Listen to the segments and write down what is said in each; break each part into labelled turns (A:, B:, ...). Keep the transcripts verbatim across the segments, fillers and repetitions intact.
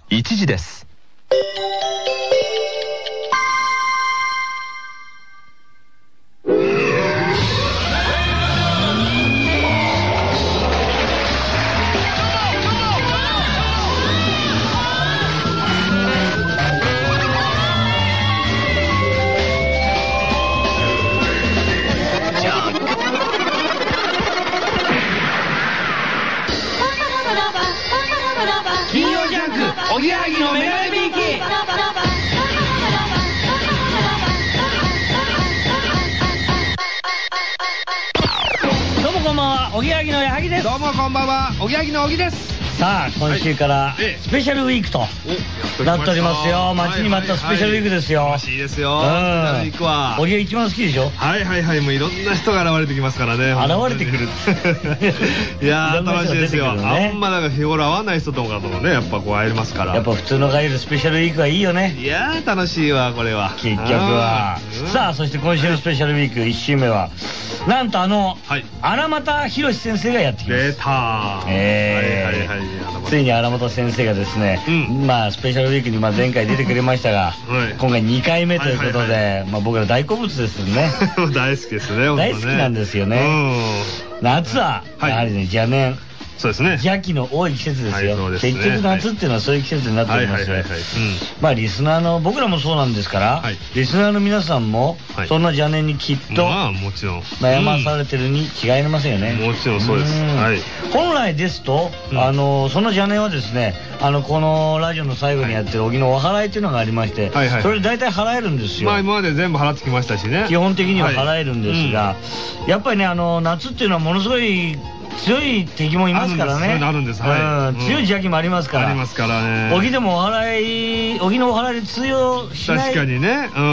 A: いちじです。
B: おぎやはぎのメガネビーキ。どうもこんばんは、おぎやはぎの矢作です。
C: どうもこんばんは、おぎやはぎのおぎです。
B: さあ、今週からスペシャルウィークとなっておりますよ。待ちに待ったスペシャルウィークですよ。
C: 楽しいですよ。スペシャルウィークは
B: おぎや一番好きでしょ。
C: はいはいはい、もういろんな人が現れてきますからね。
B: 現れてくる
C: いやー楽しいですよ。あんまなんか日頃会わない人とかともね、やっぱこう会えますから。
B: やっぱ普通の帰るスペシャルウィークはいいよね。
C: いやー楽しいわこれは
B: 結局は。さあ、そして今週のスペシャルウィークいち週目はなんとあの荒俣宏先生がやってきます。
C: 出た。
B: ええ、ついに荒俣先生がですね、まあスペシャルウィークにまあ前回出てくれましたが、今回にかいめということで、まあ僕ら大好物ですよね。
C: 大好きですね。
B: 大好きなんですよね。夏はやはりね、邪念、
C: そうですね、
B: 邪気の多い季節ですよ。結局夏っていうのはそういう季節になっております。まあリスナーの僕らもそうなんですから、リスナーの皆さんもそんな邪念にきっと悩まされてるに違いありませんよね。
C: もちろんそうです。
B: 本来ですとあのその邪念はですね、あのこのラジオの最後にやってる小木のお祓いっていうのがありまして、それで大体払えるんですよ。
C: まあ今まで全部払ってきましたしね。
B: 基本的には払えるんですが、やっぱりね、あの夏っていうのはものすごい強い敵もいますからね。強い邪気もありますから。
C: ありますからね。
B: 小木でもお祓い、小木のお祓いで通用しない。
C: 確かにね、うん、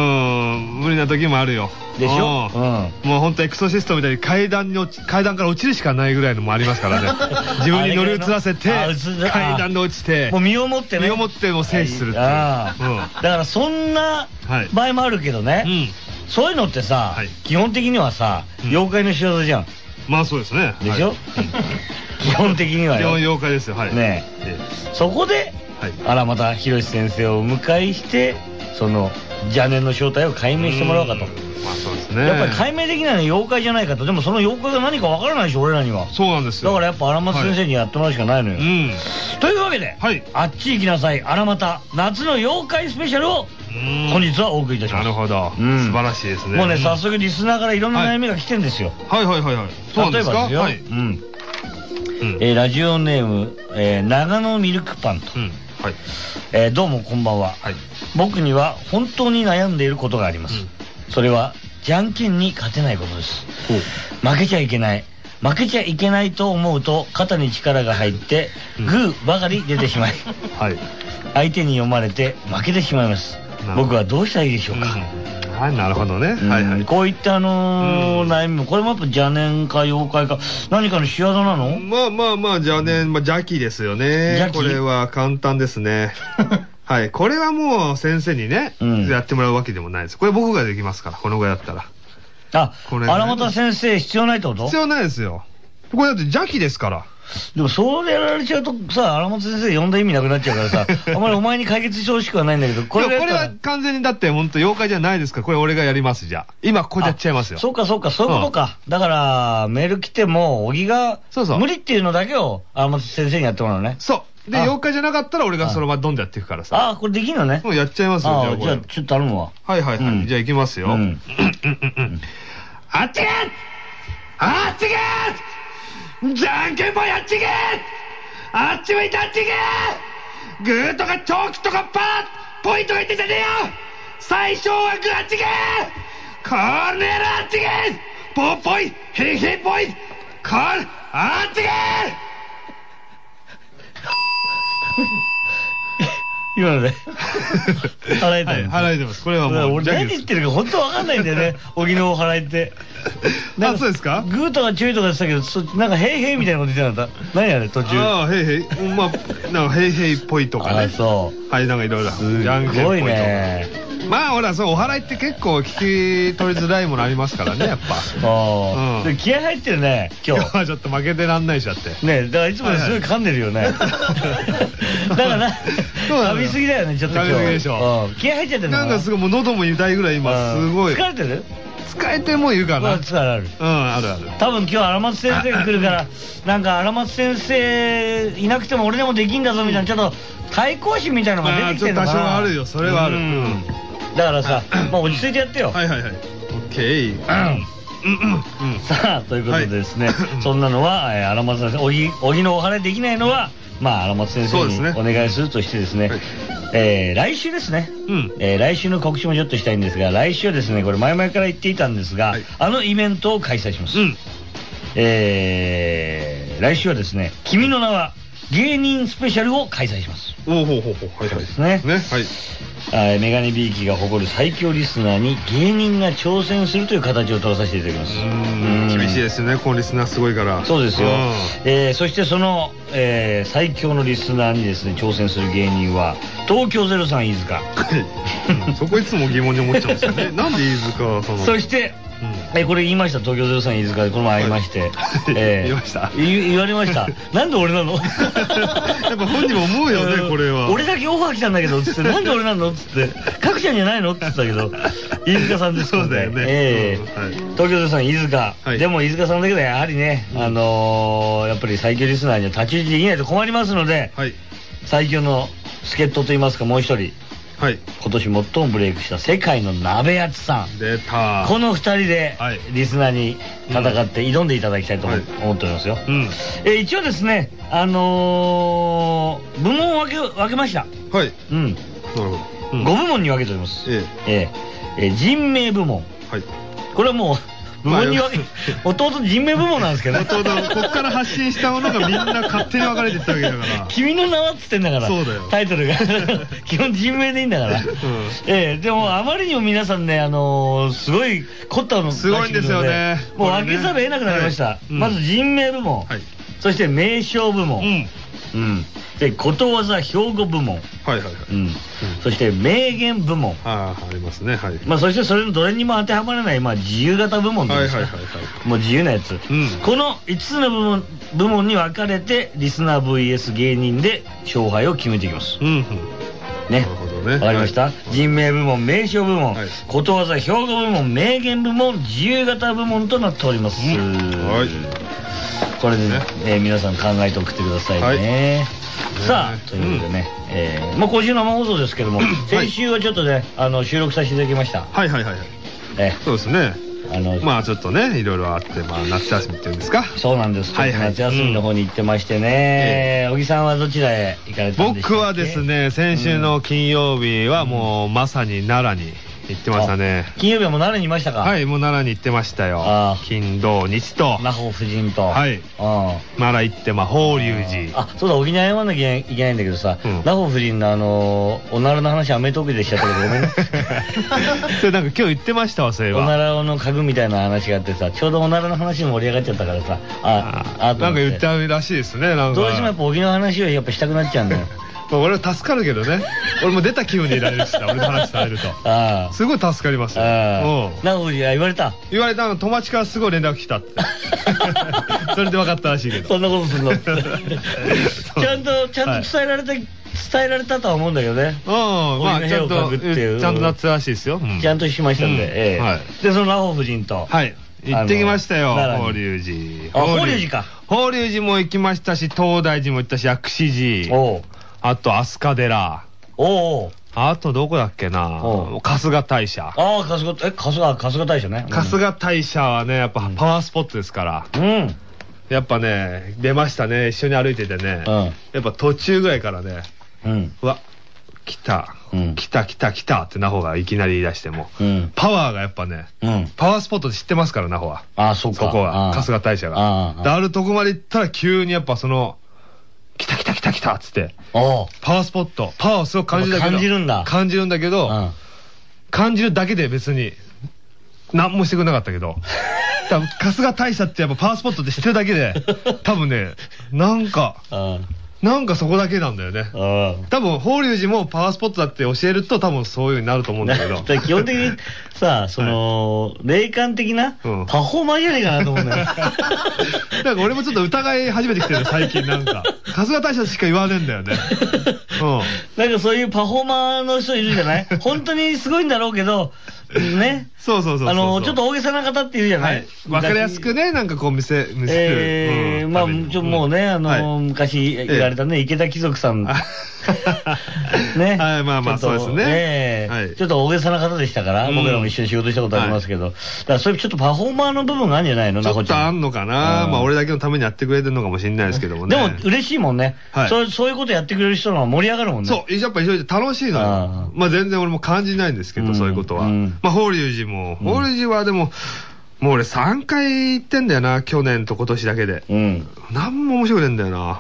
C: 無理な時もあるよ。
B: でしょ。
C: もう本当エクソシストみたいに階段に階段から落ちるしかないぐらいのもありますからね。自分に乗り移らせて階段で落ちて、
B: もう身をもってね、
C: 身をもっても制止するっていう。だ
B: からそんな場合もあるけどね、そういうのってさ、基本的にはさ妖怪の仕業じゃん。
C: まあそうですね。
B: でしょ。基本的にはよ。
C: 妖怪ですよ。はい。
B: ねえ。そこで荒俣宏先生をお迎えして、その邪念の正体を解明してもらおうかと。ま
C: あそうですね。
B: やっぱり解明できないのは妖怪じゃないかと。でもその妖怪が何かわからないでしょ、俺らには。
C: そうなんですよ。
B: だからやっぱ荒俣先生にやってもらうしかないのよ。というわけで、あっち行きなさい荒俣夏の妖怪スペシャルを本日はお送りいたします。
C: なるほど。素晴らしいですね。
B: もうね、早速リスナーからいろんな悩みが来てんですよ。
C: はいはいはいはい。
B: 例えばですよ。ラジオネーム長野ミルクパンと。どうもこんばんは。僕には本当に悩んでいることがあります。それはじゃんけんに勝てないことです。負けちゃいけない、負けちゃいけないと思うと肩に力が入ってグーばかり出てしまい、相手に読まれて負けてしまいます。僕はどうしたらいいでしょうか。
C: はい、なるほどね。はいはい。
B: こういったあの悩みも、これもやっぱ邪念か妖怪か何かの仕業なの？
C: まあまあまあ邪念、まあ邪気ですよね。これは簡単ですね。はい、これはもう先生にねやってもらうわけでもないです。これ僕ができますから、このぐらいだったら。
B: あ、荒俣先生必要ないってこと？
C: 必要ないですよ。これだって邪気ですから。
B: でもそうやられちゃうとさ、荒俣先生呼んだ意味なくなっちゃうからさ、あんまりお前に解決してほしくはないんだけど、
C: これは完全にだって本当妖怪じゃないですから、これ俺がやりますじゃあ。今ここでやっちゃいますよ。
B: そうかそうか、そういうことか。だからメール来ても小木が無理っていうのだけを荒俣先生にやってもらうのね。
C: そう。で妖怪じゃなかったら俺がそのままどんどんやっていくからさ。
B: ああ、これできるのね。
C: もうやっちゃいますよ。
B: じゃあちょっと頼むわ。
C: はいはいはい。じゃあ行きますよ。あっちげあっちげじゃんけんぽんやっちげあっち向いてあっちげグーとかチョークとかパーポイントが言ってんじゃねえよ。最初はグーあっちげコーネルあっちげポッポイヘイヘイポイコールあっちげ
B: 今ので払えたよ。
C: 払えてます。これはもう
B: 俺何言ってるか本当わかんないんだよね。小木のお祓いって。
C: あ、そうですか。
B: グーとかチューとかしたけど、なんかヘイヘイみたいなこと言ってなかった。何あれ途中。
C: ああ、ヘイヘイ。まあなんかヘイヘイっぽいとかね。
B: あ、そう。
C: はい、なんかいろいろ。
B: すごいね。
A: まあほら、そう、お祓いって結構聞き取りづらいものありますからね、やっぱ。
B: ああ。気合入ってるね、今日。
A: 今日はちょっと負けてらんないしだって。
B: ね、だからいつもすごい噛んでるよね。だからな、噛みすぎだよね、ちょっと今日。噛みすぎでしょ。気合入っちゃってるの。
A: なんかすごい、もう喉も痛いぐらい今、すごい。
B: 疲れてる？
A: 疲れてもいるかな。
B: 疲れある。
A: うん、あるある。
B: 多分今日荒松先生が来るから、なんか荒松先生いなくても俺でもできんだぞみたいな、ちょっと対抗心みたいなのが出てきてるのかな。
A: 多少あるよ、それはある。
B: だからさ、もう落ち着いてやってよ。
A: はいはいはい。オッケー。
B: さあ、ということでですね、そんなのは荒松先生、おぎおぎのお祓いできないのは、まあ荒松先生にお願いするとしてですね、えー、来週ですね、うんえー、来週の告知もちょっとしたいんですが、来週はですね、これ前々から言っていたんですが、はい、あのイベントを開催します、うん、えー、来週はですね、君の名は芸人スペシャルを開催します。
A: おおほうほうほう、はいはい
B: ですね。ね、はい。メガネビーキが誇る最強リスナーに芸人が挑戦するという形を取らさせていただきます。
A: うん、厳しいですよね、このリスナーすごいから。
B: そうですよ。えー、そしてその、えー、最強のリスナーにですね、挑戦する芸人は東京ゼロさん飯塚。
A: そこいつも疑問に思っちゃうんですよね。なんで飯塚その。
B: そしてえこれ言いました、東京ゼロさん飯塚でこの前会いまして、
A: 言いました、
B: 言われました。なんで俺なの？やっ
A: ぱ本人も思うよね、これは。
B: 俺だけオファー来たんだけどっつって、なんで俺なのっつって、角ちゃんじゃないのって言ってたけど、飯塚さんです。
A: そうだよね。
B: 東京ゼロさん飯塚、でも飯塚さんだけでやはりね、あのやっぱり最強リスナーには太刀打ちできないと困りますので、最強の助っ人といいますか、もう一人。はい、今年最もブレイクした世界の鍋やつさん、
A: 出た。
B: このふたりでリスナーに戦って挑んでいただきたいと思っておりますよ。え一応ですね、あのー、部門を分け分けました。はい、うん、なるほど、ご部門に分けております。ええええ人名部門、はい、これはもう部門に分け、弟人名部門なんですけどね。
A: 弟、こっから発信したものがみんな勝手に分かれていったわけだから。
B: 君の名はっつってんだから。そうだよ。タイトルが基本人名でいいんだから。ええ、でもあまりにも皆さんね、あのすごい凝ったの
A: すごいんですよね。
B: もう分けざるを得なくなりました。まず人名部門、そして名称部門、うん、でことわざ標語部門、はいはいはい、うん、そして名言部門、
A: あありますね、はい。
B: まあそしてそれのどれにも当てはまらないまあ自由形部門ですね。もう自由なやつ。このいつつの部門部門に分かれてリスナー ブイエス 芸人で勝敗を決めていきます。うん。ね。なるほどね。わかりました。人名部門、名称部門、ことわざ標語部門、名言部門、自由形部門となっております。はい。これでね、えー、皆さん考えて送ってくださいね。はい、さあ、ということでね、うん、えー、まあ今週生放送ですけども、先週はちょっとね、あの収録させていただきました。
A: はいはいはいはい。えー、そうですね。あのまあちょっとね、いろいろあって、まあ夏休みっていうんですか。
B: そうなんです。はいはい、夏休みの方に行ってましてね。小木さんはどちらへ行かれたんですか？
A: 僕はですね、先週の金曜日はもうまさに奈良に行ってましたね。
B: 金曜日はもう奈良にいましたか？
A: はい、もう奈良に行ってましたよ。金土日と
B: 那覇夫人と、
A: はい、奈良行って、まあ法隆寺。
B: あ、そうだ、沖縄謝んなきゃいけないんだけどさ、那覇夫人のあのおならの話アメトークでしちゃったけどごめんね。
A: それなんか今日言ってましたわ、そういえば。
B: おならの家具みたいな話があってさ、ちょうどおならの話に盛り上がっちゃったからさ、
A: ああなんか言っちゃうらしいですね。なんか
B: どうしてもやっぱ沖縄の話をやっぱしたくなっちゃうんだよ。
A: 俺は助かるけどね。俺も出た気分でいられるしさ、俺の話されると。ああ。すごい助かりますよ。
B: ああ。なおじは言われた
A: 言われたの、友達からすごい連絡来たって。それで分かったらしいけど。
B: そんなことするの。ちゃんと、ちゃんと伝えられた、伝えられたとは思うんだけどね。
A: うん。まあ、ちゃんと、ちゃんとなってたらしいですよ。
B: ちゃんとしましたんで。ええ。で、その那覇夫人と。
A: はい。行ってきましたよ、法隆寺。
B: あ、法隆寺か。
A: 法隆寺も行きましたし、東大寺も行ったし、薬師寺。おう。あと飛鳥寺。おお。あとどこだっけな。春日大社。
B: ああ、春日、え、春日、春日大社ね。
A: 春日大社はね、やっぱパワースポットですから。うん。やっぱね、出ましたね。一緒に歩いててね。うん。やっぱ途中ぐらいからね。うん。うわ、来た。うん。来た来た来たってナホがいきなり言い出しても。うん。パワーがやっぱね。うん。パワースポットで知ってますから、ナホは。ああ、そっか。そこは。春日大社が。ああ。あるとこまで行ったら急にやっぱその、来た来た来た来たっつって、パワースポット、パワーをすごく感じるんだけど、
B: 感じるんだ。
A: 感じるんだけど、感じるだけで別に、何もしてくれなかったけど、多分春日大社ってやっぱパワースポットって知ってるだけで、多分ね、なんか、 なんかそこだけなんだよね。多分法隆寺もパワースポットだって教えると多分そういう風になると思うんだけど。
B: 基本的にさ、その、霊感的なパフォーマーじゃねえかなと思うんだよ。
A: なんか俺もちょっと疑い始めてきてる最近なんか。春日大社しか言わねえんだよね。
B: なんかそういうパフォーマーの人いるじゃない？本当にすごいんだろうけど、ね。
A: そうそうそう。
B: あの、ちょっと大げさな方っているじゃない？
A: わかりやすくね、なんかこう見せ、見せる。
B: えー、まあ、ちょ、もうね、あの、昔言われたね、池田貴族さん。ね。
A: はい、まあまあ、そうですね。
B: ちょっと大げさな方でしたから、僕らも一緒に仕事したことありますけど、だからそういうちょっとパフォーマーの部分があるんじゃないの？
A: ちょっとあんのかな。まあ、俺だけのためにやってくれてるのかもしれないですけどもね。
B: でも、嬉しいもんね。そういうことやってくれる人の方が盛り上がるもんね。
A: そう、やっぱ一緒に楽しいのよ。まあ、全然俺も感じないんですけど、そういうことは。まあ、法隆寺も、法隆寺はでも、もう俺さんかい行ってんだよな、去年と今年だけで。うん。なんも面白くねえんだよな。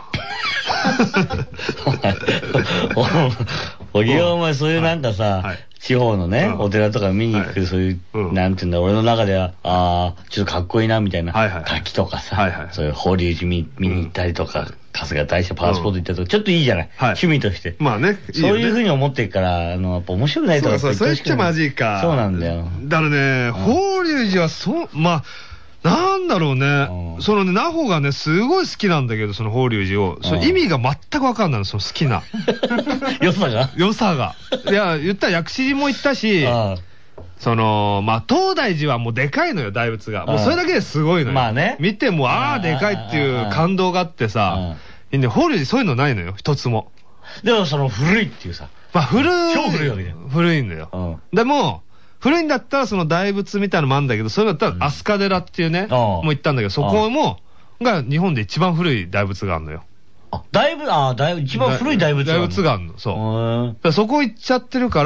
B: おぎはお前そういうなんかさ、地方のね、お寺とか見に行く、そういう、なんていうんだ、俺の中では、ああ、ちょっとかっこいいな、みたいな、滝とかさ、そういう法隆寺見に行ったりとか、春日大社パワースポット行ったりとか、ちょっといいじゃない、趣味として。
A: まあね。
B: そういうふうに思ってるから、あの、やっぱ面白くないとか。
A: そうそう、そう言っちゃまずいか。
B: そうなんだよ。
A: だからね、法隆寺はそう、まあ、なんだろうね。そのね、那穂がね、すごい好きなんだけど、その法隆寺を。その意味が全くわかんないの、その好きな。
B: 良さが
A: 良さが。いや、言ったら薬師寺も行ったし、その、まあ、東大寺はもうでかいのよ、大仏が。もうそれだけですごいのよ。
B: まあね。
A: 見ても、ああ、でかいっていう感動があってさ、法隆寺そういうのないのよ、一つも。
B: でも、その古いっていうさ。
A: まあ、古い。
B: 超古いわけだよ。
A: 古いんだよ。でも、古いんだったらその大仏みたいなのもあるんだけど、それだったら飛鳥寺っていうね、もう行ったんだけど、そこも、が日本で一番古い大仏があるのよ。
B: あ、大仏、あ、大一番古い大仏
A: があるの。大仏があるの、そう。そこ行っちゃってるから、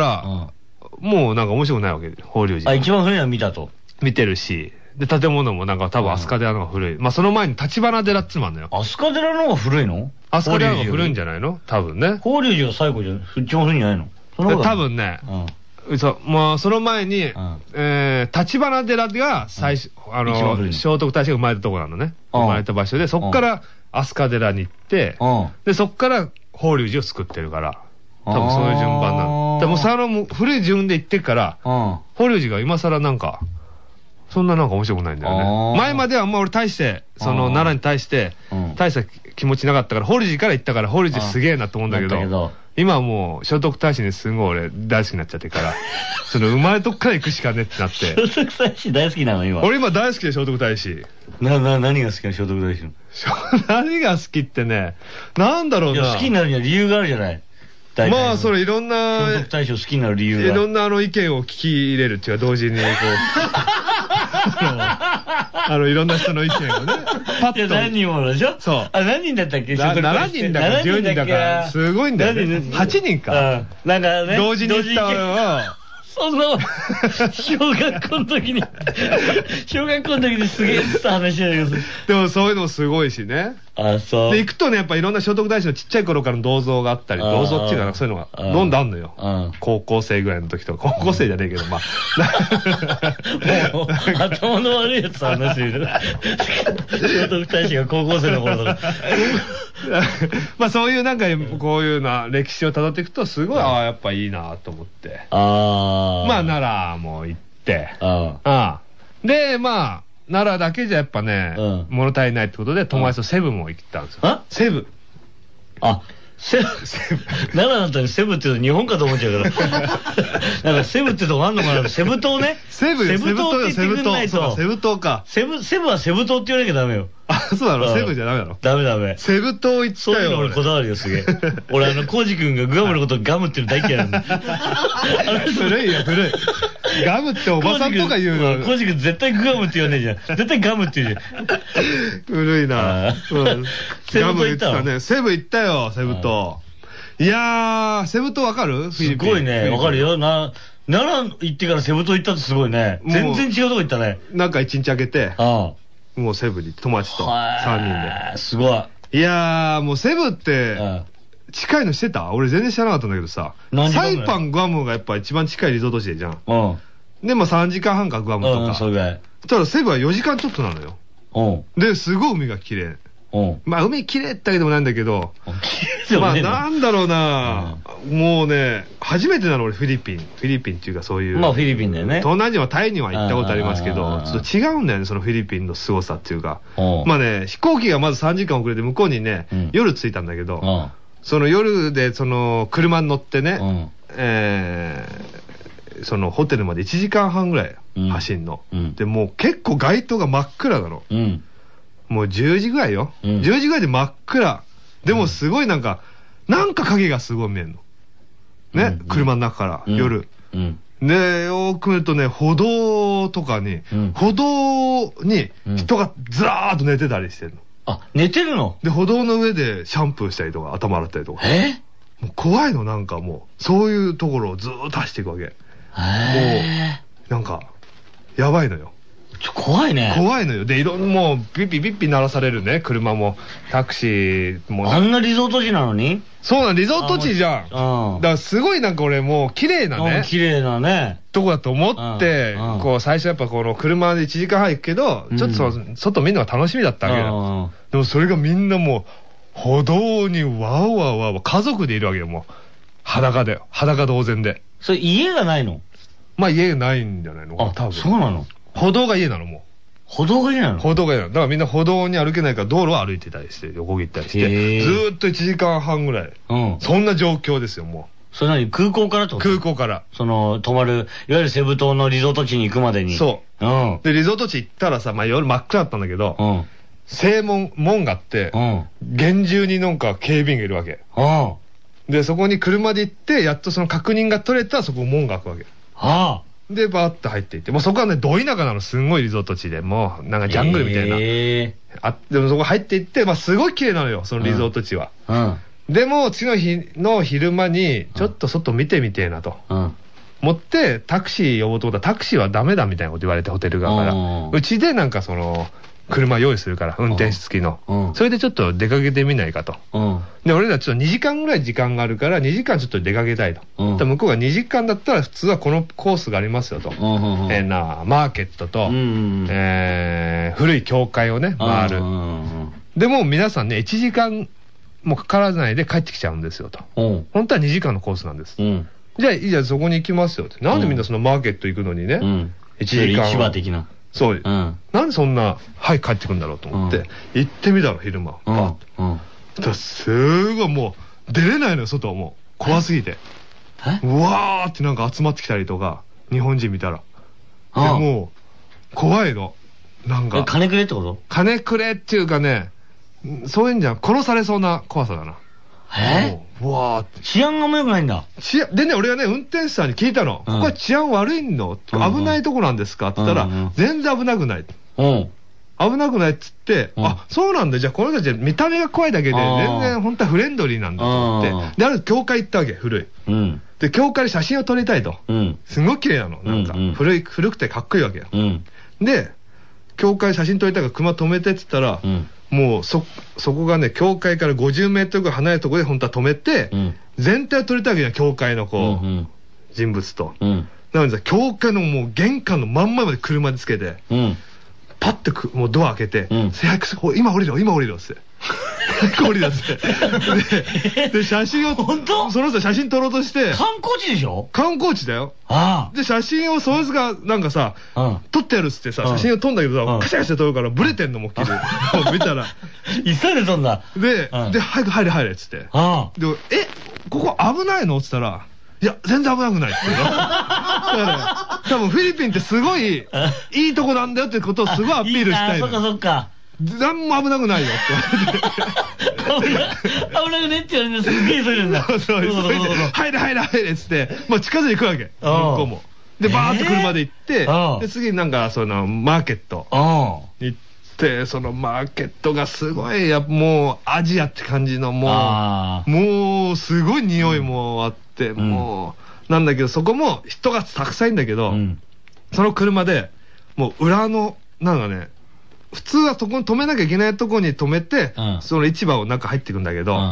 A: もうなんか面白くないわけで、法隆寺。
B: あ、一番古いのは見たと。
A: 見てるし、で、建物もなんか多分飛鳥寺の方が古い。まあその前に立花寺ってのもあるのよ。
B: 飛鳥寺の方が古いの？
A: 飛鳥寺の方が古いんじゃないの？多分ね。
B: 法隆寺が最後じゃ、一番古いんじゃないの？
A: 多分ね。そう、もうその前に、えー、立花寺が最初、あの、聖徳太子が生まれたとこなのね。生まれた場所で、そっから飛鳥寺に行って、で、そっから法隆寺を作ってるから、多分そういう順番なの。でもその古い順で行ってるから、法隆寺が今更なんか、そんななんか面白くないんだよね。前まではあんま俺大して、その奈良に対して、大した気持ちなかったから、法隆寺から行ったから、法隆寺すげえなと思うんだけど、今はもう聖徳太子にすごい俺大好きになっちゃってるから、その生まれとこから行くしかねってなって。
B: 聖徳太子大好きなの今。
A: 俺今大好きで聖徳太子。
B: な、な、何が好きな聖徳太子の？
A: 何が好きってね、なんだろうな。
B: 好きになるには理由があるじゃない。
A: まあ、それいろんな、
B: 聖徳太子を好きになる理由が。
A: いろんなあの意見を聞き入れるっていうか、同時にこう。あの、いろんな人の意見をね、
B: パッと。何人もでしょ？
A: そう。
B: あ、何人だったっけ？
A: ななにんだかじゅうにんだか、すごいんだよね。はちにんか。
B: なんかね。
A: 同時に言ったの
B: そんな、小学校の時に、小学校の時にすげえって話だけど。
A: でもそういうのもすごいしね。
B: あ、そう。
A: で、行くとね、やっぱいろんな聖徳太子のちっちゃい頃からの銅像があったり、銅像っていうかな、そういうのがどんどんあんのよ。高校生ぐらいの時とか、高校生じゃねえけど、ま
B: あ。もう、頭の悪いやつ話してる。聖徳太子が高校生の頃とか。
A: まあそういうなんか、こういうな歴史をたどっていくと、すごい、ああ、やっぱいいなと思って。
B: ああ。
A: まあ奈良も行って。ああ。で、まあ、奈良だけじゃやっぱね、物足りないってことで、友達とセブも行ったんですよ。
B: あ
A: セブ。
B: あ、セブ、奈良だったらセブって言うと日本かと思っちゃうから。なんかセブってとこあんのかな？セブ島ね。
A: セブ、セブ島って言ってくんないと。セブ島か。
B: セブ、セブはセブ島って言わなきゃダメよ。
A: あ、そうなの？セブじゃダメなの？
B: ダメダメ。
A: セブ島行ったよ。
B: そういうの俺こだわるよ、すげえ。俺あの、コウジ君がグアムのことガムっていうの大嫌いなんだ。
A: 古いよ、古い。ガムっておばさんとか言うの。
B: コウジ君絶対グアムって言わねえじゃん。絶対ガムって言うじゃん。
A: 古いな。ガム行ったね。セブ行ったよ、セブ島。いやー、セブ島わかる？
B: すごいね、わかるよ。な、奈良行ってからセブ島行ったってすごいね。全然違うとこ行ったね。
A: なんか一日空けて、もうセブに友達とさんにんで。
B: すごい。
A: いやー、もうセブって、近いのしてた？俺全然知らなかったんだけどさ、サイパン、グアムがやっぱ一番近いリゾート地じゃん。で、まあさんじかんはんかグアムとか。そしたらセブはよじかんちょっとなのよ。で、すごい海が綺麗。 まあ海綺麗ってわけでもないんだけど、まあなんだろうな、もうね、初めてなの俺フィリピン。フィリピンっていうかそういう。
B: まあフィリピンだよね。
A: 東南アジアはタイには行ったことありますけど、ちょっと違うんだよね、そのフィリピンの凄さっていうか。まあね、飛行機がまずさんじかん遅れて向こうにね、夜着いたんだけど、その夜でその車に乗ってね、えー、そのホテルまでいちじかんはんぐらい走んの。で、もう結構街灯が真っ暗なの。もうじゅうじぐらいよ。じゅうじぐらいで真っ暗。でもすごいなんか、なんか影がすごい見えるの。ね、車の中から夜。で、よく見るとね、歩道とかに、歩道に人がずらーっと寝てたりしてるの。
B: あ、寝てるの？
A: で、歩道の上でシャンプーしたりとか、頭洗ったりとか。
B: え？
A: もう怖いの、なんかもう。そういうところをずーっと走っていくわけ。もう、なんか、やばいのよ。
B: ちょ怖いね。
A: 怖いのよ。で、いろんなもう、ピッピピッピ鳴らされるね、車も、タクシーも。
B: あんなリゾート地なのに？
A: そうなん、リゾート地じゃん。だからすごいなんか俺もう、綺麗なね。
B: 綺麗なね。
A: とこだと思って、こう、最初やっぱこの車でいちじかんはん行くけど、ちょっとその、外見るのが楽しみだったわけよ。でもそれがみんなもう、歩道にわーわーわー、家族でいるわけよ、もう。裸で、裸同然で。
B: それ家がないの？
A: まあ家がないんじゃないの？
B: あ、多分。そうなの？
A: 歩道が家なの、もう。
B: 歩道が家なの？
A: 歩道が家なの。だからみんな歩道に歩けないから道路を歩いてたりして、横切ったりして、ずーっといちじかんはんぐらい。うん。そんな状況ですよ、もう。
B: それ何？空港からってこと？
A: 空港から。
B: その、泊まる、いわゆるセブ島のリゾート地に行くまでに。
A: そう。うん。で、リゾート地行ったらさ、まあ夜真っ暗だったんだけど、うん。正門、門があって、うん。厳重になんか警備員がいるわけ。うん。で、そこに車で行って、やっとその確認が取れたらそこ門が開くわけ。はあ。で、バーッと入っていって、もうそこはね、ど田舎なの、すんごいリゾート地で、もう、なんかジャングルみたいな。えー、あ、でもそこ入っていって、まあすごい綺麗なのよ、そのリゾート地は。うん。でも、次の日の昼間に、ちょっと外見てみてえなと。うん。持って、タクシー呼ぼうと思ったら、タクシーはダメだみたいなこと言われて、ホテル側から。うちでなんかその、車用意するから、運転手付きの。うん、それでちょっと出かけてみないかと。うん、で、俺らちょっとにじかんぐらい時間があるから、にじかんちょっと出かけたいと。うん、向こうがにじかんだったら、普通はこのコースがありますよと。うん、えー、な、マーケットと、うん、えー、古い教会をね、回る。うん、でも皆さんね、いちじかんもかからないで帰ってきちゃうんですよと。うん、本当はにじかんのコースなんです。うん、じゃあ、じゃあそこに行きますよって。なんでみんなそのマーケット行くのにね、うん、いちじかん。
B: 市場的な。
A: そう、うん、なんでそんな、はい、帰ってくるんだろうと思って、うん、行ってみたの、昼間。パッと。うん。そしたら、すごいもう、出れないのよ、外はもう。怖すぎて。うわーってなんか集まってきたりとか、日本人見たら。でもう、怖いの。なんか。
B: 金くれってこと？
A: 金くれっていうかね、そういうんじゃん、殺されそうな怖さだな。
B: え
A: ー、うわーって。
B: 治安がも良くないんだ。
A: 治安、でね、俺がね、運転手さんに聞いたの。うん、ここは治安悪いの、うん、危ないとこなんですかって言ったら、うんうん、全然危なくない。うん。危なくないっつって、うん、あ、そうなんだ。じゃあこの人たち見た目が怖いだけで、全然本当はフレンドリーなんだと思って。で、ある教会行ったわけ、古い。うん。で、教会で写真を撮りたいと。うん。すごい綺麗なの。なんか、うんうん、古い、古くてかっこいいわけよ。うん。で、教会写真撮りたいから車止めてって言ったら、うん、もうそ、そこがね、教会からごじゅうメートルぐらい離れたところで本当は止めて、うん、全体を撮りたいわけじゃん、教会のこう、うんうん、人物と。うん、なのでさ、教会のもう玄関の真ん前まで車でつけて、うん、パッてくもうドア開けて、うん、今降りろ、今降りろって。降りろって。で、で、写真を、
B: 本当？
A: その人写真撮ろうとして。
B: 観光地でしょ？
A: 観光地だよ。ああ。で、写真をそいつがなんかさ、うん、撮ってやるっつってさ、写真を撮んだけどさ、うん、カシャカシャ撮るからブレてんのもっきり。見たら。
B: 急いで撮んだ。
A: で、うん、で、早く入れ入れっつって。ああ。で、え、ここ危ないのっつったら、いや、全然危なくないって言うの。だから、多分フィリピンってすごい、いいとこなんだよってことをすごいアピールしたいの。
B: そっかそっか。
A: なんも危なくないよって
B: 言われて。危なくねって言われてすげえ急いでんだ。そうそうそう。
A: 入れ入れ入れっつって、まあ近づいてくるわけ。向こうも。で、バーッと車で行って、で、次なんかそのマーケット行って、そのマーケットがすごい、やもうアジアって感じのもう、もうすごい匂いもあって、もう、なんだけどそこも人がたくさんいるんだけど、その車で、もう裏の、なんかね、普通はそこに止めなきゃいけないとこに止めて、うん、その市場を中入っていくんだけど、うん、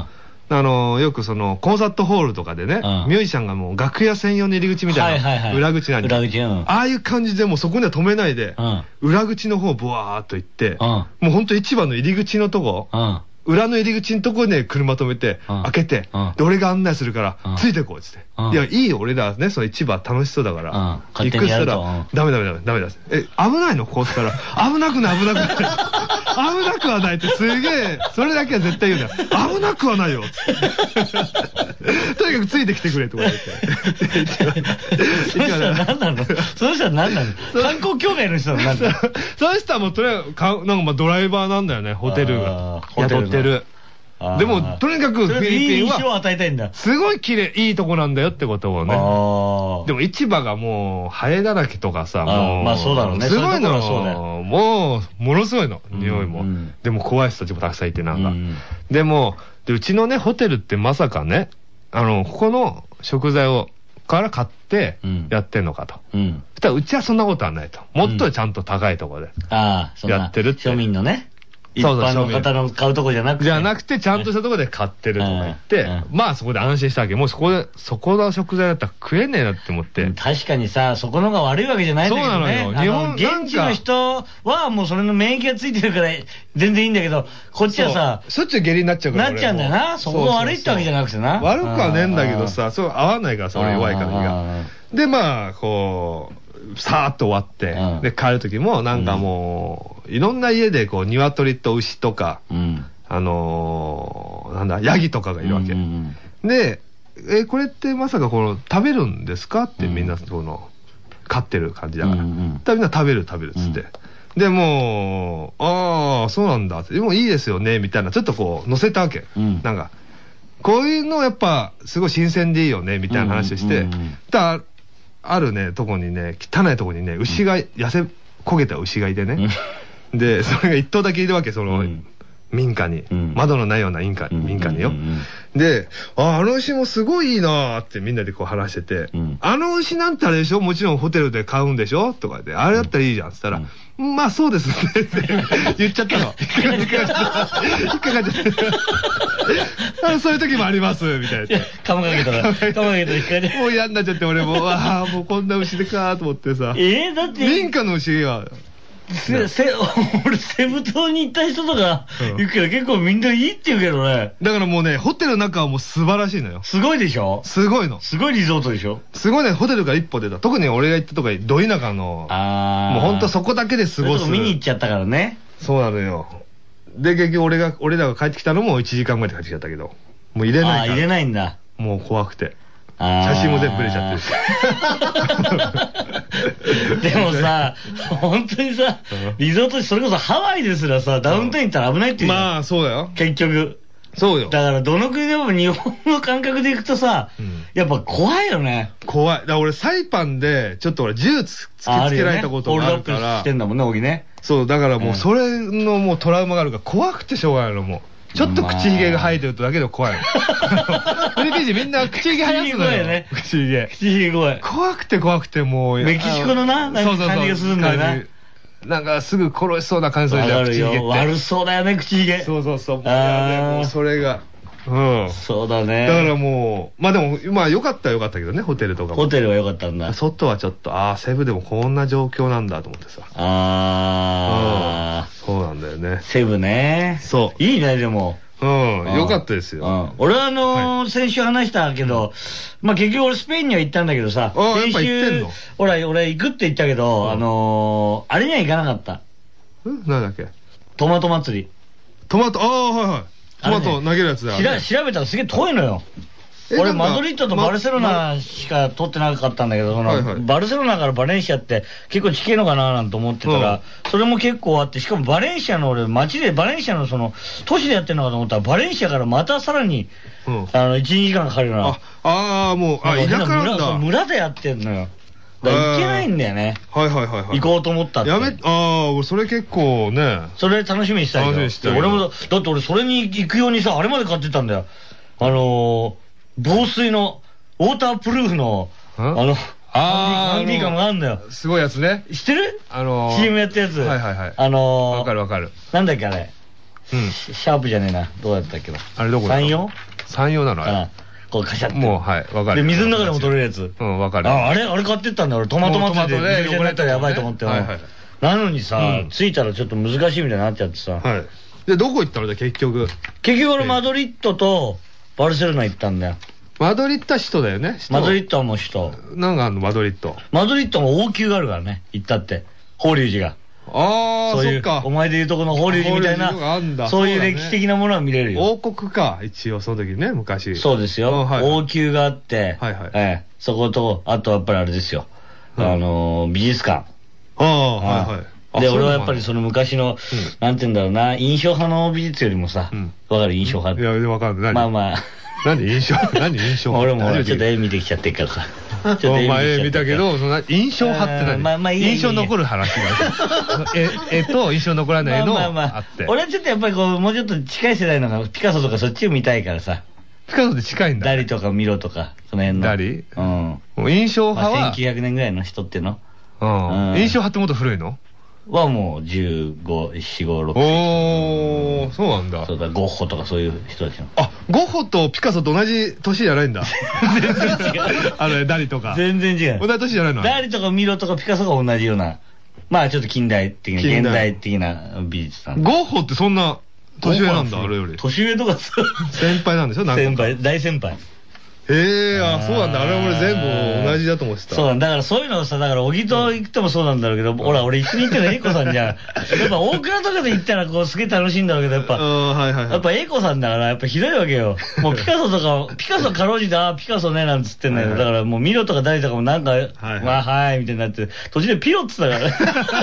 A: あのよくそのコンサートホールとかでね、ミュージシャンがもう楽屋専用の入り口みたいな裏口なんで、ああいう感じでもうそこには止めないで、裏口の方ブワーっと行って、もうほんと市場の入り口のとこ、裏の入り口のとこで車止めて、開けて、で、俺が案内するから、ついてこうっつって。いや、いいよ、俺らね、その市場楽しそうだから。行くっつったら、ダメダメダメ、ダメだ。え、危ないのここっつったら、危なくない、危なくない。危なくはないってすげえ、それだけは絶対言うんだよ。危なくはないよ。とにかくついてきてくれとか言って。
B: その人は何なのその人は何なの観光協会の人は何なの
A: その人はもうとりあえず、なんかまあドライバーなんだよね、ホテルが。雇ってる。でも、とにかくフィリピンは、すごい綺麗、いいとこなんだよってことをね。でも市場がもう、ハエだらけとかさ、もう、
B: まあそうだろうね。
A: すごいの、もう、ものすごいの、匂いも。でも怖い人たちもたくさんいて、なんか。でも、うちのね、ホテルってまさかね、あの、ここの食材を、から買ってやってんのかと。そしたらうちはそんなことはないと。もっとちゃんと高いところでやってるって。
B: 庶民のね。一般の方の買うとこじゃなくて。
A: じゃなくて、ちゃんとしたとこで買ってるとか言って、まあそこで安心したわけ。もうそこで、そこの食材だったら食えねえなって思って。
B: 確かにさ、そこのが悪いわけじゃないんだけどね。そうなのよ。日本、現地の人はもうそれの免疫がついてるから全然いいんだけど、こっちはさ、
A: しょっちゅう下痢になっちゃうから。
B: なっちゃうんだよな。そこが悪いってわけじゃなくてな。
A: 悪くはねえんだけどさ、そう合わないからさ、俺弱いからが。で、まあ、こう、さーっと終わって、うん、で帰る時もなんかもう、うん、いろんな家でこう鶏と牛とか、うん、あのー、なんだヤギとかがいるわけ、うんうん、でえこれってまさかこの食べるんですかってみんなその飼ってる感じだから、うんうん、だみんな食べる食べるっつって、うん、でもうああそうなんだってでもいいですよねみたいなちょっとこう乗せたわけ、うん、なんかこういうのやっぱすごい新鮮でいいよねみたいな話をして、うんうんうん、だあるねとこにね汚いとこにね牛が、うん、痩せ焦げた牛がいてね、うん、でそれが一頭だけいるわけその、うん、民家に、うん、窓のないような民家、民家によ、うんうんうん、でああの牛もすごいいいなーってみんなでこう話してて、うん、あの牛なんてあれでしょもちろんホテルで買うんでしょとかであれだったらいいじゃんっつったら、うん、まあそうですねって言っちゃったの引っかかっちゃったそういう時もありますみたいな
B: カムかけたらカムかけたら引っかかって
A: もう嫌になっちゃって俺もああもうこんな牛でかーと思ってさ
B: えー、だって
A: 民家の牛は
B: せせ俺セブ島に行った人とか行くけど、うん、結構みんないいって言うけどね
A: だからもうねホテルの中はもう素晴らしいのよ
B: すごいでしょ
A: すごいの
B: すごいリゾートでしょ
A: すごいねホテルから一歩出た特に俺が行ったとかど田舎のあもうほんとそこだけで過ごす
B: 見に行っちゃったからね
A: そうなのよで結局俺が俺らが帰ってきたのもいちじかんぐらいで帰ってきちゃったけどもう入れないからあ
B: 入れないんだ
A: もう怖くて写真も全部入れちゃ
B: ってるしでもさ本当にさリゾート地それこそハワイですらさダウンタウン行ったら危ないっていう
A: まあそうだよ
B: 結局
A: そうよ
B: だからどの国でも日本の感覚で行くとさ、うん、やっぱ怖いよね
A: 怖いだから俺サイパンでちょっと俺銃突きつけられたことがあるから、ね、オールドアップ
B: してんだもんね小木ね
A: そうだからもうそれのもうトラウマがあるから怖くてしょうがないのもうちょっと口ひげが生えてるとだけで怖いの。フィリピン人みんな口ひげ生やすのよ。口ひげね。口ひげ。
B: 口ひげ怖い。
A: 怖くて怖くてもう。
B: メキシコのな、なんか感じがするんだよな。
A: なんかすぐ殺しそうな感じするじゃん、口ひげって。
B: 悪そうだよね、口ひげ。
A: そうそうそう。もうそれが。うん。
B: そうだね。
A: だからもう、まあでも、まあ良かったは良かったけどね、ホテルとかも。
B: ホテルは良かったんだ。
A: 外はちょっと、ああ、セブでもこんな状況なんだと思ってさ。ああ。そうなんだよね。
B: セブね。
A: そう。
B: いいね、でも。
A: うん、よかったですよ。
B: 俺はあのー、先週話したけど、まあ結局俺スペインには行ったんだけどさ、
A: 先週、
B: 俺、俺行くって言ったけど、あのー、あれには行かなかった。
A: んなんだっけ
B: トマト祭り。
A: トマト、ああ、はいはい。トマト投げるやつだ。
B: 調べたらすげえ遠いのよ。俺マドリッドとバルセロナしか取ってなかったんだけど、そのバルセロナからバレンシアって結構近いのかななんて思ってたら、それも結構あって、しかもバレンシアの俺街でバレンシアのその都市でやってるのかと思ったら、バレンシアからまたさらにあのいち、にじかんかかるような。
A: ああもうあ田舎なんだ。
B: 村でやってんのよ。だから行けないんだよね。
A: はいはいはいはい。
B: 行こうと思ったって。
A: やめ、ああ、それ結構ね。
B: それ楽しみにしたいよ。楽しみにしたい。俺も、だって俺それに行くようにさ、あれまで買ってたんだよ。あの、防水の、ウォータープルーフの、あの、ハンディカムがあるんだよ。
A: すごいやつね。
B: 知ってるあの、シーエム やったやつ。
A: はいはいはい。
B: あの、
A: わかるわかる。
B: なんだっけあれ。 シャープじゃねえな。どうだったっけな。
A: あれどこだ？
B: 山陽？
A: 山陽なのあれ。
B: こうカシャって。
A: もう、はい、わかる。
B: で、水の中でも取れるやつ。
A: うん、わかる。
B: あ、あれあれ買ってったんだ。俺トマト祭りで汚れたらやばいと思って。なのにさ、着いたらちょっと難しいみたいになっちゃってさ。
A: はい。で、どこ行ったのじゃ結局。
B: 結局俺マドリッドとバルセロナ行ったんだよ。
A: マドリッドは首都だよね。
B: マドリッドはもう首都。
A: なんかあんのマドリッド。
B: マドリッドも王宮があるからね。行ったって。法隆寺が。
A: ああ、そっか。
B: お前で言うとこの法隆寺みたいな、そういう歴史的なものは見れるよ。
A: 王国か、一応その時ね、昔。
B: そうですよ。王宮があって、そこと、あとやっぱりあれですよ。あの、美術館。
A: ああ、はいはい。
B: で、俺はやっぱりその昔の、なんて言うんだろうな、印象派の美術よりもさ、わかる印象派。
A: いや、わかんない。
B: まあまあ。
A: 何印象何印象
B: 俺もちょっと絵見てきちゃってるからさ。
A: お前見たけど、そんな印象派って何？印象残る話が。絵と印象残らないのあって。
B: 俺はちょっとやっぱりこう、もうちょっと近い世代のが、ピカソとかそっちを見たいからさ。
A: ピカソって近いんだ。
B: ダリとかミロとか、その辺の。
A: ダリ？
B: うん。
A: 印象派は
B: せんきゅうひゃくねんぐらいの人っての。
A: うん。印象派ってもっと古いの？
B: はもうじゅうご、よん、ご、ろく。
A: おー、そうなんだ。
B: そうだ、ゴッホとかそういう人たちの。
A: あ、ゴッホとピカソと同じ年じゃないんだ。
B: 全然違う。
A: あの、ダリとか。
B: 全然違う。
A: 同じ年じゃないの？
B: ダリとかミロとかピカソが同じような、まあちょっと近代的な、現代的な美術さん。
A: ゴッホってそんな年上なんだ、あれより。
B: 年上とか
A: 先輩なんでしょ？
B: 先輩、大先輩。
A: へえ、あ、そうなんだ。あれ俺全部同じだと思ってた。
B: そうなんだ。だからそういうのをさ、だから小木と行ってもそうなんだろうけど、ほら、俺一緒に行ってるのエイコさんじゃん。やっぱ大倉とかで行ったらこうすげえ楽しいんだろうけど、やっぱ、やっぱエイコさんだからやっぱひどいわけよ。もうピカソとか、ピカソかろうじて、あ、ピカソね、なんつってんだけど、だからもうミロとかダリとかもなんか、まあはいみたいになって、途中でピロっつったから。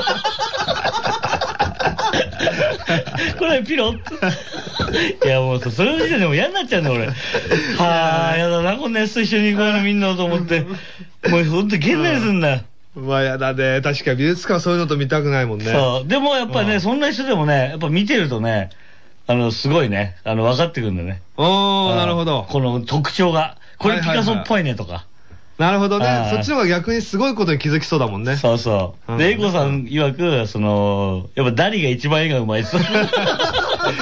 B: これピロッいやもうそれを見てでも嫌になっちゃうんだ俺。はあ、やだなこんなやつと一緒に行こうのみんなと思って、もうほんと現代すんだよ。
A: まあやだね。確かに美術館そういうのと見たくないもんね。
B: そうでもやっぱね、そんな人でもね、やっぱ見てるとね、あのすごいね、あの分かってくるんだよね。
A: おー、なるほど。
B: この特徴がこれピカソっぽいねとか。
A: なるほどね。そっちの方が逆にすごいことに気づきそうだもんね。
B: そうそう。で、エイコさん曰く、その、やっぱダリが一番絵がうまいっつった。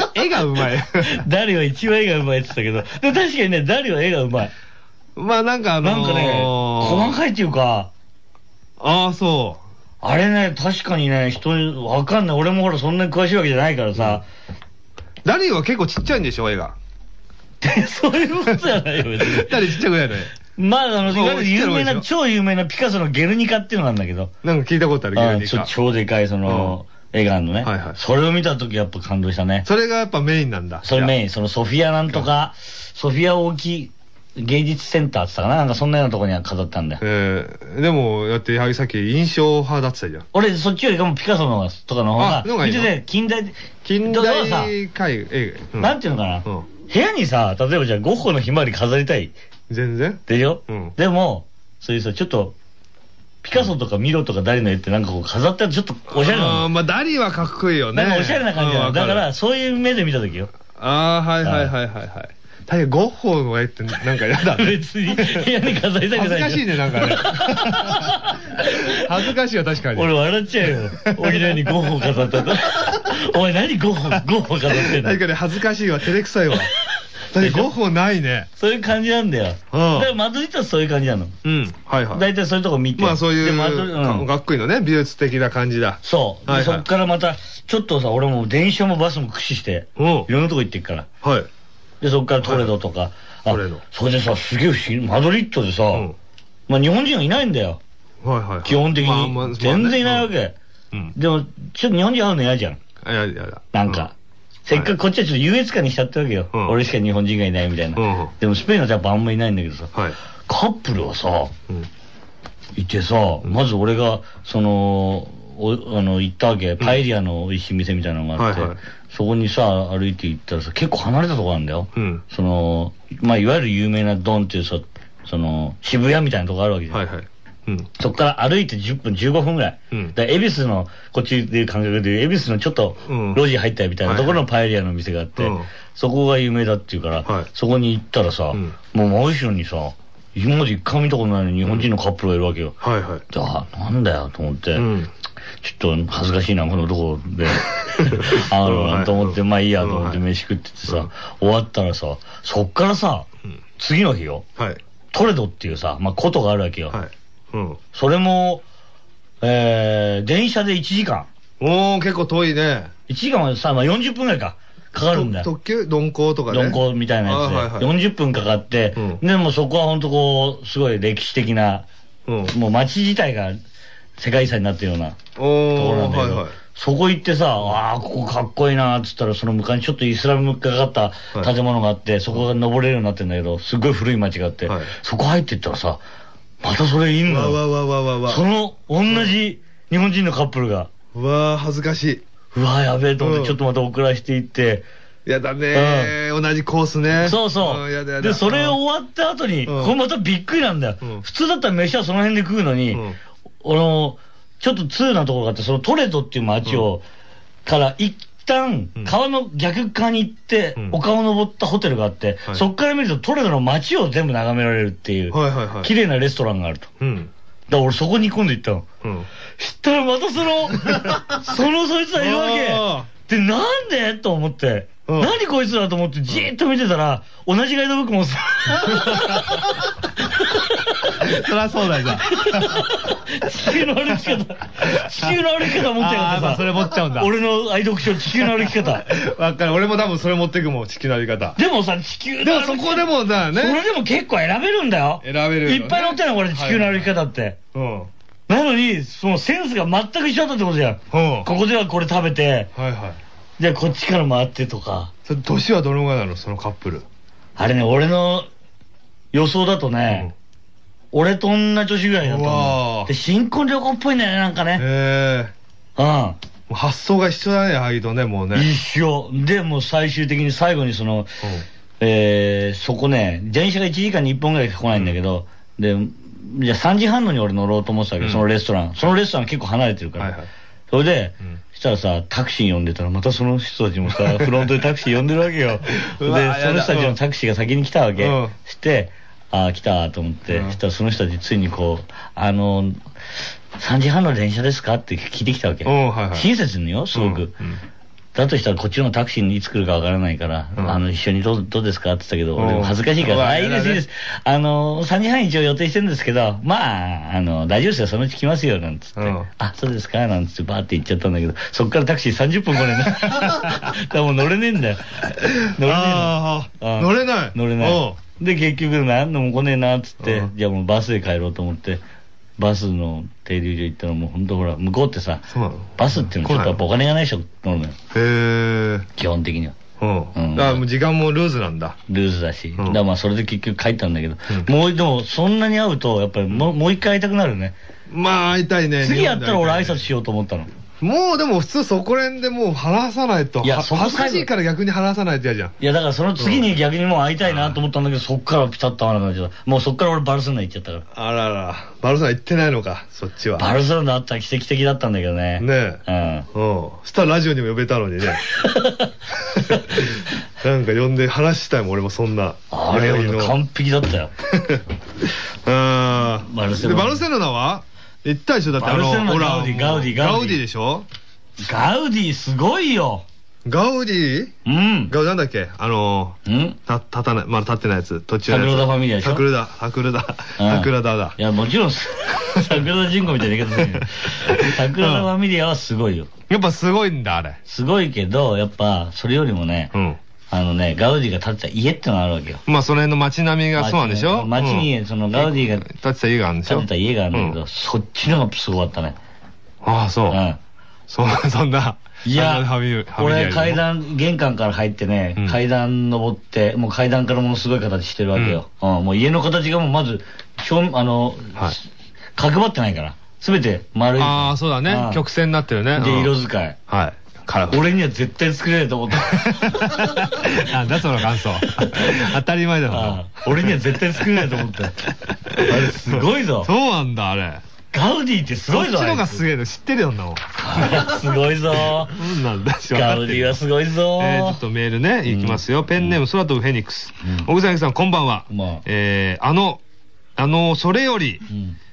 A: 絵がうまい
B: ダリは一番絵がうまいっつったけど、でも確かにね、ダリは絵がうまい。
A: まあなんかあのー、
B: なんかね、細かいっていうか、
A: ああ、そう。
B: あれね、確かにね、人にわかんない。俺もほらそんなに詳しいわけじゃないからさ。
A: ダリは結構ちっちゃいんでしょ、絵が。
B: そういうことじゃないよ、別に。
A: ダリちっちゃくないのね。
B: まあ、あの、いわゆる有名な、超有名なピカソのゲルニカっていうのがあるんだけど。
A: なんか聞いたことある、ゲルニカ。
B: 超でかい、その、絵があるのね。はいはい。それを見たときやっぱ感動したね。
A: それがやっぱメインなんだ。
B: それメイン。そのソフィアなんとか、ソフィア大きい芸術センターって言ったかな、なんかそんなようなとこには飾ったんだよ。
A: ええ、でも、だって、さっき印象派だってたじゃん。
B: 俺、そっちよりかもピカソのとかの方が、見てて、近代、
A: 近代絵
B: 画。なんていうのかな。部屋にさ、例えばじゃあゴッホのひまわり飾りたい。
A: 全然
B: でしょ、うん、でも、そういうさ、ちょっと、ピカソとかミロとかダリの絵ってなんかこう飾ってあるとちょっとおしゃれなの。
A: ああ、まあダリはかっこいいよね。
B: なんかおしゃれな感じなの。だから、そういう目で見たときよ。
A: ああ、はいはいはいはいはい。確かにゴッホの絵ってなんか嫌だね。
B: 別に部屋に飾りたくない。
A: 恥ずかしいね、なんかね。恥ずかしいわ、確かに。
B: 俺笑っちゃうよ。俺のようにゴッホ飾ったと。お前何ゴッホ、ゴッホ飾ってんの。
A: 確かに恥ずかしいわ、照れくさいわ。だってゴッホないね。
B: そういう感じなんだよ。だからマドリッドはそういう感じなの。
A: うん。はいはい。
B: 大体そういうとこ見て。
A: まあそういう、かっこいいのね、美術的な感じだ。
B: そう。で、そっからまた、ちょっとさ、俺も電車もバスも駆使して、いろんなとこ行ってっから。はい。で、そっからトレドとか。トレド。それでさ、すげえ不思議。マドリッドでさ、まあ日本人はいないんだよ。はいはい。基本的に。全然いないわけ。でも、ちょっと日本人会うの嫌じゃん。
A: いやいやいや。
B: なんか。せっかくこっちはちょっと優越感にしちゃったわけよ。俺しか日本人がいないみたいな。でもスペインのやっぱあんまいないんだけどさ。カップルはさ、いてさ、まず俺が、その、あの、行ったわけ。パエリアの美味しい店みたいなのがあって、そこにさ、歩いて行ったらさ、結構離れたとこなんだよ。その、まあ、いわゆる有名なドンっていうさ、その、渋谷みたいなとこあるわけじゃん。うん、そっから歩いてじゅっぷん、じゅうごふんぐらい。うん、だ恵比寿の、こっちでいう感覚で、恵比寿のちょっと路地入ったみたいなところのパエリアの店があって、はいはい、そこが有名だっていうから、はい、そこに行ったらさ、うん、もう真後ろにさ、今まで一回見たことないのに日本人のカップルがいるわけよ。はいはい。あ、なんだよと思って、うん、 ちょっと恥ずかしいな、このとこで。あの、と思って、まあいいやと思って飯食っててさ、終わったらさ、そっからさ、次の日よ、トレドっていうさ、まあことがあるわけよ。それも、えー、電車でいちじか
A: ん。おー、結構遠いね。
B: いちじかんはさ、まあよんじゅっぷんぐらいか。かかるんだよ。
A: 特急鈍行とかね。
B: 鈍行みたいなやつで。よんじゅっぷんかかって、でもそこはほんとこう、すごい歴史的な、もう街自体が世界遺産になってるようなところなんだけど、そこ行ってさ、ああ、ここかっこいいなーっつったら、その向かいにちょっとイスラムがかかった建物があって、そこが登れるようになってるんだけど、すっごい古い街があって、そこ入っていったらさ、またそれいいんだよ。その、同じ日本人のカップルが。
A: うわー、恥ずかしい。
B: うわー、やべえと思って、ちょっとまた遅らしていって、
A: やだねー、同じコースね。
B: そうそう。で、それ終わった後に、これまたびっくりなんだよ。普通だったら飯はその辺で食うのに、あの、ちょっと通なところがあって、そのトレドっていう街を、から一旦、川の逆側に行って、丘を登ったホテルがあって、そっから見るとトレドの街を全部眺められるっていう、綺麗なレストランがあると。だから俺そこに今度行ったの。知ったらまたその、そのそいつらいるわけ。で、なんでと思って、何こいつらと思ってじーっと見てたら、同じガイドブックもさ、
A: そりゃそうだよ、じゃ
B: あ。地球の歩き方。地球の歩き方持ってるからさ。
A: それ持っちゃうんだ。
B: 俺の愛読書、地球の歩き方。
A: わかる。俺も多分それ持ってくもん、地球の歩き方。
B: でもさ、地球の歩き
A: 方。でもそこでもだね。
B: それでも結構選べるんだよ。
A: 選べる。
B: いっぱい載ってるの、これ、地球の歩き方って。うん。なのに、そのセンスが全く一緒だったってことじゃん。ここではこれ食べて、はいはい。じゃあこっちから回ってとか。
A: それ年はどのぐらいなの、そのカップル。
B: あれね、俺の予想だとね、俺と同じ年ぐらいだと思う。で、新婚旅行っぽいんだよね、なんかね。へ
A: え。うん。発想が一緒だね、ああいうとね、もうね。
B: 一緒。で、もう最終的に最後にその、えー、そこね、電車がいちじかんにいっぽんぐらいしか来ないんだけど、で、じゃあさんじはんのに俺乗ろうと思ってたけど、そのレストラン。そのレストラン結構離れてるから。それで、したらさ、タクシー呼んでたら、またその人たちもさ、フロントでタクシー呼んでるわけよ。で、その人たちのタクシーが先に来たわけ。して、ああ、来たと思って、したらその人たちついにこう、あの、さんじはんの電車ですかって聞いてきたわけ。親切によ、すごく。だとしたらこっちのタクシーにいつ来るかわからないから、あの、一緒にどう、どうですかって言ったけど、俺も恥ずかしいから、あ、いいです、いいです。あの、さんじはん一応予定してるんですけど、まあ、あの、大丈夫ですよ、そのうち来ますよ、なんつって。あ、そうですかなんつってバーって行っちゃったんだけど、そっからタクシーさんじゅっぷん来ねえんだ。だからもう乗れねえんだよ。乗れね
A: えの。乗れない
B: 乗れない。で、結局、なんのも来ねえな、つって、じゃあもうバスで帰ろうと思って、バスの停留所行ったらもう本当ほら、向こうってさ、バスっていうのはちょっとやっぱお金がない人乗るのよ。へえ。基本的には。うん。
A: だからもう時間もルーズなんだ。
B: ルーズだし。だからまあそれで結局帰ったんだけど、もうでもそんなに会うと、やっぱりもう一回会いたくなるね。
A: まあ会いたいね。
B: 次やったら俺挨拶しようと思ったの。
A: もうでも普通そこら辺でもう話さないと。いや、恥ずかしいから逆に話さないと嫌じゃん。
B: いや、だからその次に逆にもう会いたいなと思ったんだけど、そっからピタッと会わなくなっちゃった。もうそっから俺バルセロナ行っちゃったから。
A: あらら。バルセロナ行ってないのか、そっちは。
B: バルセロナあったら奇跡的だったんだけどね。
A: ねえ。うん。うん。そしたらラジオにも呼べたのにね。なんか呼んで話したいもん、俺もそんな。
B: あれ、完璧だったよ。
A: ああ。バルセロナ。バルセロナは行ったでしょ、だってあの、
B: ほら、ガウディ、ガウディ、
A: ガウディでしょ。
B: ガウディすごいよ。
A: ガウディうん。ガウディなんだっけあの、んた、立たない、まだ立ってないやつ、途中のやつ。
B: 桜田ファミリアでしょ。
A: 桜田、桜田、桜田だ。
B: いや、もちろん、桜田純子みたいな言い方するけど、桜田ファミリアはすごいよ。
A: やっぱすごいんだ、あれ。
B: すごいけど、やっぱ、それよりもね、うん。あのね、ガウディが建てた家ってのがあるわけよ。
A: まあ、その辺の街並みがそうなんでしょ。
B: 街に、そのガウディが
A: 建てた家があるんでしょ。
B: 建てた家があるんだけど、そっちのがすごかったね。
A: ああ、そう。うん。そ、そんな。
B: いや、俺階段、玄関から入ってね、階段登って、もう階段からものすごい形してるわけよ。うん。もう家の形がもうまず、あの、角張ってないから。すべて丸い。
A: ああ、そうだね。曲線になってるね。
B: で、色使い。
A: はい。
B: 俺には絶対作れないと思った。
A: なんだその感想。当たり前だな。
B: 俺には絶対作れないと思った。あれすごいぞ。
A: そうなんだ、あれ。
B: ガウディってすごいぞ。
A: そっちのがすげえの知ってるよなもん。
B: すごいぞ。
A: うんなんだ。
B: ガウディはすごいぞ。
A: えー、ちょっとメールね、いきますよ。ペンネーム空飛ぶフェニックス。奥崎さん、こんばんは。えー、あの、あの、それより、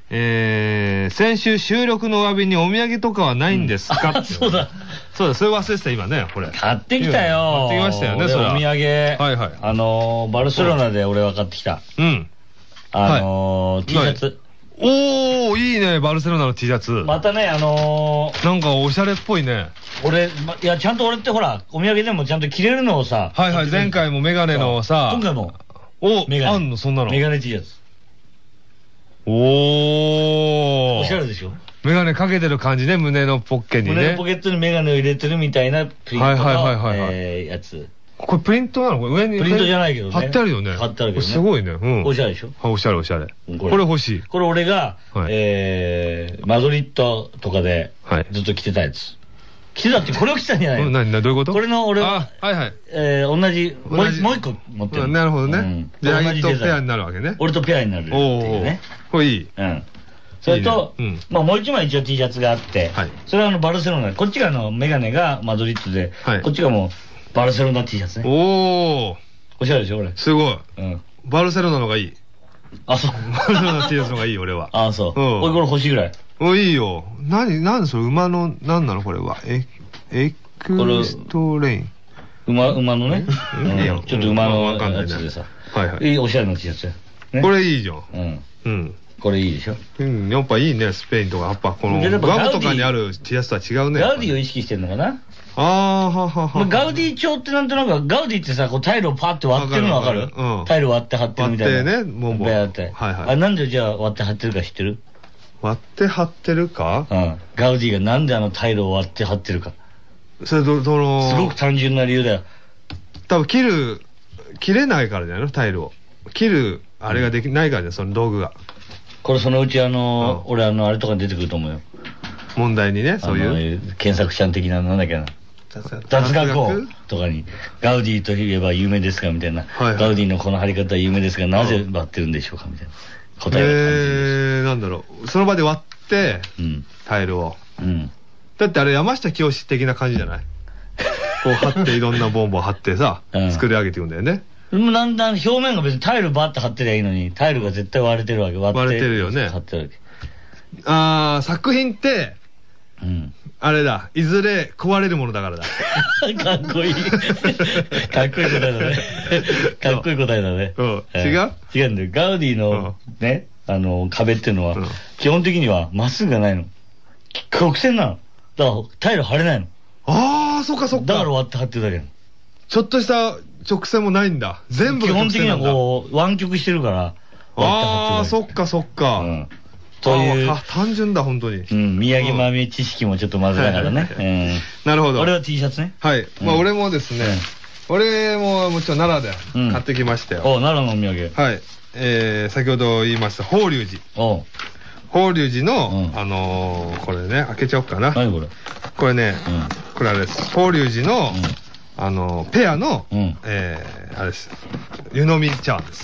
A: えー、先週収録のお詫びにお土産とかはないんですか、うん、
B: あ、そうだ。
A: そうだ、それ忘れてた今ね、これ。
B: 買ってきたよ。
A: 買ってきましたよね、それ。
B: お土産。はいはい。あのー、バルセロナで俺は買ってきた。うん。あのー、T シャツ。
A: おー、いいね、バルセロナの T シャツ。
B: またね、あの
A: ー、なんかおしゃれっぽいね。
B: 俺、いや、ちゃんと俺ってほら、お土産でもちゃんと着れるのをさ。
A: はいはい、前回もメガネのさ。
B: 今回も。
A: お、あんの、そんなの。
B: メガネ T シャツ。
A: おー。
B: おしゃれでしょ。
A: メガネかけてる感じね、胸のポッケにね。
B: 胸のポケットにメガネを入れてるみたいなプリントのやつ。
A: これプリントなのこれ上に。
B: プリントじゃないけどね。
A: 貼ってあるよね。
B: 貼ってあるけどね。
A: すごいね。うん。
B: おしゃれでしょ。
A: おしゃれおしゃれ。これ欲しい。
B: これ俺が、えー、マドリッドとかでずっと着てたやつ。着てたってこれを着てたんじゃないの？
A: 何、どういうこと？
B: これの俺は、
A: はいはい。
B: えー、同じ、もう一個持ってる。
A: なるほどね。じゃあ、同じとペアになるわけね。
B: 俺とペアになるっていうね。
A: これいい。
B: うん。それと、まあもう一枚一応 T シャツがあって、それはあのバルセロナ、こっちがあのメガネがマドリッドで、こっちがもうバルセロナ T シャツね。
A: おー。
B: おしゃれでしょ、俺。
A: すごい。うん。バルセロナのがいい。
B: あ、そう。
A: バルセロナ T シャツのがいい、俺は。
B: あ、そう。俺これ欲しいぐらい。
A: お、いいよ。なに、なんそれ、馬の、なんなのこれは。え、エクストレイン。
B: 馬、馬のね。ちょっと馬のやつでさ。はいはい。いいおしゃれな T シャツや。
A: これいいじゃん。
B: うん。うん。これいいでしょ。
A: うん、やっぱいいね、スペインとか。やっぱこの、ガムとかにある T シャツとは違うね。
B: ガウディを意識してんのかな。
A: ああ、ははは。
B: ガウディ調ってなんとなく、ガウディってさ、こうタイルをパって割ってるのわかる？タイル割って貼ってるみたいな。
A: 割ってね、もうもう。
B: はいはい。あ、なんでじゃあ割って貼ってるか知ってる？
A: 割って貼ってるか？
B: うん。ガウディがなんであのタイルを割って貼ってるか。
A: それど、どの。
B: すごく単純な理由だよ。
A: 多分切る、切れないからじゃないのタイルを。切る、あれができないからね、その道具が。
B: これそのうちあの、俺あの、あれとか出てくると思うよ。
A: 問題にね、そういう。
B: 検索者的な、なんだっけな。雑学校とかに、ガウディといえば有名ですかみたいな。ガウディのこの貼り方は有名ですが、なぜ割ってるんでしょうかみたいな。答えが感じる。
A: えー、なんだろう。その場で割って、タイルを。うん。だってあれ山下清的な感じじゃない？こう貼っていろんなボンボン貼ってさ、作り上げていくんだよね。
B: でもだんだん表面が別にタイルバーって貼ってりゃいいのに、タイルが絶対割れてるわけ。割
A: れてるよね。
B: 貼ってるわけ。
A: あー、作品って、うん。あれだ、いずれ壊れるものだからだ。
B: かっこいい。かっこいい答えだね。かっこいい答えだね。
A: うん。違う？
B: 違うんだよ。ガウディのね、あの、壁っていうのは、基本的にはまっすぐがないの。曲線なの。だからタイル貼れないの。
A: あー、そっかそっか。
B: だから割って貼ってるだけなの。
A: ちょっとした直線もないんだ。全部
B: 基本的にはこう、湾曲してるから。
A: あー、そっかそっか。うん。
B: そういう。
A: 単純だ、本当に。
B: うん、宮城豆知識もちょっと混ぜながらね。
A: なるほど。
B: 俺は T シャツね。
A: はい。まあ俺もですね、俺ももちろん奈良で買ってきましたよ。
B: お、奈良のお土産。
A: はい。えー、先ほど言いました、法隆寺。お法隆寺の、あの、これね、開けちゃおうかな。
B: 何これ？
A: これね、これあれです。法隆寺の、あの、ペアの、えー、あれです。湯飲み茶碗です。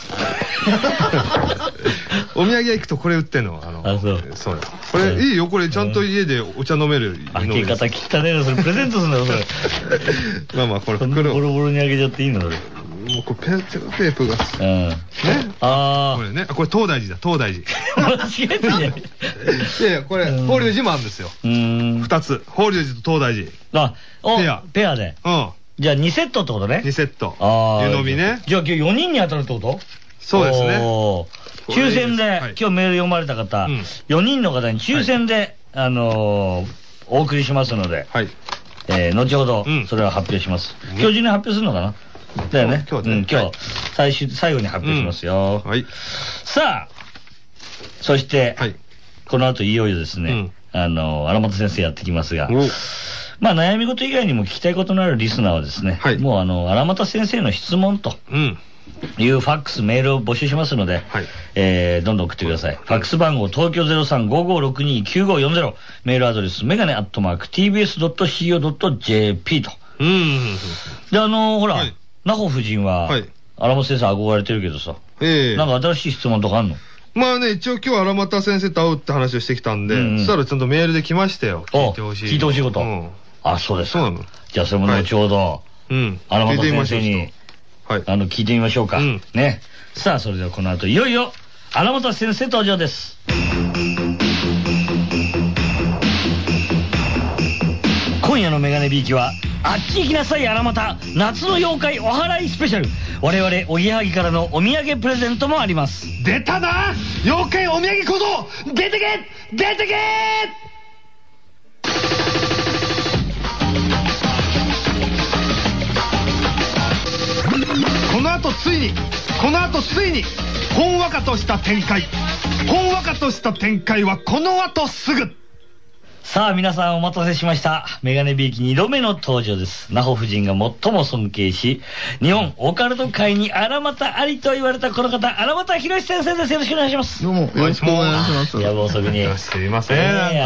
A: お土産屋行くとこれ売ってんの。あの、
B: あ、そう。
A: そうです。これいいよ、これちゃんと家でお茶飲める。
B: 開け方汚ねえの、それプレゼントすんだよ、それ。
A: まあまあ、これ袋。
B: ボロボロに開けちゃっていいの、それ。
A: もうこれペー、ペープが。うん。ね。
B: ああ。
A: これね。これ東大寺だ、東大寺。
B: 間違えてんじゃん。い
A: やいや、これ、法隆寺もあるんですよ。うん。二つ。法隆寺と東大寺。
B: あ、ペア。ペアで。うん。じゃあにセットってことね。
A: にセット。ああ。湯飲みね。
B: じゃあ今日よにんに当たるってこと？
A: そうですね。
B: 抽選で、今日メール読まれた方、よにんの方に抽選で、あの、お送りしますので、はい。えー、後ほど、それを発表します。今日中に発表するのかな？だよね。今日、うん、今日、最終、最後に発表しますよ。はい。さあ、そして、はい。この後いよいよですね、あの、荒本先生やってきますが、まあ悩み事以外にも聞きたいことのあるリスナーはですね、はい、もうあの、荒俣先生の質問と、いうファックス、メールを募集しますので、はい、えー、どんどん送ってください。ファックス番号、東京 ゼロさん ごーごーろくに きゅうごーよんゼロ、メールアドレス、メガネアットマーク ティービーエスドットシーオードットジェーピー と。うん。で、あのー、ほら、はい、那穂夫人は、はい、荒本先生憧れてるけどさ、えー、なんか新しい質問とかあんの？
A: まあね、一応今日荒俣先生と会うって話をしてきたんで、うんうん、そしたらちゃんとメールで来ましたよ。
B: 聞いてほしい。聞いてほしいこと。うん、あ、そうですか。そうなの。じゃあそれも後ほど、はい、うん、荒俣先生に、はい、あの、聞いてみましょうか。うん、ね。さあ、それではこの後、いよいよ、荒俣先生登場です。 今夜のメガネビーキはあっち行きなさい荒俣夏の妖怪お祓いスペシャル。我々おぎやはぎからのお土産プレゼントもあります。
C: 出たな妖怪お土産小僧、出てけ出てけ。この後ついにこの後ついにほんわかとした展開ほんわかとした展開はこの後すぐ。
B: さあ皆さんお待たせしました。メガネビーキにどめの登場です。ナホ夫人が最も尊敬し、日本オカルト界に荒俣ありと言われたこの方、荒俣博先生です。よろしくお願いします。
D: どうもよろしくお願いします。
B: いや、もう遅くに
A: すいません、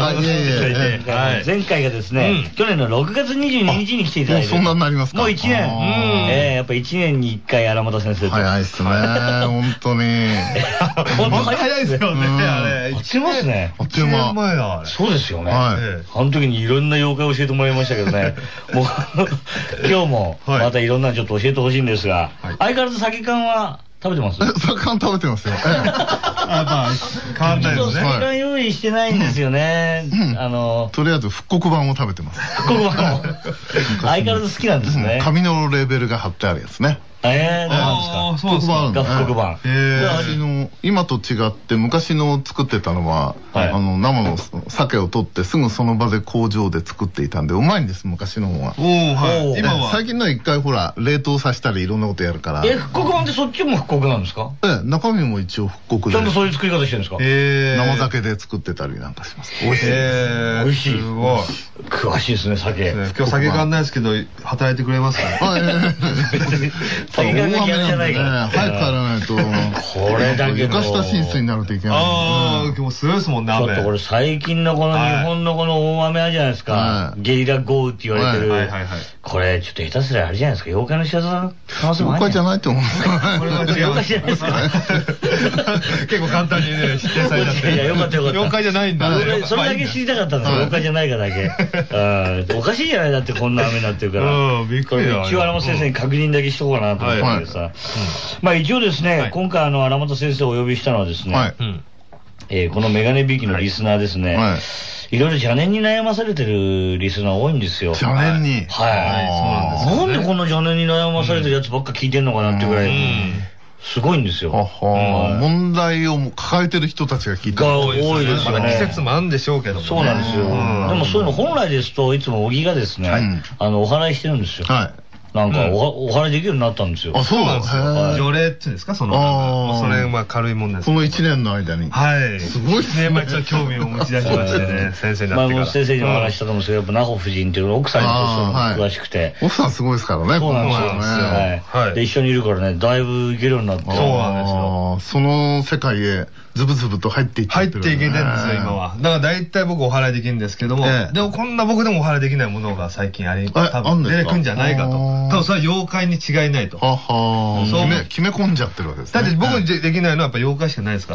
B: 前回がですね、去年のろくがつにじゅうににちに来ていただいて、
D: そんなになりますか。
B: もういちねん、ええ、やっぱいちねんにいっかい荒俣先生と。
D: 早いっすね、本当に。
A: 本当早いですよね、あれ。
B: あっちますね。
D: あっちゅう間。
B: そうですよね。あの時にいろんな妖怪教えてもらいましたけどね、もう今日もまたいろんなちょっと教えてほしいんですが、相変わらず酒缶は食べてます？
D: 酒缶食べてますよ。
A: やっぱ変わんないですね。
B: 酒缶用意してないんですよね。あの
D: とりあえず復刻版を食べてます。
B: 復刻版を相変わらず好きなんですね。
D: 紙のレーベルが貼ってあるやつね。
B: ええ、なんですか。
D: 復刻版
B: が復刻版。
D: 昔の今と違って昔の作ってたのはあの生の鮭を取ってすぐその場で工場で作っていたんでうまいんです、昔の方が。今は最近のは一回ほら冷凍させたりいろんなことやるから。
B: え、復刻版ってそっちも復刻なんですか？
D: ええ、中身も一応復刻で。
B: ちゃんとそういう作り方してるんですか？
D: 生鮭で作ってたりなんかします。
B: 美味しい。美味しい。すごい。詳しいですね、酒。
A: 今日酒買わないですけど働いてくれますか？
B: 酒缶が嫌いじゃないから。
D: 早く帰らないと。
B: これだけど
D: 床下浸水になるといけない。
A: ああ、今日すごいですもんね。
B: ちょっとこれ最近のこの日本のこの大雨あるじゃないですか。ゲリラ豪雨って言われてる。これちょっと下手すりゃあれじゃないですか。妖怪の仕業の可能性もある。
D: 妖怪じゃないと思うんですよ。
A: これは
B: 妖怪じゃないですか。
A: 結構簡単にね指定されちゃって。
B: いや、よかったよかった。
A: 妖怪じゃないんだ。
B: それだけ知りたかったんですよ。妖怪じゃないかだけ。おかしいじゃない、だってこんな雨になってるから。
A: うん、びっくりだ。
B: 一応荒俣先生に確認だけしとこうかなと思ってさ。まあ一応ですね、今回あの荒俣先生をお呼びしたのはですね、このメガネビーキのリスナーですね、いろいろ邪念に悩まされてるリスナー多いんですよ。
D: 邪念に。
B: はい。そうなんです。なんでこんな邪念に悩まされてるやつばっか聞いてんのかなっていうぐらい、すごいんですよ。
D: 問題を抱えてる人たちが聞いてる。
B: が多いですよね。
A: 季節もあるんでしょうけども。
B: そうなんですよ。でもそういうの本来ですといつも小木がですね、あのお祓いしてるんですよ。はい。なんかお祓いできるようになったんですよ。
D: あ、そうなんです
A: よ。除霊っていうんですか、その。それまあ軽いもんです。
D: このいちねんの間に。
A: はい。
D: すごいです
A: ね。まあちょっと興味を持ち出しましてね、先生になってから。
B: まあ先生にお話したと思うんですけど、やっぱナホ夫人っていう奥さんに詳しくて。
D: 奥さんすごいですからね。
B: そうなんですよ。で、一緒にいるからね、だいぶいけるようになって。そう
A: なんですよ。
D: その世界へズブズブと入っていって
A: 入っていけてるんですよ、今は。だから大体僕お祓いできるんですけども、でもこんな僕でもお祓いできないものが最近あり、多分出てくんじゃないかと。多分それは妖怪に違いないと。
D: はは決め込んじゃってるわけですね。
A: だって僕にできないのはやっぱ妖怪しかないですから。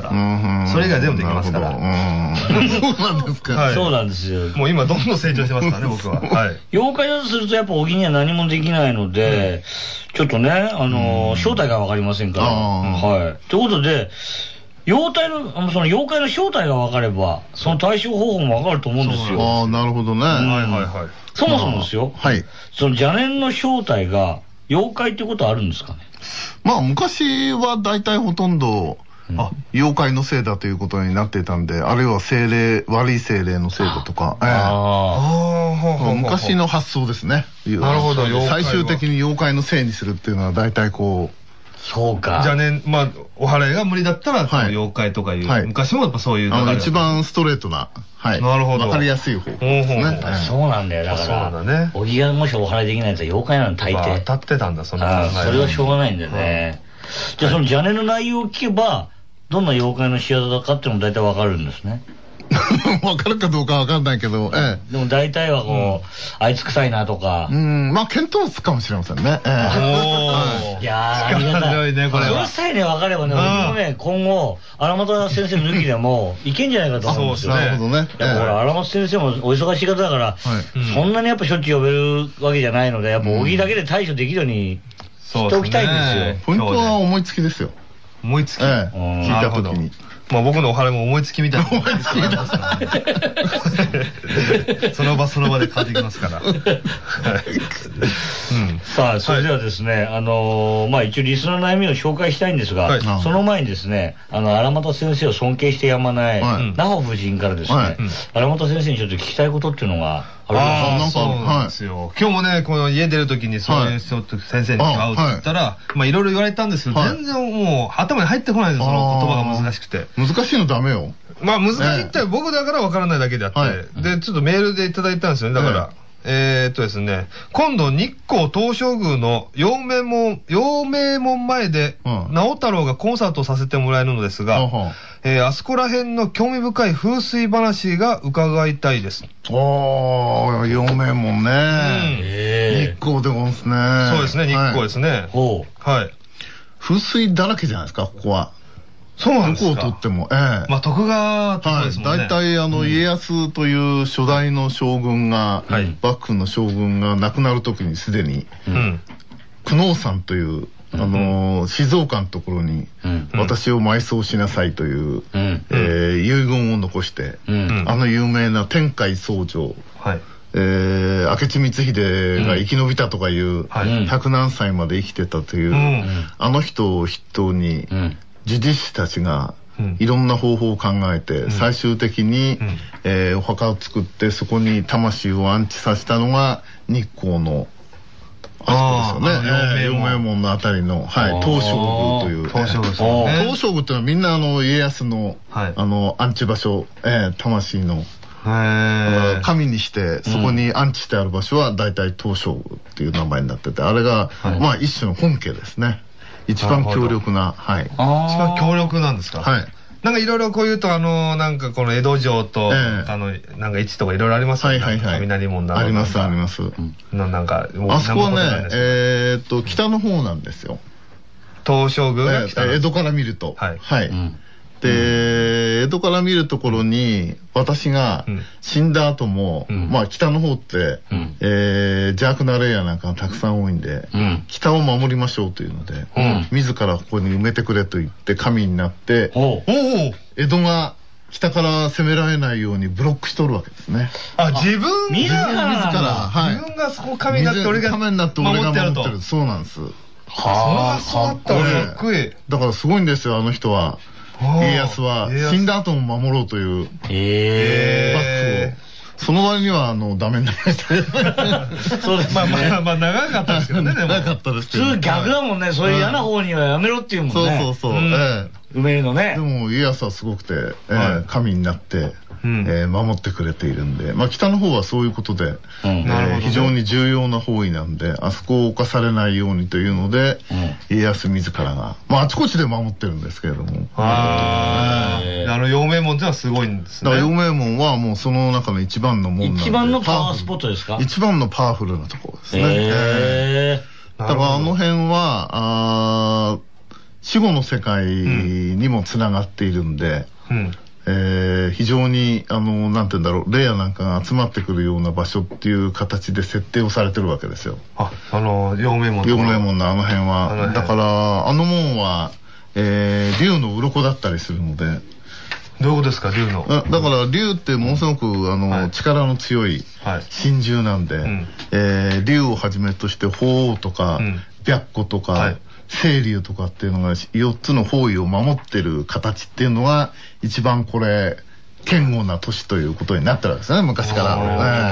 A: それ以外全部できますから。
D: そうなんですか。
B: そうなんですよ。
A: もう今どんどん成長してますからね、僕は。
B: 妖怪だとするとやっぱ小木には何もできないので、ちょっとね、あの、正体がわかりませんから。はい。ということで、妖体の、その妖怪の正体が分かれば、その対処方法も分かると思うんですよ。
D: ああ、なるほどね。はいはい
B: はい。そもそもですよ。はい。その邪念の正体が妖怪ってことはあるんですかね。
D: まあ昔は大体ほとんど、あ、妖怪のせいだということになっていたんで、あるいは精霊、悪い精霊のせいだとか。ああ。昔の発想ですね。
A: なるほど。
D: 最終的に妖怪のせいにするっていうのは大体こう。
B: そうか。
A: じゃあね、まあ、お祓いが無理だったら、妖怪とかいう、昔もやっぱそういう
D: のが一番ストレートな、はい。なるほど。わかりやすい方法ですね。
B: そうなんだよ。だから、そうだね。おぎがもしお祓いできないやつは妖怪なの大抵。
A: 当たってたんだ、そんな。
B: それはしょうがないんだよね。じゃあその邪念の内容を聞けば、どんな妖怪の仕業だかっていうのも大体わかるんですね。
D: わかるかどうかわかんないけど、え
B: え。でも大体はこう、あいつ臭いなとか。
D: うん、まあ、見当つかもしれませんね。え
B: え。いやー、ありがたいね、これは。それさえね、わかればね、俺もね、今後、荒俣先生の抜きでも、いけんじゃないかと思うんですよ。
D: なるほどね。
B: だから、荒俣先生もお忙しい方だから、そんなにやっぱしょっちゅう呼べるわけじゃないので、やっぱ、小木だけで対処できるようにしておきたいんですよ。
D: ポイントは思いつきですよ。
A: 思いつき
D: 聞いたときに。
A: まあ僕のお祓いも思いつきみたいな思いつきますからその場その場で変わっていきますから。
B: さあそれではですね、あのまあ一応リスナーの悩みを紹介したいんですが、その前にですね、あの荒俣先生を尊敬してやまない那穂夫人からですね、荒俣先生にちょっと聞きたいことっていうのがあるんです。
A: そうなんですよ。今日もね、この家出るときにそういう人と先生に会うって言ったら、まあいろいろ言われたんですけど、全然もう頭に入ってこないんですよ、その言葉が難しくて。
D: 難しいのダメよ。
A: まあ難しいって僕だから分からないだけであって、で、ちょっとメールでいただいたんですよね、だから。えーっとですね、今度日光東照宮の陽明門、陽明門前で直太朗がコンサートをさせてもらえるのですが、えー、あそこら辺の興味深い風水話が伺いたいです。
D: ああ、陽明門ね、うん、日光でもですね。
A: そうですね、日光ですね。はい。
D: 風水だらけじゃないですか、ここは。
A: そうなんですか。
D: どこをとっても、ええ。
A: まあ徳川とかですもんね。
D: 大体あの家康という初代の将軍が、幕府の将軍が亡くなる時にすでに久能山というあの静岡のところに私を埋葬しなさいという遺言を残して、あの有名な天海僧正。え明智光秀が生き延びたとかいう百何歳まで生きてたというあの人を筆頭に呪術師たちがいろんな方法を考えて最終的にお墓を作ってそこに魂を安置させたのが日光のあそこですよね。陽明門のあたりの東照宮という。
A: 東照宮ですね。
D: 東照宮っていうのはみんなあの家康のあの安置場所、魂の神にしてそこに安置してある場所は大体東照宮っていう名前になってて、あれがまあ一種の本家ですね。一番強力な、はい。
A: 一番強力なんですか。はい。なんかいろいろこういうと、あの、なんかこの江戸城と、あの、なんか位置とかいろいろありますよね。はいはいはい。雷門など。
D: ありますあります。
A: なんか、
D: あそこはね、えっと、北の方なんですよ。
A: 東照宮が北。
D: 江戸から見ると。はい。はい。で、江戸から見るところに私が死んだ後も、まあ北の方って邪悪な霊野なんかがたくさん多いんで、北を守りましょうというので、自らここに埋めてくれと言って神になって、江戸が北から攻められないようにブロックしとるわけですね。
A: あ、自分
B: 自ら
A: 自分がそこ神になって俺が
D: 守ってやると。そうなんです。
A: はあ、そうだったらかっこいい。
D: だからすごいんですよ、あの人は。家康は死んだ後も守ろうという幕府を。その割にはあのダメになりましたね。
A: そうですね。まあまあまあ長かったですけどね。
D: 長かったですけど。
B: 普通逆だもんね。そういう嫌な方にはやめろっていうもんね。
D: そうそうそう。埋
B: めるのね。
D: でも家康はすごくて神になって守ってくれているんで、まあ北の方はそういうことで非常に重要な方位なんで、あそこを侵されないようにというので家康自らが、まああちこちで守ってるんですけれども。
A: ああの陽明門ってのはすごいんですね。
D: だから陽明門はもうその中の一番の門なんで。
B: 一番のパワースポットですか？
D: 一番のパワフルなところですね。だからあの辺はあ死後の世界にもつながっているんで、え非常にあのなんて言うんだろう、霊野なんかが集まってくるような場所っていう形で設定をされてるわけですよ。
A: あ、あの陽明門。
D: 陽明門のあの辺は、だからあの門は、えー、竜の鱗だったりするので。
A: どういうことですか、竜の。
D: だから竜ってものすごくあの、はい、力の強い神獣なんで、はい、えー、竜をはじめとして鳳凰とか、うん、白虎とか、はい、青龍とかっていうのがよっつの方位を守ってる形っていうのが一番これ堅固な都市ということになってるわけですね、昔から。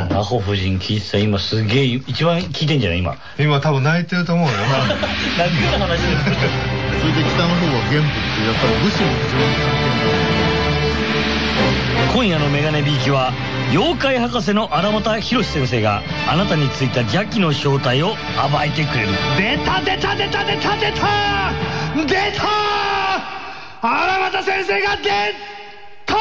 B: 那穂夫人聞いてた今すげえ一番聞いてんじゃない今。
A: 今多分泣いてると思うよ。
B: 泣くような話です。
D: それで北の方は玄武ってやっぱり武士も非常に関係ない。
B: 今夜のメガネビーキは妖怪博士の荒俣宏先生があなたについた邪気の正体を暴いてくれる。
C: 出た出た出た出た出た出た荒俣先生が出た。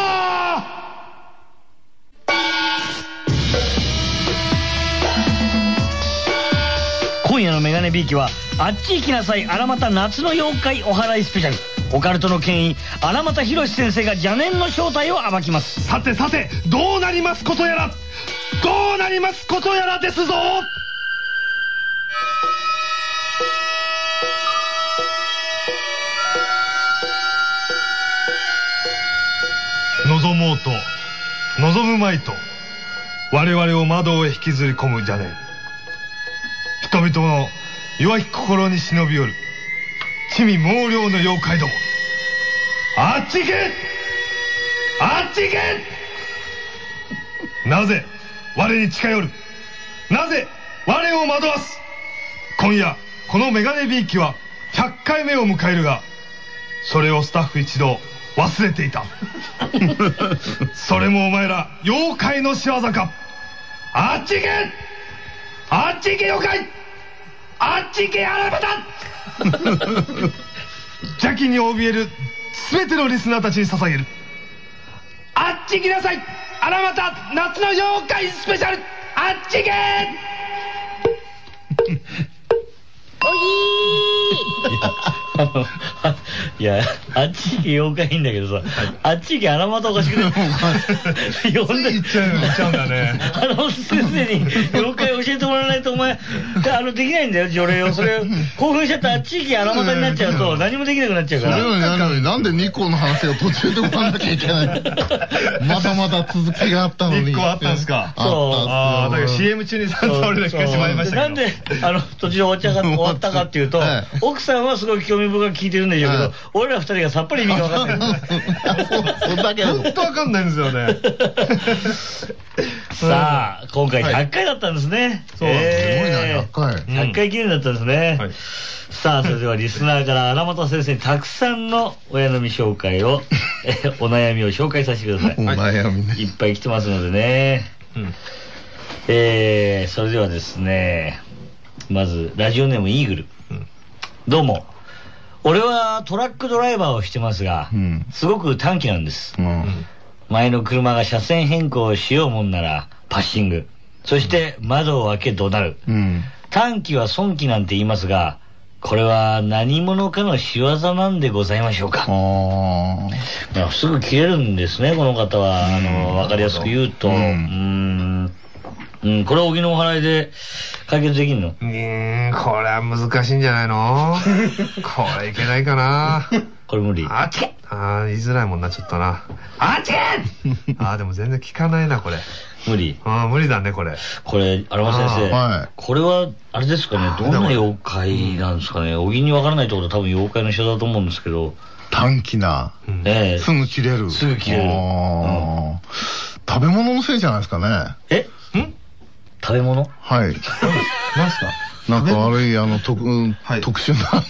B: 今夜のメガネビーキはあっち行きなさい荒俣夏の妖怪お祓いスペシャル。オカルトの権威荒俣宏先生が邪念の正体を暴きます。
C: さてさてどうなりますことやらどうなりますことやらですぞ。
A: 望もうと望むまいと我々を窓へ引きずり込むじゃねえ。人々の弱き心に忍び寄る地味猛量の妖怪ども、あっち行けあっち行けなぜ我に近寄る、なぜ我を惑わす。今夜このメガネビーキはひゃっかいめを迎えるが、それをスタッフ一同忘れていた。それもお前ら妖怪の仕業か。あっち行けあっち行け妖怪、あっち行けあらばた。邪気に怯える全てのリスナーたちに捧げる、あっち行きなさいあらまた夏の妖怪スペシャル、あっち行け
B: おぎーいや、あっち行け妖怪いいんだけどさ、あっち行け荒俣おかしくない？呼んで
A: 言っちゃう言っちゃうんだね。
B: 荒俣先生に妖怪教えてもらわないとお前あのできないんだよ、除霊を。それ興奮しちゃったあっち行け荒俣になっちゃうと何もできなくなっちゃうから。
D: それをやるのになんで日光の話を途中で終わんなきゃいけない。まだまだ続きがあったのに。
A: 日光あったんですか。
B: そう。
A: ああ、だから シーエム 中にさん倒れた気がしまいましたけど。
B: なんであの途中で終わっちゃ終わったかっていうと、奥さんはすごい興味深く聞いてるんでしょうけど、俺ら二人がさっぱり意味が分かんない。
D: そんだけ
A: 本当分かんないんですよね。
B: さあ今回ひゃっかいだったんですね。
D: そう、すごいな、ひゃっかい。
B: ひゃっかい記念だったんですね。さあそれではリスナーから荒俣先生にたくさんの親の実紹介をお悩みを紹介させてください。
D: お悩みね、
B: いっぱい来てますのでね。えそれではですね、まずラジオネームイーグル。どうも、俺はトラックドライバーをしてますが、うん、すごく短気なんです、うん、前の車が車線変更をしようもんならパッシング、そして窓を開け怒鳴る、うん、短気は損気なんて言いますが、これは何者かの仕業なんでございましょうか。あすぐ切れるんですねこの方は。あの分かりやすく言うと、うん、うーんうん、これは荻のお祓いで解決できんの？う
A: ーん、これは難しいんじゃないの？これいけないかな。
B: これ無理。
A: あっちけああ、言いづらいもんな、ちょっとな。あっちけああ、でも全然効かないな、これ。
B: 無理。
A: ああ、無理だね、これ。
B: これ、荒俣先生、はい、これは、あれですかね、どんな妖怪なんですかね。荻にわからないってことは多分妖怪の人だと思うんですけど。
D: 短気な。ええ。すぐ切れる。
B: すぐ切れる。
D: 食べ物のせいじゃないですかね。
B: えん食べ物？
D: はい。何
A: すか？
D: なんか悪い、あの、特、特殊な、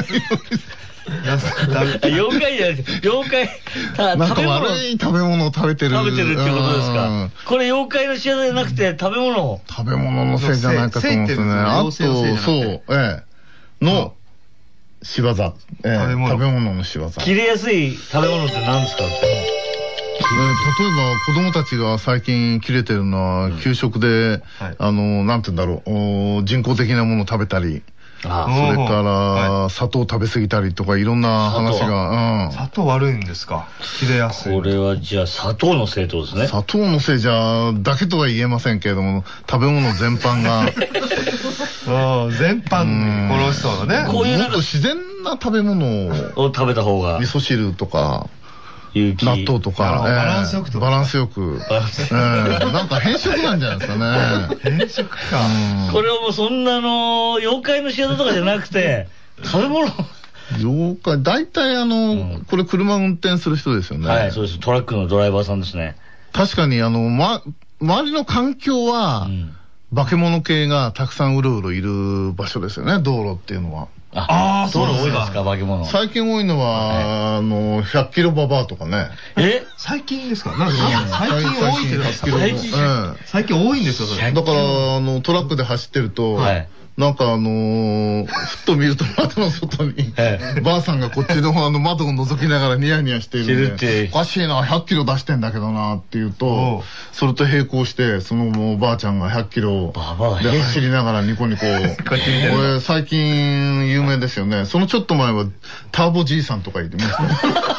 B: 妖怪じゃないです。妖怪、
D: なんか悪い食べ物を食べてる。
B: 食べてるってことですか？これ妖怪の仕業じゃなくて食べ物？
D: 食べ物のせいじゃないかと思うんですね。あと、そう、ええ、の仕業。ええ、食べ物の仕業。
B: 切れやすい食べ物って何ですか？
D: 例えば子供たちが最近切れてるのは給食で、あのなんて言うんだろう、人工的なものを食べたり、それから砂糖食べ過ぎたりとかいろんな話が。
A: 砂糖悪いんですか？切れやすい。
B: これはじゃあ砂糖のせいとですね。
D: 砂糖のせいじゃだけとは言えませんけれども、食べ物全般が
A: 全般殺しそうだね。
D: もっと自然な食べ物
B: を食べた方が、
D: 味噌汁とか納豆とか、
A: バランスよくとか、
D: バランスよく、なんか変色なんじゃないですかね。
A: 変色か。
B: これはもうそんなの妖怪の仕業とかじゃなくて食べ物。
D: 妖怪、大体あのこれ車運転する人ですよね。
B: はい、そうです。トラックのドライバーさんですね。
D: 確かにあのま周りの環境は化け物系がたくさんうろうろいる場所ですよね、道路っていうのは。
B: ああ、そう多いですか、化け物。
D: 最近多いのは、あの、ひゃっキロババアとかね。
A: え最近ですか？なんか最近多いけど、最近多いんですよ、それ。
D: だから、あの、トラックで走ってると、なんかあのー、ふっと見ると窓の外に、ばあさんがこっちの方の窓を覗きながらニヤニヤしているんで、おかしいな、ひゃっキロ出してんだけどなっていうと、それと並行して、そのもうばあちゃんがひゃっキロで走りながらニコニコ、これ最近有名ですよね。そのちょっと前はターボじいさんとか言ってました。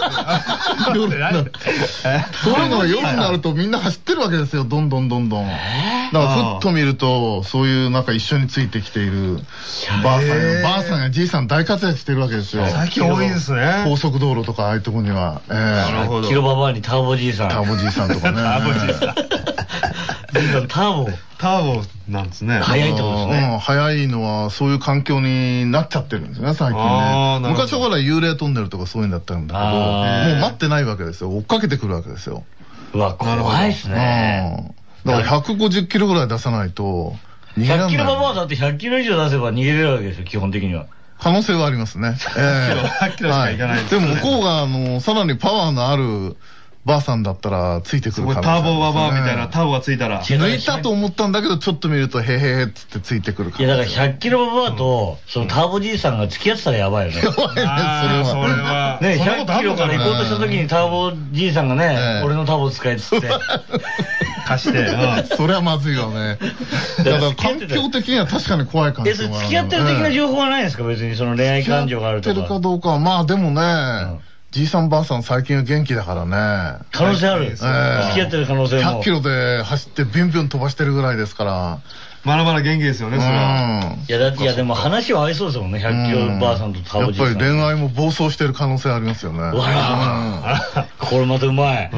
D: そういうのが夜になるとみんな走ってるわけですよ、どんどんどんどん。だからふっと見ると、そういうなんか一緒についてきているばあさんやばあさんやじいさん大活躍してるわけですよ。
A: 最近多いですね。
D: 高速道路とかああいうとこには。
B: なるほど。キロババアにターボじいさん。
D: ターボじいさんとかね。
B: ターボじいさん。ターボ。
A: ターボなんですね。
B: 早いってことですね。
D: 早いのはそういう環境になっちゃってるんですね、最近ね。昔はほら幽霊トンネルとかそういうんだったんだけど、もう待ってないわけですよ。追っかけてくるわけですよ。
B: うわ、怖いですね。
D: だからひゃくごじゅっキロぐらい出さないと
B: 逃げられない。ひゃっキロババアだってひゃっキロ以上出せば逃げれるわけですよ、基本的には。
D: 可能性はありますね。
A: ひゃっキロしかいかない。
D: でも向こうがあのさらにパワーのあるばあさんだったらついてくる可能性、
A: ターボババアみたいなターボがついたら
D: 抜いたと思ったんだけど、ちょっと見るとへへへっつってついてくる可能性。
B: いやだからひゃっキロババアとそのターボじいさんが付き合ってたらやばいよね。
D: やばいね、それは。
B: ね、ひゃっキロから行こうとした時にターボじいさんがね、俺のターボ使えっつって
A: 貸して、
D: それはまずいよね。だから環境的には確かに怖い感じ。
B: え、それ付き合ってる的な情報はないですか、別にその恋愛感情があるとか。
D: 付き合ってるかどうかはまあでもね。じいさんばあさん最近は元気だからね。
B: 可能性ある。付き合ってる可能性も。
D: ひゃっキロで走ってビュンビュン飛ばしてるぐらいですから。
A: まだまだ元気ですよね、それは。
B: いや、だって、いや、でも話は合いそうですもんね、ひゃっキロばあさんとターボじいさん。
D: やっぱり恋愛も暴走してる可能性ありますよね。わ
B: ら、これまたうまい。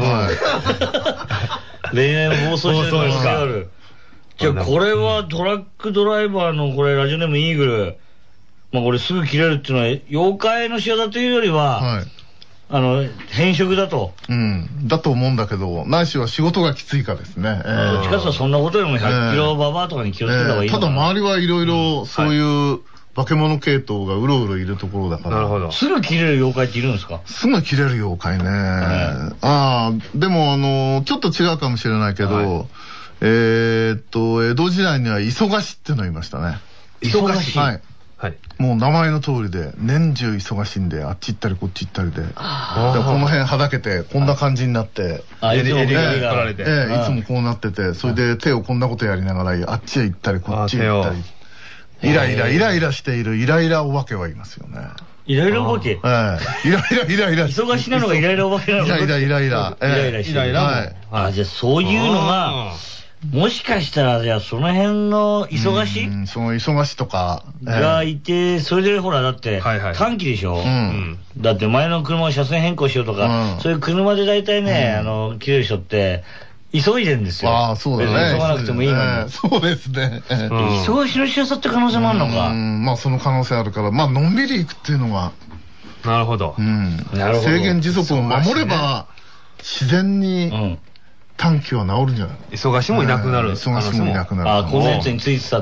B: 恋愛も暴走してる可能性ある。じゃあ、これはトラックドライバーの、これ、ラジオネームイーグル。まあ、これすぐ切れるっていうのは、妖怪の仕業というよりは、あの、変色だと。
D: うん。だと思うんだけど、ないしは仕事がきついかですね。
B: どっちかというとそんなことよりもひゃっキロババアとかに気をつけた方がいいのかな。
D: ただ周りはいろいろそういう化け物系統がうろうろいるところだから。
A: なるほど。
B: すぐ切れる妖怪っているんですか？
D: すぐ切れる妖怪ね。ああ、でもあの、ちょっと違うかもしれないけど、えっと、江戸時代には忙しってのいましたね。
B: 忙しい。
D: はい。はい、もう名前の通りで年中忙しいんで、あっち行ったりこっち行ったりで、でこの辺はだけてこんな感じになって、
B: いつも取られて、
D: いつもこうなってて、それで手をこんなことやりながらあっちへ行ったりこっちへ行ったり、イライライライラしているイライラお化けはいますよね。
B: イライラお化け？
D: ええ、イライライライラ。
B: 忙しなのがイライラお化けなの？
D: イライライライラ。
B: イライラしてる。あ、じゃあそういうのが。もしかしたら、じゃあ、その辺の忙しい
D: その忙しとか。
B: がいて、それでほら、だって、短期でしょ？だって前の車を車線変更しようとか、そういう車で大体ね、あの、切れる人って、急いでるんですよ。
D: ああ、そうだね。
B: 急がなくてもいいのに。
D: そうですね。
B: 忙しの仕業って可能性もあるのか。
D: まあ、その可能性あるから、まあ、のんびり行くっていうのが。
A: なるほど。
D: 制限時速を守れば、自然に、短期は治るんじゃない？
A: 忙しもいなくなる。
D: 忙しもいなくなる。
B: あ、このやつについてたって、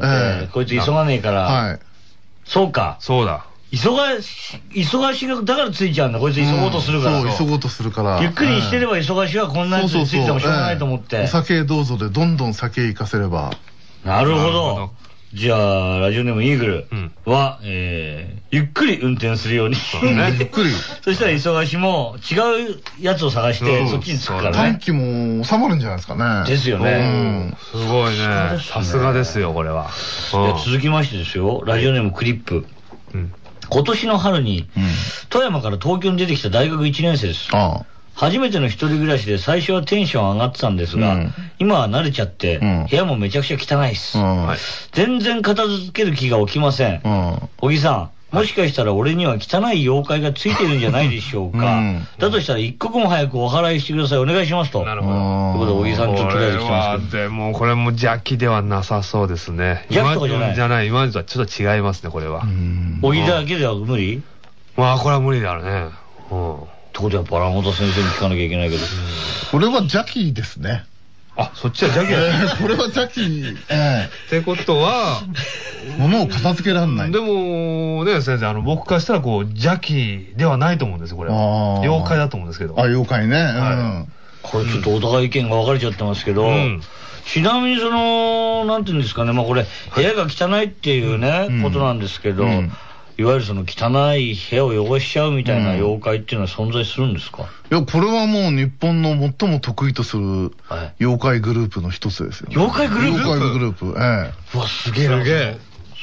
B: こいつ急がねえから。はい。そうか。
A: そうだ。
B: 忙し、忙しが、だからついちゃうんだ。こいつ急ごうとするから。
D: そう、急ごうとするから。
B: ゆっくりしてれば忙しはこんなやつについてもしょうがないと思って。
D: お酒どうぞでどんどん酒へ行かせれば。
B: なるほど。じゃあ、ラジオネームイーグルは、えー、ゆっくり運転するように。
D: ゆっくり。
B: そしたら忙しも違うやつを探して、そっちに着くからね。
D: 短期も収まるんじゃないですかね。
B: ですよね。
A: すごいね。さすがですよ、これは。
B: 続きましてですよ、ラジオネームクリップ。今年の春に、富山から東京に出てきた大学いちねん生です。初めての一人暮らしで最初はテンション上がってたんですが、うん、今は慣れちゃって、うん、部屋もめちゃくちゃ汚いっす、うん、全然片付ける気が起きません。小木さん、もしかしたら俺には汚い妖怪がついてるんじゃないでしょうか。うん、だとしたら一刻も早くお払いしてください。お願いしますと。
A: なるほど。という
B: ことで小木さんちょっと出てきてますけど。
A: でもこれも邪気ではなさそうですね。
B: 邪気とかじゃない。
A: じゃない。今までとはちょっと違いますね、これは。
B: 小木だけでは無理？
A: まあこれは無理だろうね。うん。
B: ってことはバラモト先生に聞かなきゃいけないけど。
D: これは邪気ですね。
A: あ、そっちは邪気だ。
D: これは邪気。
A: ってことは、
D: 物を片付けらんない。
A: でもね、先生、あの、僕からしたらこう、邪気ではないと思うんですよ、これは。妖怪だと思うんですけど。
D: あ、妖怪ね。
B: これちょっとお互い意見が分かれちゃってますけど、ちなみにその、なんていうんですかね、まあこれ、部屋が汚いっていうね、ことなんですけど、いわゆるその汚い部屋を汚しちゃうみたいな妖怪っていうのは存在するんですか？
D: いや、これはもう日本の最も得意とする妖怪グループの一つですよ。
B: 妖怪グループ？
D: 妖怪グループ、ええ。
B: うわ、すげえな。
A: すげえ。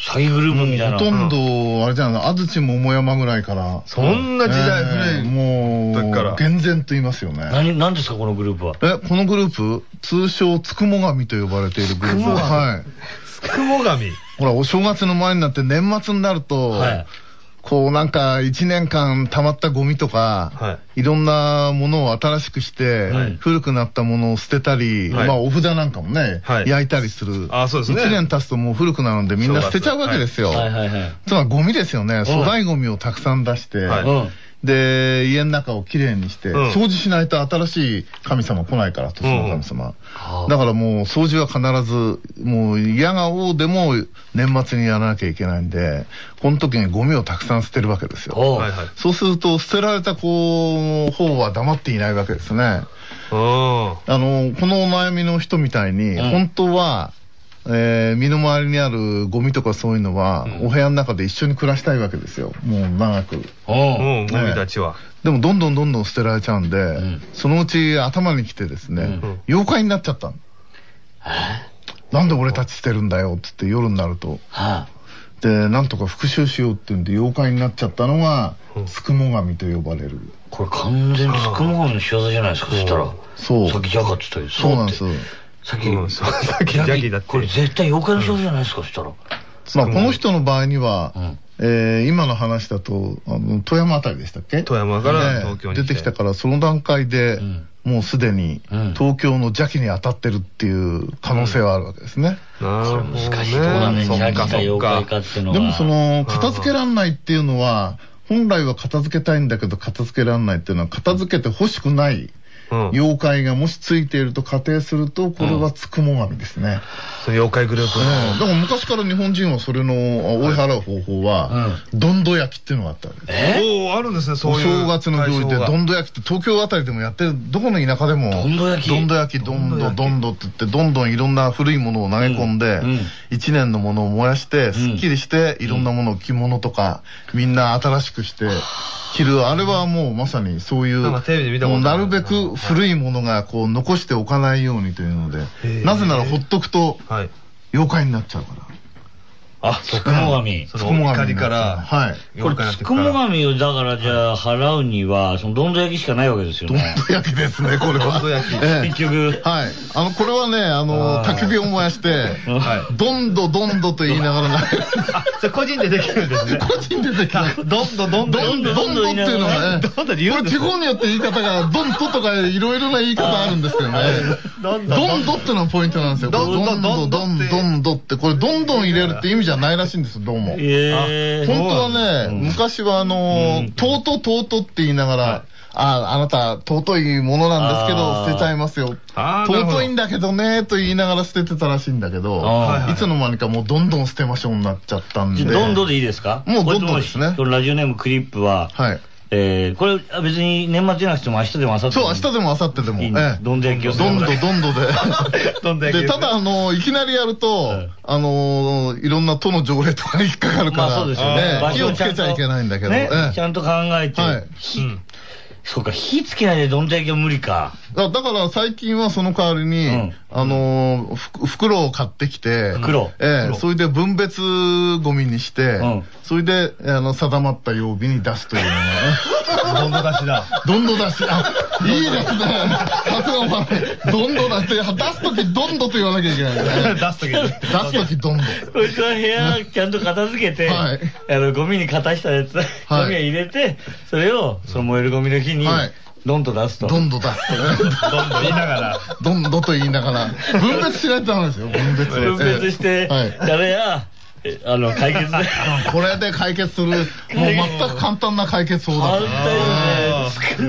B: 詐欺グループみたいな。
D: ほとんど、あれじゃない、安土桃山ぐらいから。
A: そんな時代古い。
D: もう、厳然と言いますよね。
B: 何、何ですか、このグループは。
D: え、このグループ、通称、つくも神と呼ばれているグループ。はい。
A: つくも神。
D: ほら、お正月の前になって年末になると、こうなんか一年間溜まったゴミとか、はい、いろんなものを新しくして、はい、古くなったものを捨てたり、はい、まあお札なんかもね、はい、焼いたりする。あ、そうですね。いちねん経つともう古くなるんでみんな捨てちゃうわけですよ。つまりゴミですよね。粗大ゴミをたくさん出して、はい、で、家の中をきれいにして、うん、掃除しないと新しい神様来ないから、年の神様。うん、だからもう掃除は必ず、もう嫌がおうでも年末にやらなきゃいけないんで、この時にゴミをたくさん捨てるわけですよ。そうすると、捨てられた子方は黙っていないわけですね。あの、このお悩みの人みたいに、うん、本当は、えー、身の回りにあるゴミとかそういうのは、うん、お部屋の中で一緒に暮らしたいわけですよ。もう長く。
A: ゴミたちは。
D: でもどんどんどんどん捨てられちゃうんで、うん、そのうち頭に来てですね、うん、妖怪になっちゃったの。なんで俺たち捨てるんだよって言って夜になると。で、なんとか復讐しようって言うんで妖怪になっちゃったのが、つくも神と呼ばれる。
B: これ完全につくも神の仕業じゃないですか、そしたら。
D: そう。
B: さっきジャガって言ったり。
D: そうなんです。
B: さっき、さっきジャギだって。これ絶対妖怪の仕業じゃないですか、そしたら。
D: まあ、この人の場合には、え今の話だと、あの、富山あたりでしたっけ？
A: 富山から東京に
D: 出てきたから、その段階で、もうすでに東京の邪気に当たってるっていう可能性はあるわけですね。
B: なるほどね。難しいところだね、邪気か妖怪かっていうのは。
D: でもその、片付けらんないっていうのは、本来は片付けたいんだけど片付けらんないっていうのは、片付けて欲しくない。妖怪がもしついていると仮定すると、これはつくも神ですね。
A: その妖怪グループ。
D: だから昔から日本人はそれの追い払う方法は、どんど焼きっていうのがあったわけです。
A: おお、あるんですね、そういう。
D: お正月の行事でどんど焼きって東京あたりでもやってる、どこの田舎でも、
B: どんど焼き、
D: どんど焼き、どんど、どんどって言って、どんどんいろんな古いものを投げ込んで、一年のものを燃やして、すっきりして、いろんなものを着物とか、みんな新しくして、着る、あれはもうまさにそういう、なるべく古いものがこう残しておかないようにというので、なぜならほっとくと妖怪になっちゃうから。
B: あ、つくも神。
A: その怒りから。
D: はい。
B: これ、つくも神をだからじゃあ払うには、そのどんど焼きしかないわけですよね。
D: どんど焼きですね、これは。
A: どんど焼き。
B: 結局。
D: はい。あの、これはね、あの、焚き火を燃やして、どんどどんどと言いながら
A: あ、じゃ個人でできるんですね。
D: 個人でできる。
A: どんどどんど。
D: どんどどんどっていうのはね、これ地方によって言い方が、どんととかいろいろな言い方あるんですけどね。どんどっていうのがポイントなんですよ。どんどどんどんどんどって、これどんどん入れるって意味じゃないらしいんですよ。どうも。本当はね、昔はあの、とうとうとうとうって言いながら、あ、あなた尊いものなんですけど捨てちゃいますよ。尊いんだけどねと言いながら捨ててたらしいんだけど、いつの間にかもうどんどん捨てましょうになっちゃったんで。
B: どんどんでいいですか？
D: もうどんどんですね。
B: このラジオネームクリップは、はい。えー、これ別に年末じゃなくても明日でも明後日でも。
D: そう、明日でも明後日でも。え
B: え。どんどん焼きを
D: どんどんどんどんで。どんどん焼き。で、ただあの、いきなりやると、あの、いろんな都の条例とかに引っかかるから。
B: まあそうですよね。
D: 気をつけちゃいけないんだけど。
B: ちゃんと考えて。はい。そうか、火つけないでどんどん焼きは無理か。
D: だから最近はその代わりに、あの、袋を買ってきて、
B: 袋
D: ええ、それで分別ゴミにして、それで、あの、定まった曜日に出すというのがね。
A: どんど出しだ。
D: どんど出し。あ、いいですね。さすがお前。どんど出して、出すときどんどと言わなきゃいけないね。
A: 出すとき。
D: 出すときどんど。
B: こいつは部屋ちゃんと片付けて、あの、ゴミに片したやつ、ゴミを入れて、それを、その燃えるゴミの日に、どんと出すと。
D: どんど出すとね。
A: どんど言いながら。
D: どんどと言いながら。分別しないとダメですよ、分別。
B: 分別して、誰や、あの、解決で。
D: これで解決する、もう全く簡単な解決法だ。
B: 簡単よね。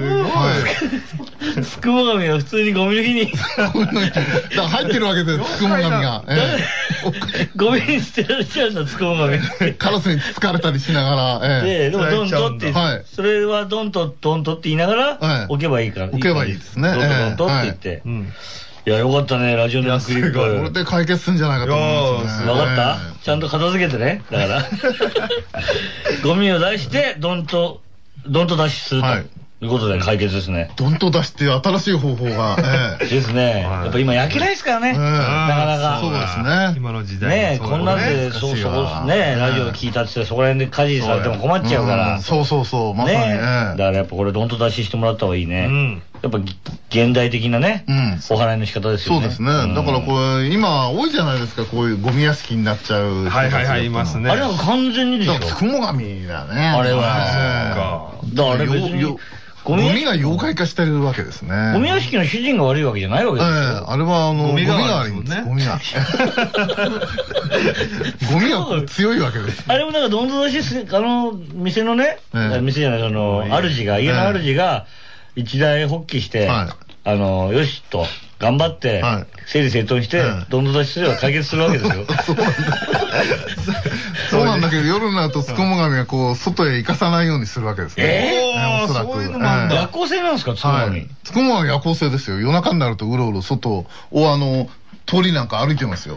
B: つくも神は普通にゴミの日に。
D: だから入ってるわけです、つくも神が。
B: ゴミに捨てられちゃうんだ、つくも神。
D: カラスにつつかれたりしながら。
B: で、でもドンとって、それはドンとドンとって言いながら、置けばいいから。
D: 置けばいいですね。
B: ドンとドンとって言って。いや、よかったね、ラジオのクリップ。
D: これで解決するんじゃないかと思いますね。
B: わかった？ちゃんと片付けてね。だから。ゴミを出して、どんと、どんと出しすると。 いうことで解決ですね。
D: どんと出して新しい方法が。
B: ですね。やっぱ今焼けないですからね。なかなか。
D: そうですね。
A: 今の時代。
B: ねこんなんで、そうそう、ねラジオ聞いたってそこら辺で家事されても困っちゃうから。
D: そうそうそう、まさにね。だ
B: からやっぱこれどんと出ししてもらった方がいいね。やっぱ現代的なね、お払いの仕方ですよね。
D: そうですね。だからこれ、今多いじゃないですか、こういうゴミ屋敷になっちゃう。
A: はいはいはい、いますね。
B: あれは完全にでしょ。
D: つくも神だね。
B: あれは。そうか。だから別に。
D: ゴミが妖怪化してるわけですね。
B: ゴミ屋敷の主人が悪いわけじゃないわけですよ。
D: あれはあのゴミが悪いんです。ゴミが。ゴミが強いわけです。
B: あれもなんかどんどん出しあの店のね、店じゃないその主が家の主が一大発起して、あのよしと頑張って整理整頓してどんどん出しすれば解決するわけですよ。
D: そうなんだけど夜になるとつくも神がこう外へ行かさないようにするわけですね。
B: ええ、そういうのなんだ。夜行性なんですかつくも神。
D: つくも神夜行性ですよ。夜中になるとうろうろ外をあの通りなんか歩いてますよ。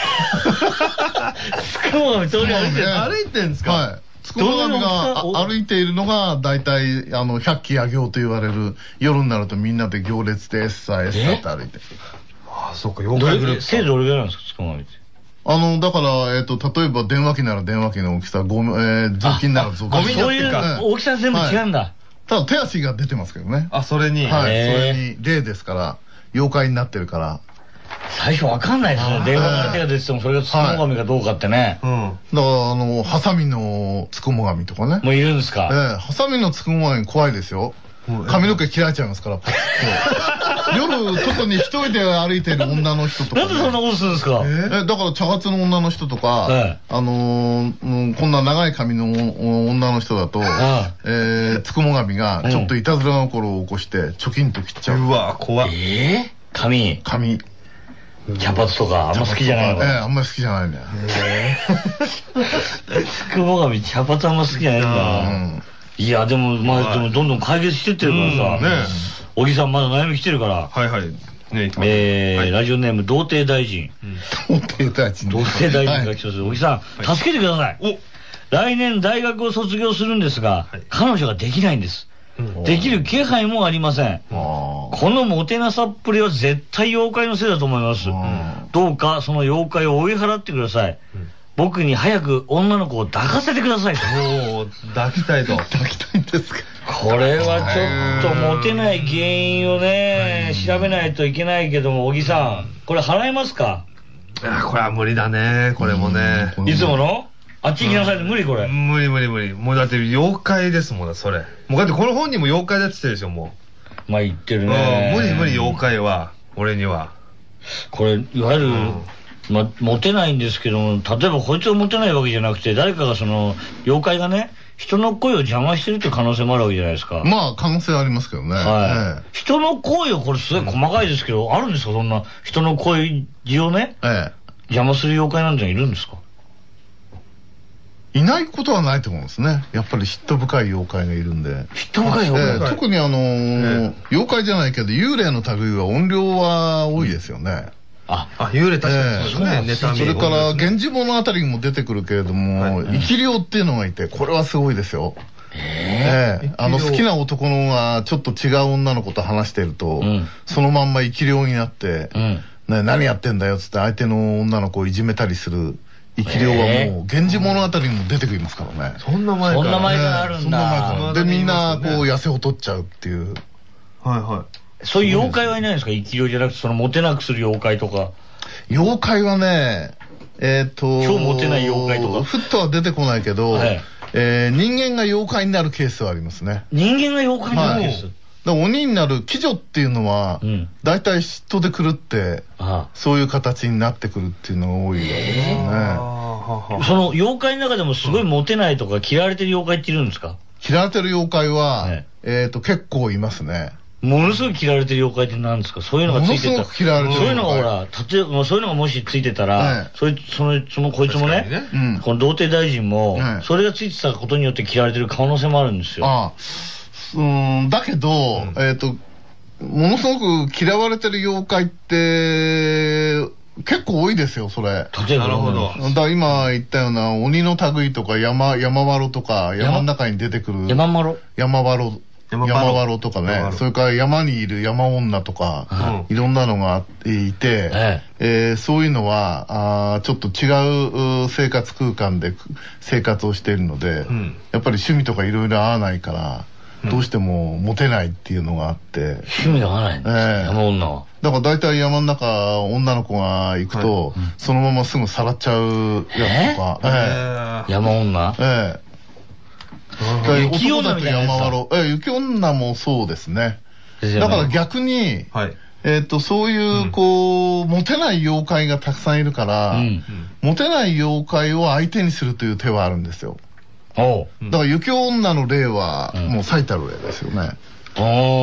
B: つくも神通り歩いてる。
A: 歩いてんですか。
D: はい。つくも神が歩いているのが大体あの百鬼夜行と言われる夜になるとみんなで行列でエッサエッサって歩いて。
A: ああ、そっか。妖怪グループ。
B: 精度どれぐらいなんですかつくも神って。
D: あの、だから、えっと、例えば電話機なら電話機の大きさ、ゴミ、えー、雑巾なら雑巾。
B: ゴミそういう大きさ全部違うんだ。
D: ただ手足が出てますけどね。
A: あ、それに。
D: はい。それに、霊ですから、妖怪になってるから。
B: 最初わかんないですね。電話から手が出てても、それがつくも神かどうかってね。
D: うん。だから、あの、ハサミのつくも神とかね。
B: もういるんですか。
D: ええ、ハサミのつくも神怖いですよ。髪の毛切られちゃいますから、パッと。夜、外に一人で歩いてる女の人とか。
B: なんでそんなことするんですか。
D: え、だから茶髪の女の人とか、あの、こんな長い髪の女の人だと、え、つくも神がちょっといたずら心を起こして、チョキンと切っちゃう。
A: うわ、怖い。
B: え髪
D: 髪。
B: 茶髪とかあんま好きじゃないの。
D: ええ、あんまり好きじゃないんだよ。
B: つくも神茶髪あんま好きじゃないんだ。いや、でも、まあ、でも、どんどん解決してってるからさ。ね小木さん、まだ悩み来てるから。
A: はいはい。
B: えー、ラジオネーム、童貞大臣。
D: 童貞大臣。
B: 童貞大臣が来てます。小木さん、助けてください。お来年、大学を卒業するんですが、彼女ができないんです。できる気配もありません。このモテなさっぷりは絶対妖怪のせいだと思います。どうか、その妖怪を追い払ってください。僕に早く女の子を抱かせてくださいと。
A: もう、抱きたいと。
D: 抱きたいんですか。
B: これはちょっとモテない原因をね、調べないといけないけども、小木さん、これ払えますか。
A: あ、これは無理だね、これもね。
B: いつものあっち行きなさいって無理これ。
A: 無理無理無理。もうだって妖怪ですもん、それ。もうだってこの本人も妖怪だって言ってるでしょ、も
B: う。まあ言ってるね。
A: 無理無理、妖怪は、俺には。
B: これ、いわゆる、ま、モテないんですけども、例えばこいつがモテないわけじゃなくて、誰かがその、妖怪がね、人の声を邪魔してるって可能性もあるわけじゃないですか。
D: まあ、可能性ありますけどね。
B: はい。人の声を、これすごい細かいですけど、あるんですかそんな、人の声をね、ええ、邪魔する妖怪なんているんですか。
D: いないことはないと思うんですね。やっぱり嫉妬深い妖怪がいるんで。
B: 嫉妬深い妖怪、
D: 特にあの、妖怪じゃないけど、幽霊の類は音量は多いですよね。
A: あ、幽霊確かにそうですね。
D: それから、源氏物あたりにも出てくるけれども、生き霊っていうのがいて、これはすごいですよ。ええ、あの好きな男のがちょっと違う女の子と話してると、そのまんま生き霊になって、何やってんだよっつって相手の女の子をいじめたりする生き霊はもう、源氏物語にも出てくりますからね。
A: そんな前から。
B: そんな前からあるんだ。そんな前
D: から。で、みんな、こう、痩せ劣っちゃうっていう。
A: はいはい。
B: そういう妖怪はいないんですか？生き霊じゃなくて、そのモテなくする妖怪とか。
D: 妖怪はね、えっと、
B: 超モテない妖怪とか。
D: ふっとは出てこないけど、え人間が妖怪になるケースはありますね。
B: 人間が妖怪になるケース？
D: 鬼になる鬼女っていうのは、大体嫉妬で狂って、そういう形になってくるっていうのが多いわけですね。
B: その妖怪の中でもすごいモテないとか嫌われてる妖怪っているんですか？
D: 嫌われてる妖怪は、えっと、結構いますね。
B: ものすごい嫌われてる妖怪って何ですか？そういうのがついてたら。
D: ものすごく嫌われてる。
B: そういうのがほら、例えばそういうのがもしついてたら、それ、その、そのこいつもね、この童貞大臣も、それがついてたことによって嫌われてる可能性もあるんですよ。
D: ああ。うん、だけど、えっと、ものすごく嫌われてる妖怪って、結構多いですよ、それ。
B: 例えば。
A: なるほど。
D: だ今言ったような鬼の類とか山、山わろとか、山の中に出てくる。
B: 山まろ
D: 山わろ。 山わろとかね、それから山にいる山女とか、いろんなのがいて、えー、そういうのはあちょっと違う生活空間で生活をしているので、うん、やっぱり趣味とかいろいろ合わないから、うん、どうしてもモテないっていうのがあって。
B: 趣味が合わないんですか、えー、山女は。
D: だから大体山の中女の子が行くと、はい、そのまますぐさらっちゃうやつとか。え
B: ーえー、山女、
D: えー雪女みたいなやつだ。え、雪女もそうですね。だから逆に、はい、えっと、そういう、こう、うん、モテない妖怪がたくさんいるから、うん、モテない妖怪を相手にするという手はあるんですよ。おうだから雪女の例は、もう最たる例ですよね。うん、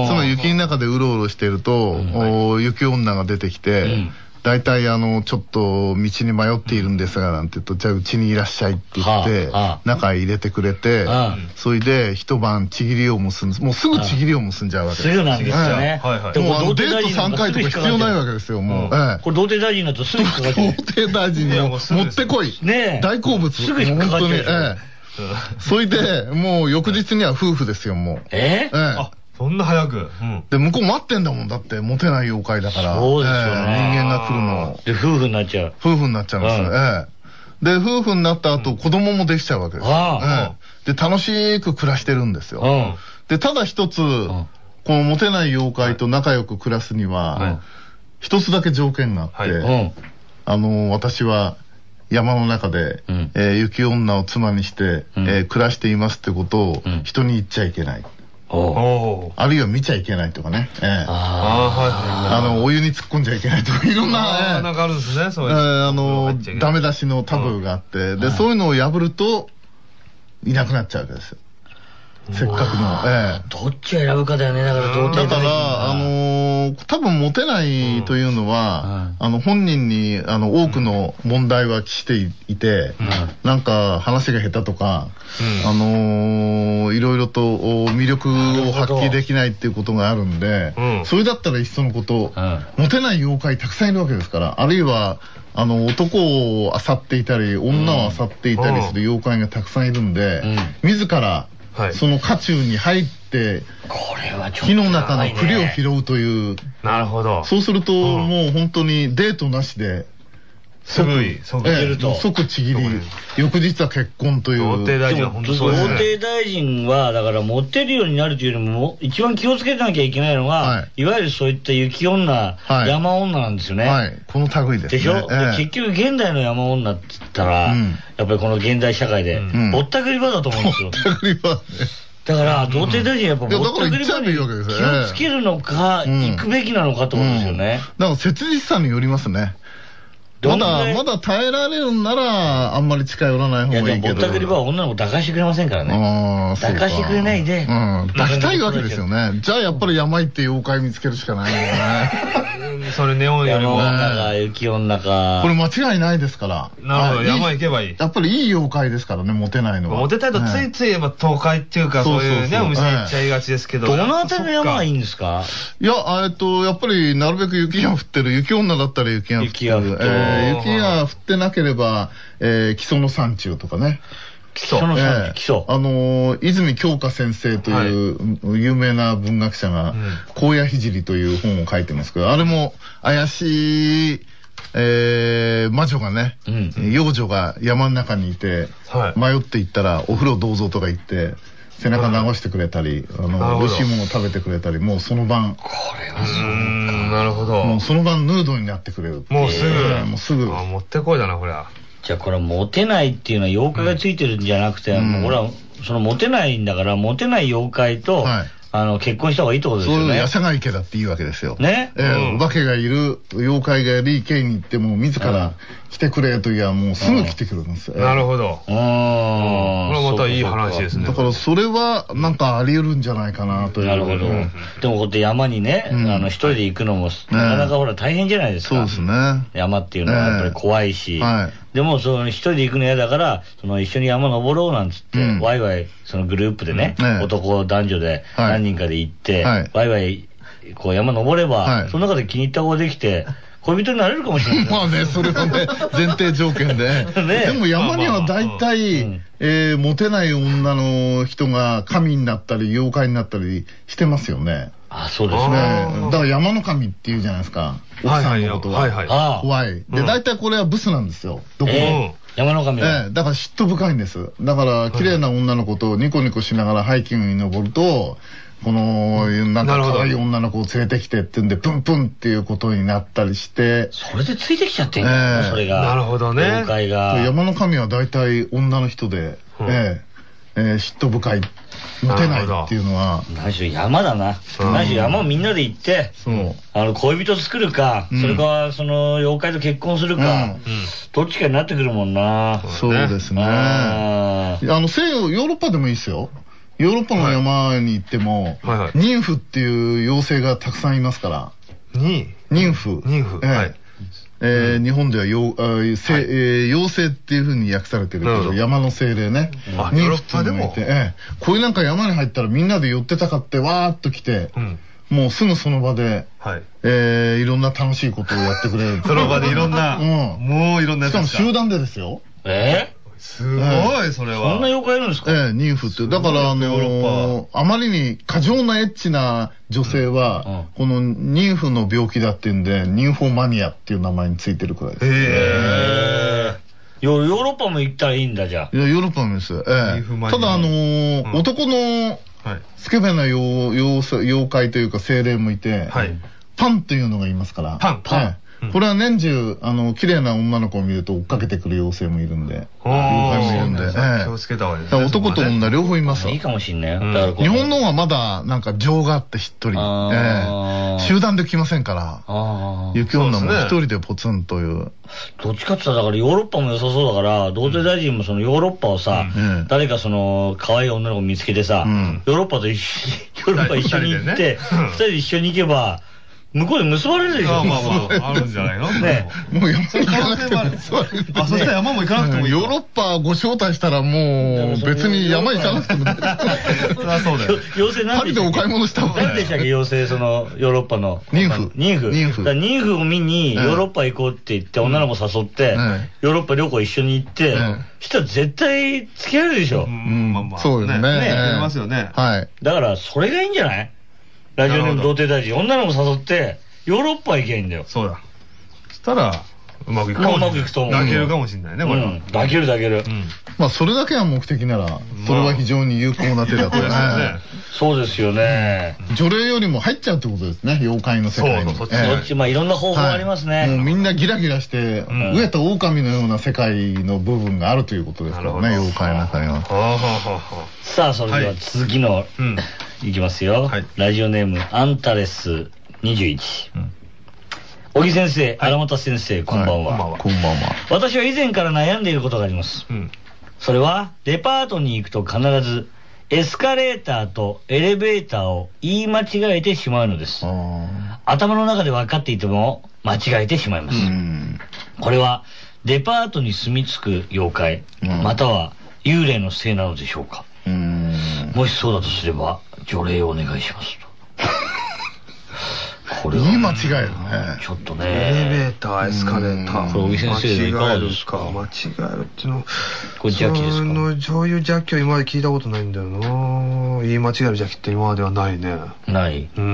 D: その雪の中でうろうろしていると、うん、雪女が出てきて、うん大体あのちょっと道に迷っているんですがなんて言うと、じゃあうちにいらっしゃいって言って中へ入れてくれて、それで一晩ちぎりを結んで、もうすぐちぎりを結んじゃうわけです。
B: すぐなんですよね。
D: でもあのデートさんかいとか必要ないわけですよ。もう
B: これ童貞大臣だとすぐ引っかかっちゃう。
D: 童貞大臣に持ってこい大好物。
B: すぐ引っかかっちゃう。
D: それでもう翌日には夫婦ですよ。もう
B: え
A: えそんな早く、
D: うん、で向こう待ってんだもん。だってモテない妖怪だから。
B: そうですよね、
D: えー、人間が来るの
B: で夫婦になっちゃう
D: 夫婦になっちゃうんですよ、うん、えー、で夫婦になった後、うん、子供もできちゃうわけです、えー、で楽しく暮らしてるんですよ、うん、でただ一つ、うん、このモテない妖怪と仲良く暮らすには、はい、一つだけ条件があって、はい、あの私は山の中で、うんえー、雪女を妻にして、うんえー、暮らしていますってことを人に言っちゃいけない、あるいは見ちゃいけないとかね、ええ、あのお湯に突っ込んじゃいけないとかいろんな、
A: なんかあるんですね、そういう、
D: あのダメ出しのタブーがあって、でそういうのを破るといなくなっちゃうわけですよ。せっかくの、え
B: え、どっちを選ぶかだよね。だから童貞
D: だからあのー、多分モテないというのは、うん、あの本人にあの多くの問題は来ていて、うん、なんか話が下手とか、うん、あのー、いろいろと魅力を発揮できないっていうことがあるんで、うん、それだったらいっそのこと、うん、モテない妖怪たくさんいるわけですから、あるいはあの男を漁っていたり女を漁っていたりする妖怪がたくさんいるんで、うん、自らはい、その渦中に入って火の中の栗を拾うという。
A: なるほど。
D: そうするともう本当にデートなしです
A: ぐ
D: 即ちぎり、翌日は結婚という。
A: 童貞大臣は本当そうですね。
B: 童貞大臣はだからモテるようになるというよりも一番気をつけなきゃいけないのが、はい、いわゆるそういった雪女、はい、山女なんですよね。
D: はい、この類ですね。
B: でしょ、えー、結局現代の山女って言ったら、うん、やっぱりこの現代社会で、うん、ぼったくり場だと思うんですよ。
D: ぼったくり場ね。
B: だから童貞大臣やっぱぼったくり場に気をつけるのか、行くべきなのかってことですよね。
D: だから切実さによりますね。まだ、まだ耐えられるんなら、あんまり近寄らない方がいいけど。いや、でもぼったくり場は女の子抱かしてくれませんからね。抱かしてくれないで。うん。 抱きたいわけですよね。じゃあやっぱり山行って妖怪見つけるしかないよね。
A: それネオンよりも。
B: 山女か、雪女か。
D: これ間違いないですから。
A: なるほど、山行けばいい。
D: やっぱりいい妖怪ですからね、モテないのは。
A: モテたいとついつい、東海っていうか、そういうね、お店行っちゃいがちですけど。
B: どのあたりの山がいいんですか？
D: いや、えっと、やっぱりなるべく雪が降ってる、雪女だったら雪が降ってる。雪が降ってなければ、えー、木曽の山中とかね。
B: 木曽の山中、木曽。
D: あのー、泉鏡花先生という有名な文学者が、荒野聖という本を書いてますけど、あれも怪しい、えー、魔女がね、うん、幼女が山の中にいて、はい、迷っていったらお風呂どうぞとか言って、背中流してくれたり、あの美味しいものを食べてくれたり、もうその晩、
B: これはそうか、
A: なるほど、
D: もうその晩ヌードになってくれる。
A: もうすぐ、
D: もうすぐ。
A: あ、持ってこいだなこれは。
B: じゃあこれはモテないっていうのは妖怪がついてるんじゃなくて、もうこれはそのモテないんだから、モテない妖怪と、はい、あの結婚した方がいいってことですよね。
D: そういうやさが池だっていいわけですよ。
B: ね。
D: えー、お化けがいる、妖怪がいる池に行っても自ら来てくれと言えばもうすぐ来てくるんですよ。
A: なるほど。これはまたいい話ですね。
D: だからそれはなんかあり得るんじゃないかなという。
B: なるほど。でもこうやって山にね、あの一人で行くのもなかなかほら大変じゃないですか。
D: そうですね。
B: 山っていうのはやっぱり怖いし。はい。でもその一人で行くの嫌だから、その一緒に山登ろうなんつって、ワイワイそのグループでね、男男女で何人かで行って、ワイワイこう山登れば、その中で気に入った子ができて、 恋人になれるかもしれない。
D: まあね、それはね、前提条件で。でも山には大体、えー、モテない女の人が神になったり、妖怪になったりしてますよね。
B: あ、そうですね。
D: だから山の神っていうじゃないですか。奥さんのことは。怖い。で、大体これはブスなんですよ。どこも。
B: 山の神は。
D: ええ、だから嫉妬深いんです。だから、綺麗な女の子とニコニコしながらハイキングに登ると、この、なんか可愛い女の子を連れてきてってんで、プンプンっていうことになったりして。
B: それでついてきちゃってんだよ、それが。
A: なるほどね。
B: 妖怪が。
D: 山の神は大体女の人で、ええ、嫉妬深い。モテないっていうのは。
B: 何しろ山だな。何しろ山をみんなで行って、あの、恋人作るか、それからその妖怪と結婚するか、どっちかになってくるもんな。
D: そうですね。あの、西洋、ヨーロッパでもいいですよ。ヨーロッパの山に行っても、ニンフっていう妖精がたくさんいますから。
A: ニ
D: ンフ。
A: ニンフ。はい。
D: えー、日本では妖、えー、妖精っていうふうに訳されてるけど、山の精霊ね。
A: あ、ヨーロッパでも。
D: ええ、こういうなんか山に入ったらみんなで寄ってたかってわーっと来て、うん、もうすぐその場で、はい、えー、いろんな楽しいことをやってくれる。
A: その場でいろんな、うん、もういろんなやつ。
D: しかも集団でですよ。
B: えー
A: すごい、それは。
B: そんな妖怪いるんですか？
D: ええ、ニンフって。だから、あの、あまりに過剰なエッチな女性は、このニンフの病気だっていうんで、ニンフォマニアっていう名前についてるくらいです。へ
B: え。ヨーロッパも行ったらいいんだ、じゃあ。
D: いや、ヨーロッパもです。ええ。ただ、あの、男のスケベな妖怪というか精霊もいて、パンっていうのがいますから。
A: パン、パン。
D: これは年中、あの、綺麗な女の子を見ると追っかけてくる妖精もいるんで。妖怪もいるんで。
A: 気をつけた方がいいですね。
D: 男と女両方います。
B: いいかもしんないよ。
D: 日本の方がまだ、なんか情があってしっとり。集団で来ませんから。雪女も一人でポツンという。
B: どっちかって言ったら、だからヨーロッパも良さそうだから、童貞大臣もそのヨーロッパをさ、誰かその、可愛い女の子見つけてさ、ヨーロッパと一緒に、ヨーロッパ一緒に行って、二人で一緒に行けば、向こうで結ばれるでしょ。
A: まあまあ、あるんじゃないのね。
D: もう山も行かなくても。
A: あ、そしたら山も行かなくてもいい。
D: ヨーロッパご招待したらもう、別に山行かなくても。そ
A: りゃそうだよ。
B: 妖精なんで
D: パリでお買い物した方がいい。
B: 何でしたっけ、妖精、その、ヨーロッパの。
D: ニンフ。
B: ニンフ。ニンフ。ニンフを見に、ヨーロッパ行こうって言って、女の子誘って、ヨーロッパ旅行一緒に行って、したら絶対付き合えるでしょ。
D: うん、まあまあ。そうですね。
A: ね、やりますよね。
D: はい。
B: だから、それがいいんじゃない？ラジオネーム童貞大臣、女の子誘って、ヨーロッパ行けばいいんだよ。
A: そうだ。そしたら、うまくいくかもしれない。うまくいくと思う。抱けるかもしれないね、これは。
B: 抱ける抱ける。
D: まあ、それだけが目的なら、それは非常に有効な手だと思いますね。
B: そうですよね。
D: 除霊よりも入っちゃうってことですね、妖怪の世界に。
B: そっち、そっち、まあ、いろんな方法ありますね。
D: もうみんなギラギラして、飢えた狼のような世界の部分があるということですからね、妖怪の中には。
B: さあ、それでは続きの、いきますよ。ラジオネーム、アンタレス。にじゅういち。小木先生、荒俣先生、こんばんは。
D: こんばんは。
B: 私は以前から悩んでいることがあります。それは、デパートに行くと必ず、エスカレーターとエレベーターを言い間違えてしまうのです。頭の中で分かっていても、間違えてしまいます。これは、デパートに住み着く妖怪、または幽霊のせいなのでしょうか。もしそうだとすれば、除霊をお願いします。
D: これ言い間違えるね。
B: ちょっとね。
A: エレベーター、エスカレーター。
B: 小木先生いかがですか？
A: 間違えるっていうの。
B: これ邪気ですか？
A: そういう邪気は今まで聞いたことないんだよな。言い間違える邪気って今まではないね。
B: ない。
A: うん。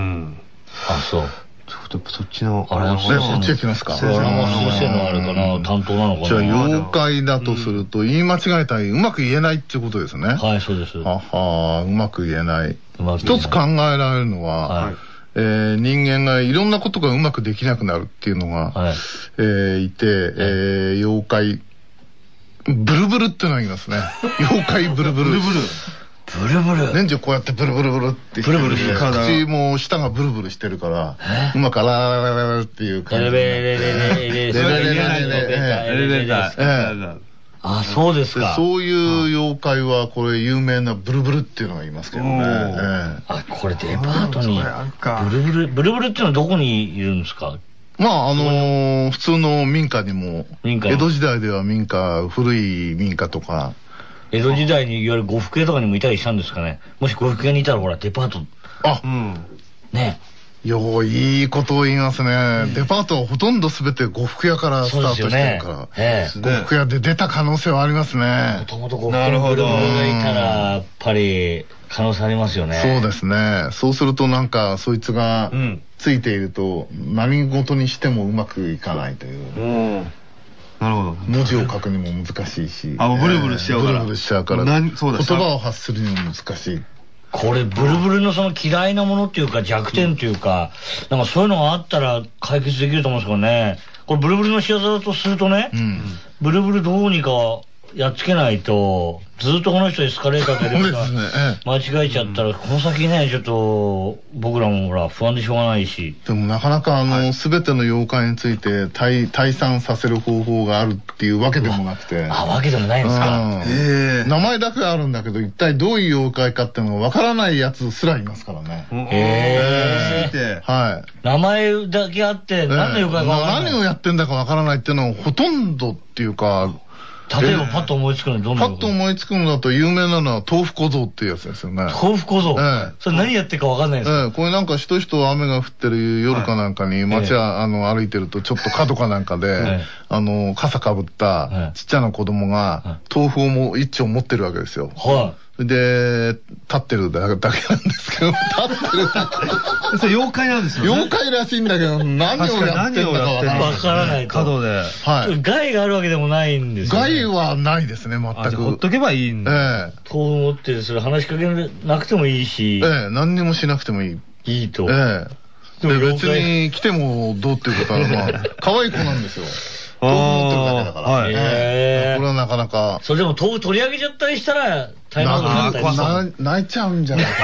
B: あ、そう。
A: そっちの。
D: あれ、そっち行きますか。
B: あれも先生のあれかな、担当なのかな。
D: じゃあ、妖怪だとすると、言い間違えたり、うまく言えないっていうことですね。
B: はい、そうです。
D: はは、うまく言えない。一つ考えられるのは、えー、人間がいろんなことがうまくできなくなるっていうのが、はい、えー、いて、えー、妖怪、ブルブルっていうのがいますね。妖怪ブルブル。ブルブル。
B: ブルブル。
D: 年中こうやってブルブルブルって
B: ブルブルしてる。
D: 口も舌がブルブルしてるから、うまくあらららららっていう感じ。レレレレレレレレレレレレ
B: あ、そうですか。
D: そういう妖怪は、これ有名なブルブルっていうのがいますけどね。
B: あ、これデパートに、ブルブル、ブルブルっていうのはどこにいるんですか？
D: まあ、あの、普通の民家にも、江戸時代では民家、古い民家とか。
B: 江戸時代にいわゆる呉服屋とかにもいたりしたんですかね。もし呉服屋にいたら、ほら、デパート。
D: あ、うん。
B: ね。
D: よいいことを言いますね。デパートはほとんど全て呉服屋からスタートしてるから、呉服屋で出た可能性はありますね。
B: もともと呉服のブルブルがいたらやっぱり可能性ありますよね。
D: そうですね。そうするとなんかそいつがついていると何事にしてもうまくいかないという。
A: なるほど。
D: 文字を書くにも難しいし、
A: あ、ブルブルしちゃうから、
D: ブルブルしちゃうから言葉を発するにも難しい。
B: これブルブルのその嫌いなものっていうか弱点っていうか、なんかそういうのがあったら解決できると思うんですけどね。これブルブルの仕業だとするとね、ブルブルどうにかやっつけないと、ずっとこの人エスカレーターで間違えちゃったら、この先ね、ちょっと僕らもほら不安でしょうがないし。
D: でもなかなかあの、すべての妖怪について退退散させる方法があるっていうわけでもなくて。
B: あ、わけでもないんですか。
D: 名前だけあるんだけど、一体どういう妖怪かっていうのがわからないやつすらいますからね。
B: へえ。
D: はい。
B: 名前だけあって、何の妖怪かわからない。
D: 何をやってんだかわからないっていうのはほとんどっていうか、
B: 例えばパッと思いつくのどんな
D: パッと思いつくのだと有名なのは豆腐小僧っていうやつですよね。
B: 豆腐小僧、ええ、それ何やってるか分かんないですか、
D: ええ、これなんかしとしと雨が降ってる夜かなんかに街は、あの歩いてるとちょっと角かなんかで、ええ、あの傘かぶったちっちゃな子供が豆腐をも一丁持ってるわけですよ。はい。で、立ってるだけなんですけど、立ってるだけ。
A: それ妖怪なんですよね。
D: 妖怪らしいんだけど、何をやってんだか
B: わからないと。
A: 角で。
B: はい。害があるわけでもないんですよ。
D: 害はないですね、全く。
A: ほっとけばいいんだ。
B: ええ。豆腐持って、それ話しかけなくてもいいし。
D: ええ、何にもしなくてもいい。
B: いいと。
D: ええ。で、別に来てもどうっていうことは、まあ、可愛い子なんですよ。豆腐持ってるだけだから。はい。ええ。これはなかなか。
B: それでも豆腐取り上げちゃったりしたら、大変なことになったりしたら。
D: 泣いちゃうんじゃないかな。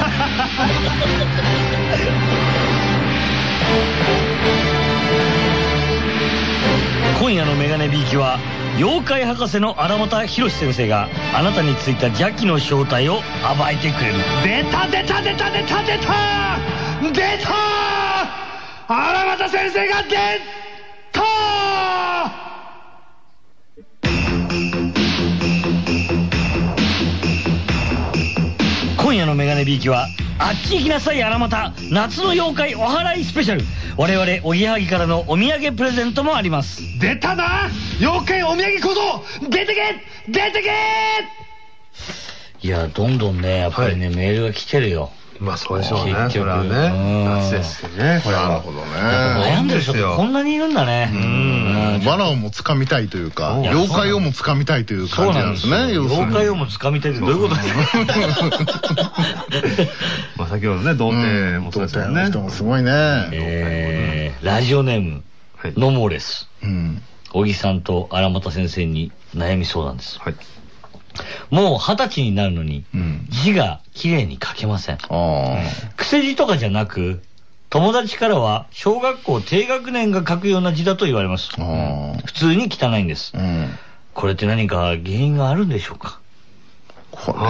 B: 今夜のメガネビーキは、妖怪博士の荒俣博先生があなたについた邪気の正体を暴いてくれる。
C: 出た出た出た出た出た出た荒俣先生が出た
B: 今夜のメガネビーキは、あっち行きなさい荒俣夏の妖怪お祓いスペシャル。我々おぎやはぎからのお土産プレゼントもあります。
C: 出たな妖怪お土産小僧、出てけ出て
B: け。いや、どんどんねやっぱりね、はい、メールが来てるよ。
A: まあそうでしょうね。それはね。夏ですよね。これは。
D: なるほどね。
B: 悩んでる人ってこんなにいるんだね。
D: うん。藁をも掴みたいというか、妖怪をも掴みたいという感じなんですね。
B: 妖怪をも掴みたいってどういうことですか。
A: まあ先ほどね、童貞もそうですよね。
D: 人もすごいね。
B: えー、ラジオネーム、ノモレス。うん。小木さんと荒俣先生に悩み相談です。はい。もう二十歳になるのに、うん、字がきれいに書けません。癖字とかじゃなく、友達からは小学校低学年が書くような字だと言われます。普通に汚いんです。うん、これって何か原因があるんでしょうか。
D: これ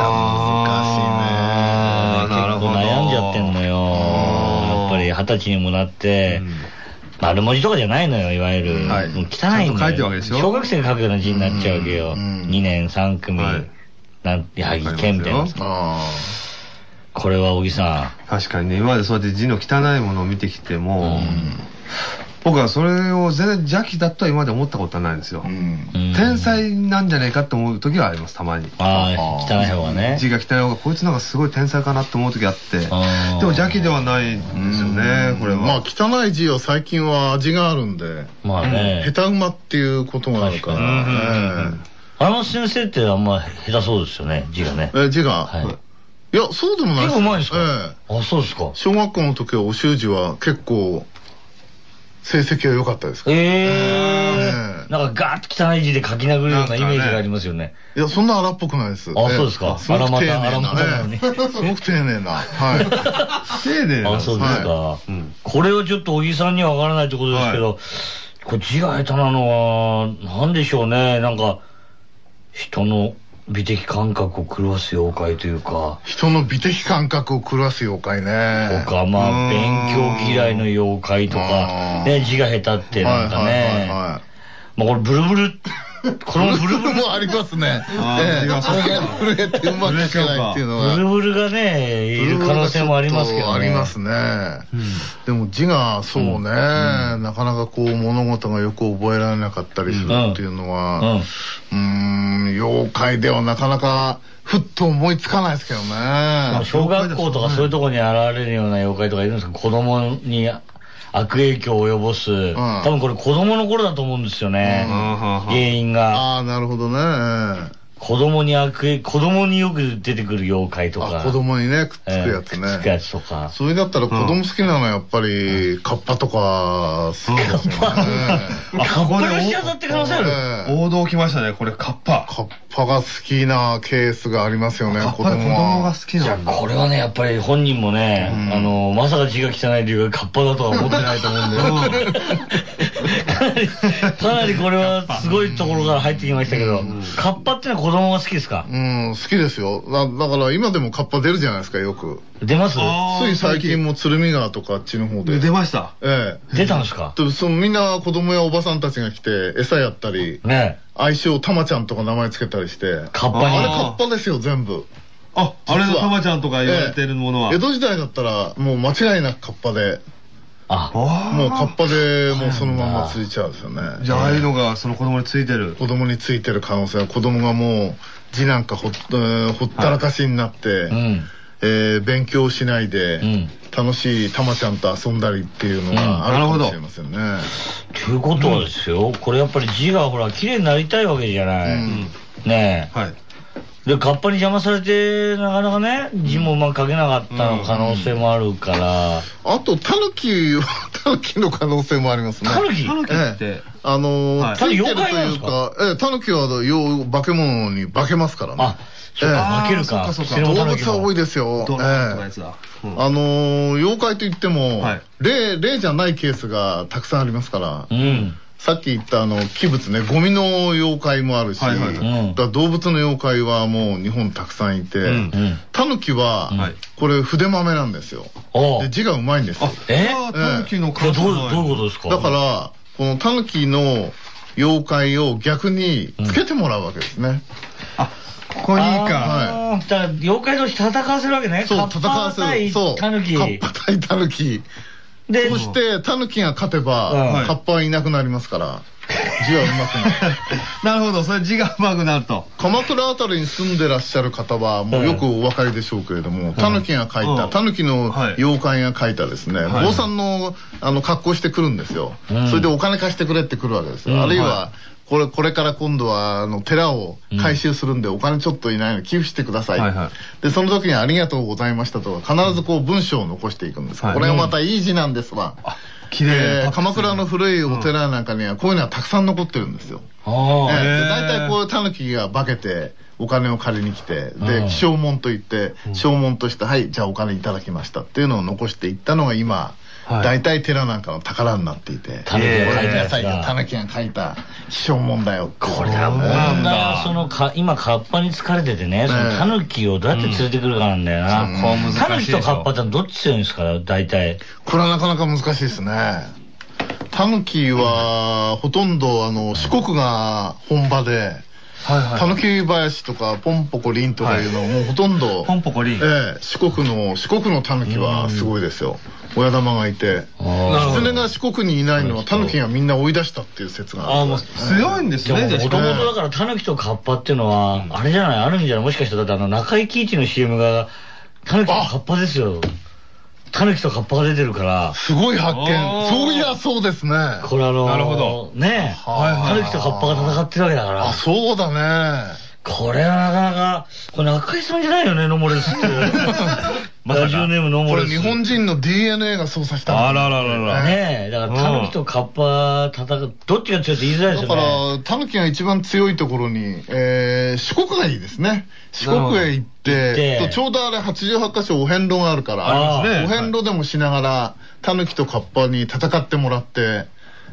D: は
B: 難しいね。結構悩んじゃってんのよ。やっぱり二十歳にもなって、うん丸文字とかじゃないのよ、いわゆる。はい、もう汚いんだよ。小学生が書くような字になっちゃうわけよ。にねんさん組、はい、なん矢作健みたいな。これは小木さ
A: ん。確かにね、今までそうやって字の汚いものを見てきても、うん、僕はそれを全然邪気だとは今まで思ったことはないんですよ。うん、天才なんじゃないかって思う時はあります、たまに。
B: ああ、汚い方がね。
A: 字が汚い方が、こいつなんかすごい天才かなって思う時あって、でも邪気ではないんですよね、これは。
D: まあ、汚い字は最近は味があるんで、まあね。下手馬っていうことがあるから。
B: あの先生ってあんま下手そうですよね、字がね。
D: え、字が。はい。いや、そうでもない
B: です。結構うまいですか。ええ。あ、そうですか。
D: 小学校の時はお習字は結構、成績は良かったですか。え
B: え。なんかガーッと汚い字で書き殴るようなイメージがありますよね。
D: いや、そんな荒っぽくないです。
B: あ、そうですか。
D: すごく丁寧な。すごく丁寧な。はい。
A: 丁寧な。
B: あ、そうですか。これをちょっと小木さんにはわからないってことですけど、これ字が下手なのは、なんでしょうね。なんか、人の美的感覚を狂わす妖怪というか。
D: 人の美的感覚を狂わす妖怪ね。
B: とか、まあ、勉強嫌いの妖怪とか、ね、字が下手ってなんかね。まあ、これ、ブルブルこのブルブル
D: もありますね。震えてうまく聞けないっていうのは。
B: ブルブルがね、いる可能性もありますけどね。
D: ありますね。でも字がそうね、なかなかこう物事がよく覚えられなかったりするっていうのは、うーん、妖怪ではなかなかふっと思いつかないですけどね。
B: 小学校とかそういうところに現れるような妖怪とかいるんですか？子供に悪影響を及ぼす、うん、多分これ子供の頃だと思うんですよね、うん、原因が。
D: ああ、なるほどね。
B: 子供に悪影、子供によく出てくる妖怪とか。
D: 子供にね、くっつくやつね。
B: くっつくやつとか。
D: それだったら子供好きなのはやっぱり、カッパとか、そうですね。
B: カッパの仕業って可能性ある？
A: 王道来ましたね、これカッパ。
D: カッパが好きなケースがありますよね、
A: 子供が好きな
B: の。これはね、やっぱり本人もね、あの、まさか字が汚い理由がカッパだとは思ってないと思うんで。かなり、かなりこれはすごいところから入ってきましたけど、カッパってのは子供が好きですか？
D: うん、好きですよ。だだから今でもカッパ出るじゃないですか、よく。
B: 出ます？
D: つい最近も鶴見川とかあっちの方で。
A: 出ました。
D: え
B: え。出たんですか？
D: そのみんな子供やおばさんたちが来て餌やったり、
B: ね、
D: 愛称たまちゃんとか名前つけたりして。
B: カッパに。
D: あれカッパですよ、全部。
A: あ、あれのたまちゃんとか言われてるものは。
D: 江戸時代だったらもう間違いなくカッパで。
B: あ、
D: もうカッパでもうそのままついちゃうんですよね。
A: じゃあああいうのがその子供についてる。
D: 子供についてる可能性は、子供がもう字なんかほっ、ほったらかしになって、はい、うんえー、勉強しないで、うん、楽しいたまちゃんと遊んだりっていうのがあるかもしれませんね。
B: ということはですよ、これやっぱり字がほら綺麗になりたいわけじゃない、うん、ねえ、はい、でカッパに邪魔されてなかなかね字もうまく書けなかったの可能性もあるから、
D: あとタヌキタヌキの可能性もありますね。
B: タヌキ？
A: タヌキって
D: あの
B: ー、ついてるという
D: か、えタヌキは化け物に化けますからね。
B: あ、そうか、化けるか。
D: 動物は多いですよ。あのー、妖怪といっても、霊、霊じゃないケースがたくさんありますから、うん、さっき言ったあの、器物ね、ゴミの妖怪もあるし、動物の妖怪はもう日本たくさんいて、タヌキは、これ筆豆なんですよ。で、字がうまいんですよ。
B: え
A: タヌキの
B: どういうことですか？
D: だから、このタヌキの妖怪を逆につけてもらうわけですね。
A: あ、ここにいいか。
B: はい。だから妖怪として戦わせるわけね。
D: そう、戦わせる。そう。
B: タヌキ。
D: カッパ対タヌキ。で、そしてタヌキが勝てば、カッパはいなくなりますから、字はうまくなる。
A: なるほど、それ字がうまくなると。
D: 鎌倉あたりに住んでらっしゃる方は、もうよくお分かりでしょうけれども、タヌキが書いた、タヌキの妖怪が書いたですね、坊さんの格好してくるんですよ。それでお金貸してくれってくるわけですよ。あるいは、これ、これから今度は、あの、寺を改修するんで、お金ちょっといないので寄付してください。で、その時にありがとうございましたとか、必ずこう文章を残していくんです。これがまたいい字なんですわ。
A: 綺麗。
D: 鎌倉の古いお寺なんかには、こういうのはたくさん残ってるんですよ。大体こう、タヌキが化けて、お金を借りに来て、で、証文といって、証文として、はい、じゃあお金いただきましたっていうのを残していったのが今、大体寺なんかの宝になっていて、
B: タヌキが書いたやつが、
D: タヌキが書いた証文だよ。
B: これは問題はそのか今カッパに疲れててね、そのタヌキをどうやって連れてくるかなんだよな。タヌキとカッパってどっち強いんですか、大体。
D: これはなかなか難しいですね。タヌキはほとんどあの四国が本場で、たぬき林とかポンポコリンとかいうのもうほとんど、
A: ポンポコリン、
D: ええ、四国の四国のタヌキはすごいですよ。親玉がいて、狐が四国にいないのはタヌキがみんな追い出したっていう説がある。
A: 強いんですね。
B: もともとだからタヌキとカッパっていうのはあれじゃない、あるんじゃない、もしかしたらだってあの中井貴一の シーエム がタヌキとカッパですよ。タヌキとカッパが出てるから。
D: すごい発見。そういや、そうですね。
B: これあのー、
A: なるほど。
B: ねえ。タヌキとカッパが戦ってるわけだから。
D: あ、そうだね。
B: これはなかなか、これ中井さんじゃないよね、ノモレスって。ラジオネームノモレス。
D: これ日本人の ディーエヌエー が操作した。
A: あらららら。
B: ねえ、だからタヌキとカッパ戦う、どっちが強いって言いづらいですよね。
D: だから、タヌキが一番強いところに、えー、四国がいいですね。四国へ行って、ちょうどあれはちじゅうはち箇所お遍路があるから、お遍路でもしながら、タヌキとカッパに戦ってもらって、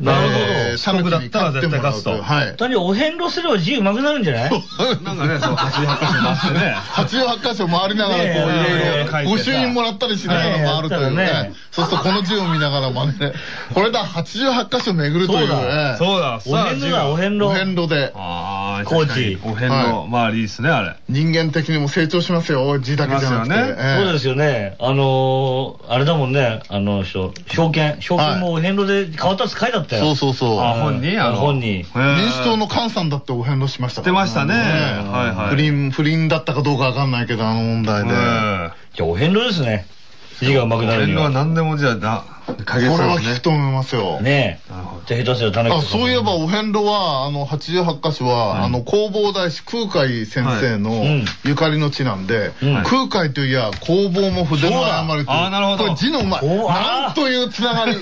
A: なるほど。四国だったら絶対勝つと。
B: はい。単にお遍路すれば字うまくなるんじゃない？
A: なんかね、そう、はちじゅうはちかしょ回ってね。
D: はちじゅうはちかしょ回りながら、こう、いろいろ、御朱印もらったりしながら回るというね。そうすると、この字を見ながら真似ね。これだ、はちじゅうはちかしょ巡るというね。
A: そうだ、
B: お遍路だ、お遍路。
D: お遍路で。
A: ああ、高知。お遍路、まあいいですね、あれ。
D: 人間的にも成長しますよ、字だけじゃなくて。
B: そうですよね。あの、あれだもんね、あの人、証券、証券もお遍路で変わった使いだったよ。
D: そうそうそう。
A: あ、本人あの
B: 本人。
D: 民主党の菅さんだってお遍路しましたから。
A: 出ましたね。はいはい。
D: 不倫、不倫だったかどうかわかんないけど、あの問題で。じ
B: ゃあお遍路ですね。字がうまくなるには。
A: お遍路は何でもじゃあな、
D: これは聞くと思いますよ。
B: ねえ。じゃあ下手すると田中さん。
D: そういえばお遍路は、あの、はちじゅうはちかしょは、あの、弘法大師空海先生のゆかりの地なんで、空海といや、弘法も筆の誤りという。
A: ああ、なるほど。
D: これ字のうまい。なんというつながり。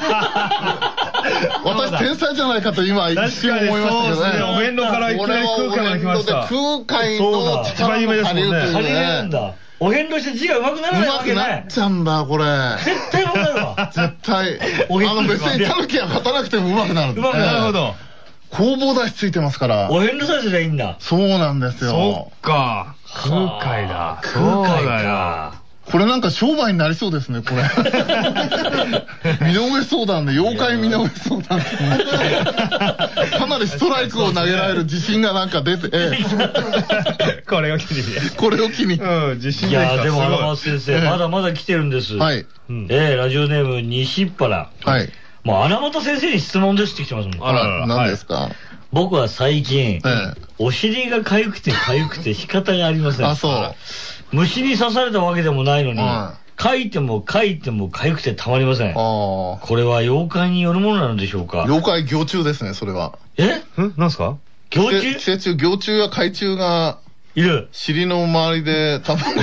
D: 私、天才じゃないかと今、一瞬思いましたけどね。
A: お遍路からいきなり空海まで来ました。
D: 空海の力の借りるというね。
B: 借りれるんだ。お遍路して字が上手くならないわけない。
D: 上手くなっちゃうんだ、これ。
B: 絶対上手くなるわ。
D: 絶対。あの、別にタヌキが勝たなくても上手くなる。
B: 上手くなる。なるほど。
D: 弘法大師ついてますから。
B: お遍路さえすりゃいいんだ。
D: そうなんですよ。
A: そっか。空海だ。
B: 空海か。
D: これなんか商売になりそうですね、これ。身の上相談で、妖怪身の上相談で。かなりストライクを投げられる自信がなんか出て。
A: これを機に。
D: これを機に。
A: うん、自信
B: いや、でも荒松先生、まだまだ来てるんです。
D: はい。
B: ええ、ラジオネーム、西っ腹。
D: はい。
B: もう荒俣先生に質問ですって来てますもん。
D: あら、何ですか？
B: 僕は最近、お尻が痒くて痒くて仕方がありません。
D: あ、そう。
B: 虫に刺されたわけでもないのに、書いても書いても痒くてたまりません。これは妖怪によるものなのでしょうか？
D: 妖怪行虫ですね、それは。
B: え？
A: ん？なんすか？
B: 行虫？
D: 寄生虫、行虫や害虫が、
B: いる。
D: 尻の周りで、たまに。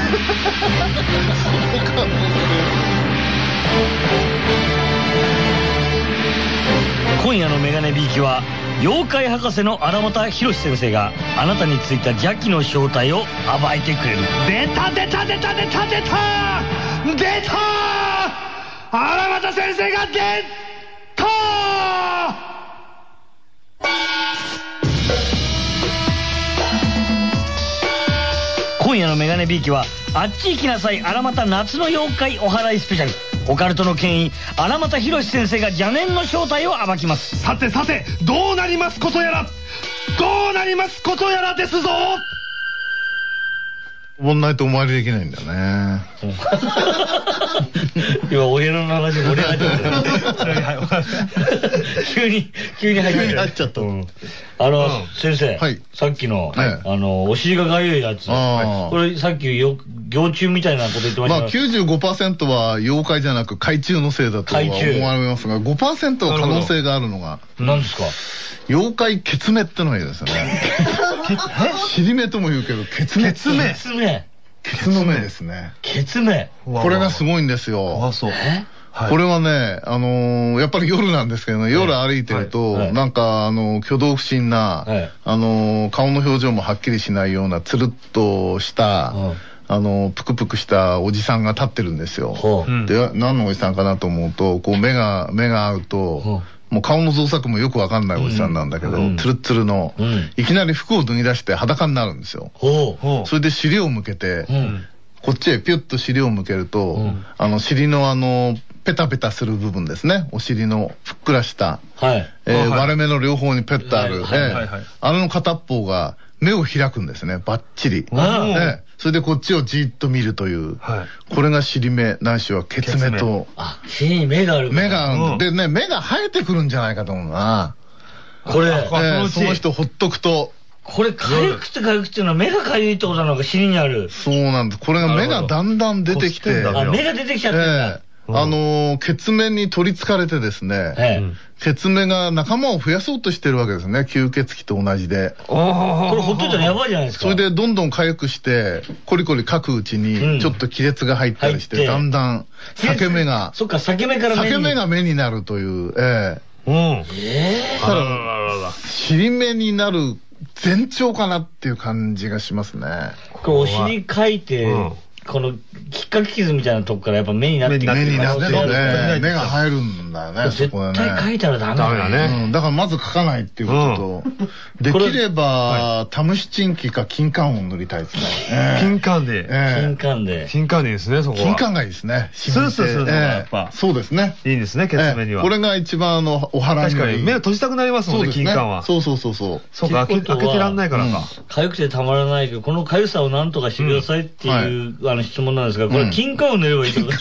B: 今夜のメガネビーキは、妖怪博士の荒俣博先生があなたについた邪気の正体を暴いてくれる。
C: 出た出た出た出た出た出た荒俣先生が出た
B: 今夜のメガネビーキは、あっち行きなさい荒俣夏の妖怪お祓いスペシャル。オカルトの権威荒俣博先生が邪念の正体を暴きます。
C: さてさて、どうなりますことやらどうなりますことやらですぞ。
D: お盆ないとお参りできないんだね。
B: 今お部屋の話盛り上がっちゃった急に急に入っちゃった。あの先生、さっきのあのお尻がかゆいやつ、これさっき行虫みたいなこと言ってました。
D: まあ きゅうじゅうごパーセント は妖怪じゃなく害虫のせいだとは思われますが、ごパーセント は可能性があるのが
B: 何ですか？
D: 妖怪ケツメってのがいいですよね。尻目とも言うけどケツメ。
B: ケツメ。
D: ケツの目ですね。
B: ケツメ。
D: これがすごいんですよ。
A: あ、そう。
D: これはね、あのやっぱり夜なんですけど、夜歩いてると、なんか、あの、挙動不審な、あの、顔の表情もはっきりしないような、つるっとした、あの、ぷくぷくしたおじさんが立ってるんですよ。で、何のおじさんかなと思うと、こう、目が、目が合うと、もう顔の造作もよくわかんないおじさんなんだけど、ツルッツルの、いきなり服を脱ぎ出して裸になるんですよ。それで尻を向けて、こっちへピュッと尻を向けると、あの、尻のあの、ペタペタする部分ですね。お尻のふっくらした、割れ目の両方にペッとある、あれの片っぽが目を開くんですね、バッチリ。それでこっちをじっと見るという、これが尻目ないしはケツ目と。
B: あ、尻に目がある。
D: 目がある。でね、目が生えてくるんじゃないかと思うな。
B: これ、
D: その人ほっとくと。
B: これ、かゆくてかゆくていうのは目がかゆいってことなのか、尻にある。
D: そうなんです。これが目がだんだん出てきて。
B: あ、目が出てきちゃってるんだ。
D: あの、ケツメに取りつかれてですね、ケツメが仲間を増やそうとしてるわけですね、吸血鬼と同じで。
B: これほっといたらやばいじゃないですか。
D: それでどんどん痒くして、コリコリ書くうちに、ちょっと亀裂が入ったりして、だんだん、裂け目が、
B: そっか、裂け目から
D: 目に。裂け目が目になるという、ええ。うん。ええ。ただ、尻目になる前兆かなっていう感じがしますね。
B: これお尻書いて、 このきっかけ傷みたいなとこからやっぱ目になってくる。
D: 目になってね。目が入るんだよね。
B: 絶対書いたらダメ
A: だね。
D: だからまず書かないっていうことと、できればタムシチンキか金柑を塗りたいですね。
A: 金柑で。
B: 金柑で。
A: 金柑でいいですね、そこは。
D: 金柑がいいですね。
A: スースーするのがやっぱ。
D: そうですね。
A: いいんですね、血目には。
D: これが一番あの、お祓いに。
A: 確かに目を閉じたくなりますもんね、金柑は。
D: そうそうそうそう。
A: そうか、開けてらんないからか。
B: 痒くてたまらないけど、この痒さをなんとかしてくださいっていうあの質問なんですが、これ金柑を塗ればいいってこと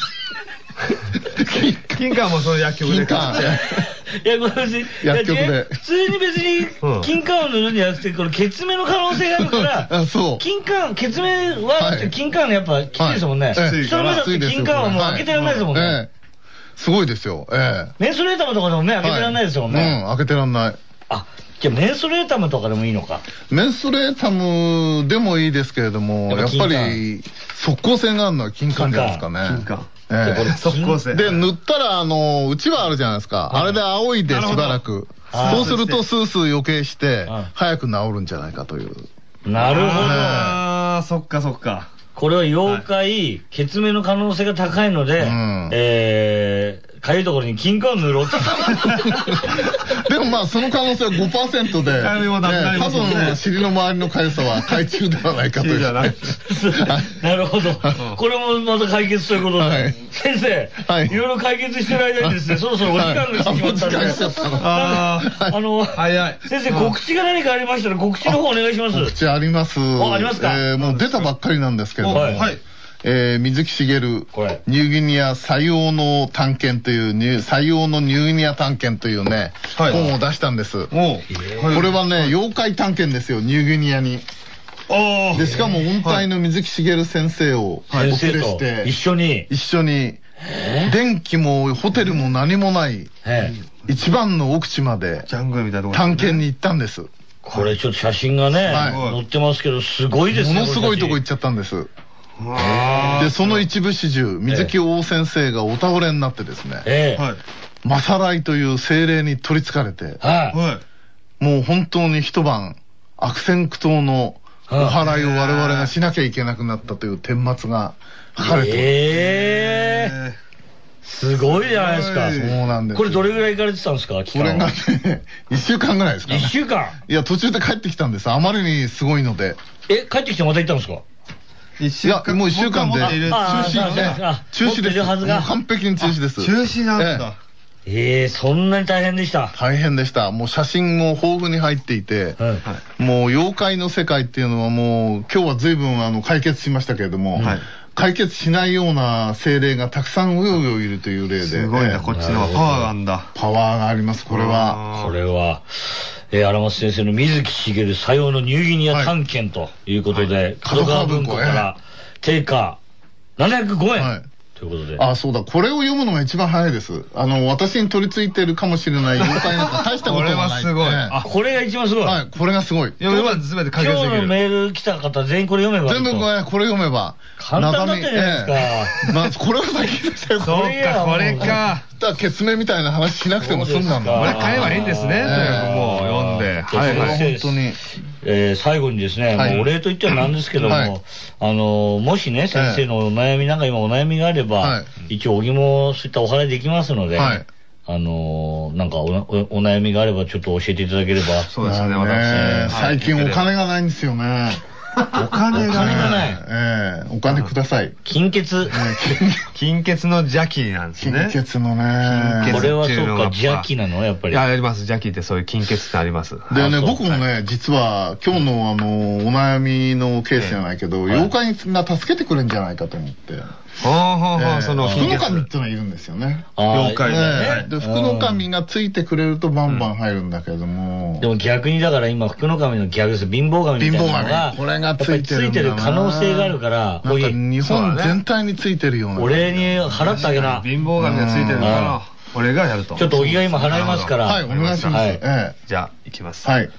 A: 金柑もその薬局で買って。
B: いや、これ別に、薬局で。普通に別に金柑を塗るんじゃなくて、これ血目の可能性があるから、金柑、血目は金柑やっぱきついですもんね。人の目だって金柑はもう開けてらんないですもんね。
D: すごいですよ。
B: メンソレータムとかでも目開けてらんないですもんね。
D: うん、開けてらんない。
B: あ、じゃあメンソレータムとかでもいいのか。
D: メンソレータムでもいいですけれども、やっぱり即効性があるのは金柑じゃないですかね。
A: 金柑。
D: 即効性。で、塗ったら、あの、うちわあるじゃないですか。あれで仰いでしばらく。そうするとスースー余計して、早く治るんじゃないかという。
B: なるほど。
A: ああ、そっかそっか。
B: これは妖怪、血目の可能性が高いので、えー、かゆいところに金柑を塗ろうって。
D: でもまあその可能性は ごパーセント で、多分尻の周りのかゆさは懐中ではないかという。
B: なるほど。これもまた解決ということで。先生、いろいろ解決してる間にですね、そろそろお時間が来てしまったんで。あの、先生告知が何かありましたら告知の方お願いします。
D: 告知あります。
B: ありますか。
D: もう出たばっかりなんですけれども。えー、水木しげる、ニューギニア採用の探検という、採用のニューギニア探検というね、本を出したんです。これはね、妖怪探検ですよ、ニューギニアに。で、しかも音体の水木しげる先生をお連れして、
B: 一緒に、
D: 一緒に、電気もホテルも何もない、一番の奥地まで探検に行ったんです。
B: これちょっと写真がね、載ってますけど、すごいですね。
D: ものすごいとこ行っちゃったんです。で、その一部始終、水木王先生がお倒れになってですね、マサライという精霊に取りつかれて、もう本当に一晩、悪戦苦闘のお祓いを我々がしなきゃいけなくなったという顛末が書かれています。
B: えーすごいじゃないですか。
D: そうなんです。
B: これどれぐらい行かれてたんですか？こ
D: れがね、いっしゅうかんぐらいですかね。
B: いっしゅうかん？
D: いや、途中で帰ってきたんです。あまりにすごいので。
B: え、帰ってきてまた行ったんですか？
D: いや、もういっしゅうかんで中止ね。中止です。完璧に中止です。
A: 中止なんだ。
B: ええ、そんなに大変でした。
D: 大変でした。もう写真も豊富に入っていて、もう妖怪の世界っていうのはもう今日は随分あの解決しましたけれども、解決しないような精霊がたくさんうようよいるという例で。
A: すごいな、こっちのパワーがあるんだ。
D: パワーがあります、これは。
B: これは、えー、荒松先生の水木しげるさようのニューギニア探検ということで、角川文庫から定価ななひゃくごえん。はいということで。
D: あ、そうだ。これを読むのが一番早いです。あの、私に取り付いてるかもしれない妖怪なんか大したことがない。これは
A: すごい。
B: あ、これが一番すごい。
D: はい、これがすごい。
A: 読めば全て解決できる。
B: 今日のメール来た方全員これ読めばいいと。
D: 全部これ、これ読めば。
B: 簡単だったじゃないですか。
D: まあ、これは先でしたよ。
A: そうか、これか。
D: だから、ケツメみたいな話しなくても済んだんだ。
A: これ買えばいいんですね。もう読んで。
D: はいはい。本当に。
B: えー、最後にですね、もうお礼と言ってはなんですけども、はい、あのもしね先生のお悩みなんか今お悩みがあれば、はい、一応おぎもそういったお祓いできますので、はい、あのなんか お, お, お悩みがあればちょっと教えていただければ。
A: そうですね、私
D: 最近お金がないんですよね。
B: お金がない。
D: ええ、お金ください。
B: 金欠。
A: 金欠の邪気なんですね。
D: 金欠のね。
B: これはそうか、邪気なのやっぱり。
A: いや、あります。邪気ってそういう金欠ってあります。
D: でね、僕もね、実は今日のあの、お悩みのケースじゃないけど、妖怪が助けてくれるんじゃないかと思って。
A: はあはあはあ、その
D: 福の神ってのはいるんですよね。
A: 妖怪
D: で。で、福の神がついてくれるとバンバン入るんだけども。
B: でも逆にだから今、福の神の逆です。貧乏神みたいなのが、
D: これがついてる。
B: ついてる可能性があるから、
D: なんか日本全体についてるような。
B: 俺に払ってあげな。
A: 貧乏神がついてるから、俺がやると。
B: ちょっとおぎが今払いますから。
D: はい、お願いします。
A: じゃあ、いきます。
D: はい。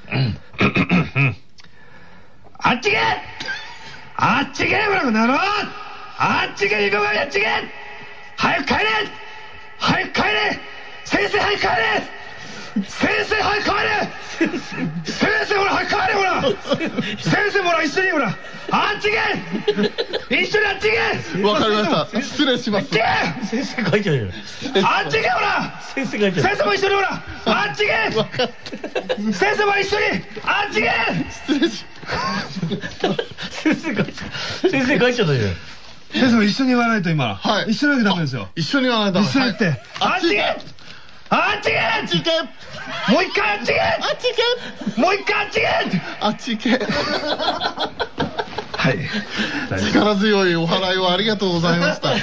C: あっちげあっちげこの野郎あっちげいこがやっちげ早く帰れ早く帰れ先生早く帰れ先生早く帰れ先生ほら早く帰れほら先生もほら一緒にほらあっち行け一緒にあっち行け
D: わかりました失礼します
B: 先生書いちゃうよ
C: あっち行けほら
B: 先生書いちゃう
C: 先生も一緒にほらあっち行け先生も一緒にあっち行け
D: 失礼し
B: 先生書いちゃう先生書いちゃったじゃん
A: 先生も一緒に言わないと今
D: はい
A: 一緒に言わなきゃダメですよ
D: 一緒に言わないとダメ
A: 一緒に言って
C: あっち行けあっち行けあっち行けもう一回あっち行けあっち行けもう一回あっち行け
D: あっち行け
A: はい
D: 力強いお祓いをありがとうございましたはい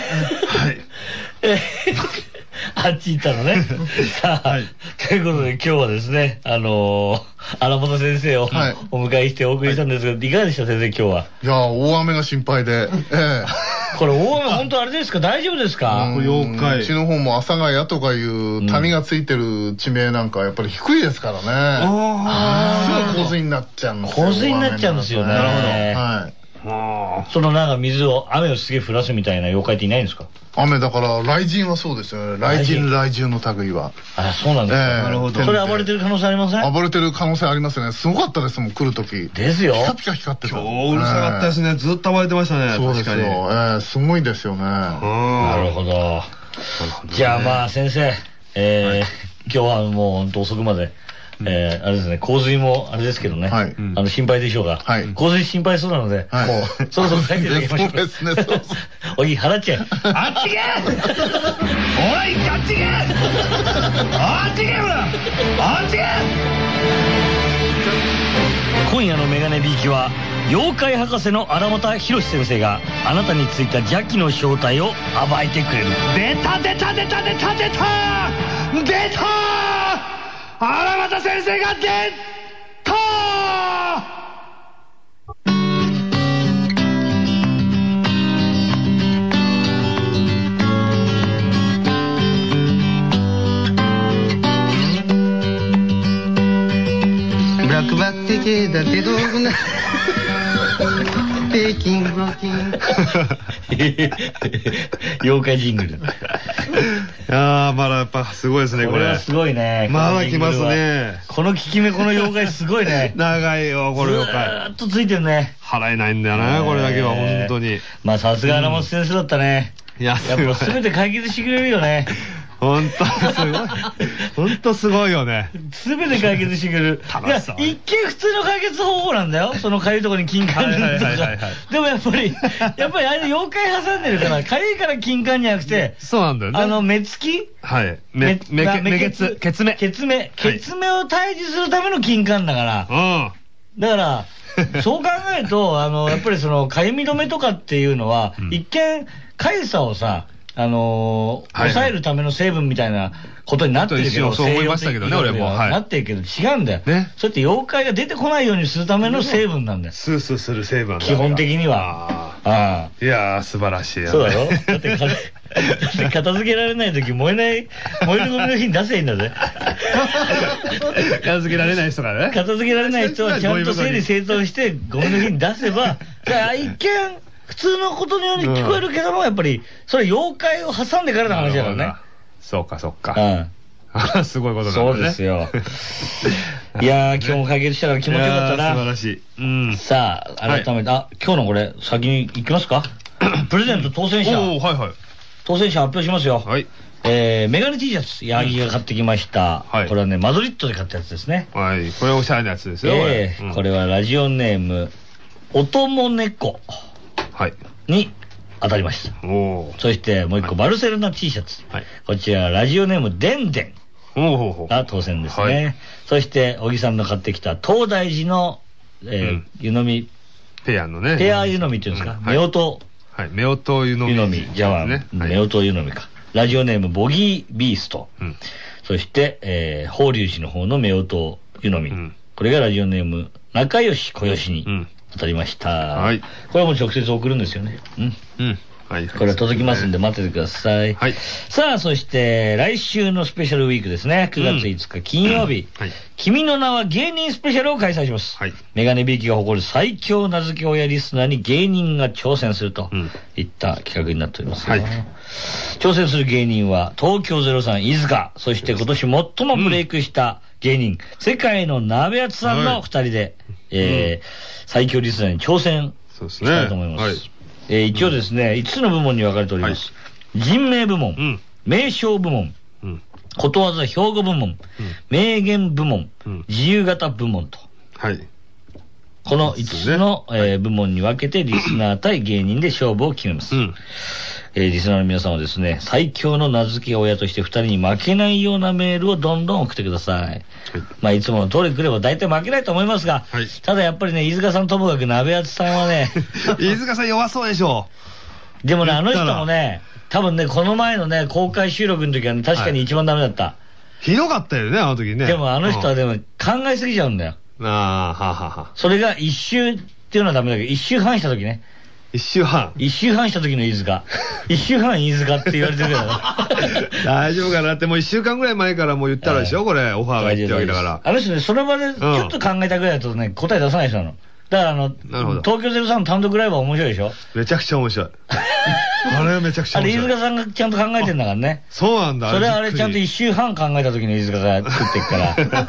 B: あっち行ったのねさあ、はい、ということで今日はですねあのー、荒本先生をお迎えしてお送りしたんですが、はい、いかがでした先生今日はい
D: や大雨が心配でええ
B: これ大雨本当あれですか大丈夫ですか
A: 妖怪
D: うちの方も阿佐ヶ谷とかいう谷がついてる地名なんかやっぱり低いですからねああすぐ洪水になっちゃうんですよ
B: 洪水になっちゃうんですよねなるほどはいそのなんか水を雨をすげえ降らすみたいな妖怪っていないんですか
D: 雨だから雷神はそうですよね雷神雷獣の類は
B: あそうなんですか、えー、なるほどそれ暴れてる可能性ありません
D: 暴れてる可能性ありますねすごかったですもん来るとき
B: ですよ
D: ピカピカ光ってた
A: 今日うるさかったですね、えー、ずっと暴れてましたね
D: そうですよ、えー、すごいですよね
B: なるほどじゃあまあ先生えー、はい、今日はもう本当遅くまでえー、あれですね、洪水もあれですけどね、はい、あの心配でしょうが、はい、洪水心配そうなので、はい、もうそろそろ帰っていただきましょう。そうですね、そうそう。おい、払っちゃえ。
C: あっちげおい、あっちげあっちげほらあっちげ
B: 今夜のメガネビーキは、妖怪博士の荒俣博先生があなたについた邪気の正体を暴いてくれる。
C: 出た出た出た出た出た出た荒俣先生が出た
E: ブラックバック系だけどなペキンブキン
B: 妖怪ジングル。
A: いやーまだやっぱすごいですねこれ。
B: これはすごいね。
A: まだ来ますね。
B: この効き目この妖怪すごいね。
A: 長いよこれ妖怪。
B: ずーっとついてるね。
A: 払えないんだよなこれだけは本当に。
B: まあさすが荒本先生だったね。いややっぱ全て解決してくれるよね。
A: 本当すごい。本当すごいよね。
B: すべて解決してくれる。いや、一見普通の解決方法なんだよ。そのかゆいところに金管塗るとか。でもやっぱり、やっぱりあれ妖怪挟んでるから、かゆいから金管じゃなくて、
A: そうなんだよね。
B: あの、目つき
A: はい。目、目、目血、血目。
B: 血目。血目を退治するための金管だから。うん。だから、そう考えると、あの、やっぱりその、かゆみ止めとかっていうのは、一見、かゆさをさ、あのー、抑えるための成分みたいなことになってるけど、
A: そう思いましたけどね、俺も。
B: なってるけど、違うんだよ。ね。そうやって妖怪が出てこないようにするための成分なんだよ。
A: スースーする成分
B: 基本的には。ああ。
A: いやー、素晴らしいよね。
B: そうだろだって、だって片付けられないとき、燃えない、燃えるゴミの日に出せばいいんだぜ。
A: 片付けられない人がね。
B: 片付けられない人はちゃんと整理整頓して、ゴミの日に出せば、一見、普通のことのように聞こえるけども、やっぱり、それ妖怪を挟んでからの話だからね。
A: そうか、そうか。うん。すごいことだね。
B: そうですよ。いやー、今日も解決したから気持ちよかったな。
A: 素晴らしい。
B: うん。さあ、改めて、あ、今日のこれ、先に行きますかプレゼント当選者。
A: おー、はいはい。
B: 当選者発表しますよ。
A: はい。
B: えー、メガネ T シャツ、ヤギが買ってきました。はい。これはね、マドリッドで買ったやつですね。
A: はい。これおしゃれなやつですよ。
B: えー、これはラジオネーム、おともねこ。はい。に当たりました。おそしてもう一個、バルセロナ T シャツ。はい。こちら、ラジオネーム、でんでんが当選ですね。はい。そして、小木さんの買ってきた、東大寺の、えー、湯飲み。
A: ペアのね。
B: ペア湯飲みっていうんですか。夫婦。
A: はい。夫婦湯飲み。
B: 湯飲み。じゃあ、夫婦湯飲みか。ラジオネーム、ボギービースト。うん。そして、えー、法隆寺の方の夫婦湯飲み。うん。これがラジオネーム、仲良し小吉に。うん。当たりました。はい。これはもう直接送るんですよね。うん。うん。はい。これは届きますんで待っててください。はい。さあ、そして、来週のスペシャルウィークですね。くがついつか金曜日。はい。君の名は芸人スペシャルを開催します。はい。メガネビーキが誇る最強名付け親リスナーに芸人が挑戦するといった企画になっております。はい。挑戦する芸人は、東京ゼロさん飯塚、そして今年最もブレイクした芸人、世界の鍋厚さんのふたりで、え最強リスナーに挑戦したいと思います。え一応ですね、いつつの部門に分かれております。人名部門、名称部門、ことわざ標語部門、名言部門、自由形部門と。このいつつの部門に分けてリスナー対芸人で勝負を決めます。えー、リスナーの皆さんはですね、最強の名付け親としてふたりに負けないようなメールをどんどん送ってください。はい、まあいつもの通り来れば大体負けないと思いますが、はい、ただやっぱりね、飯塚さんともかく鍋厚さんはね
A: 飯塚さん弱そうでしょ。
B: でもね、あの人もね、多分ね、この前のね、公開収録の時はね、確かに一番ダメだった。はい、
A: ひどかったよね、あの時ね。
B: でもあの人はでも考えすぎちゃうんだよ。
A: ああ、ははは。
B: それが一周っていうのはダメだけど、一周半した時ね。
A: 一周半
B: 一周半した時の飯塚。一周半飯塚って言われてるから
A: 大丈夫かなって、もう一週間ぐらい前からもう言ったらでしょ、これ、オファーが言ってるわけだから。
B: あの人ね、その場でちょっと考えたぐらいだとね、答え出さない人なの。だからあの、東京ゼロさんの単独ライブは面白いでしょ。
A: めちゃくちゃ面白い。あれはめちゃくちゃ面白い。
B: あれ、飯塚さんがちゃんと考えてんだからね。
A: そうなんだ。
B: それはあれちゃんと一週半考えた時の飯塚が作っていくから。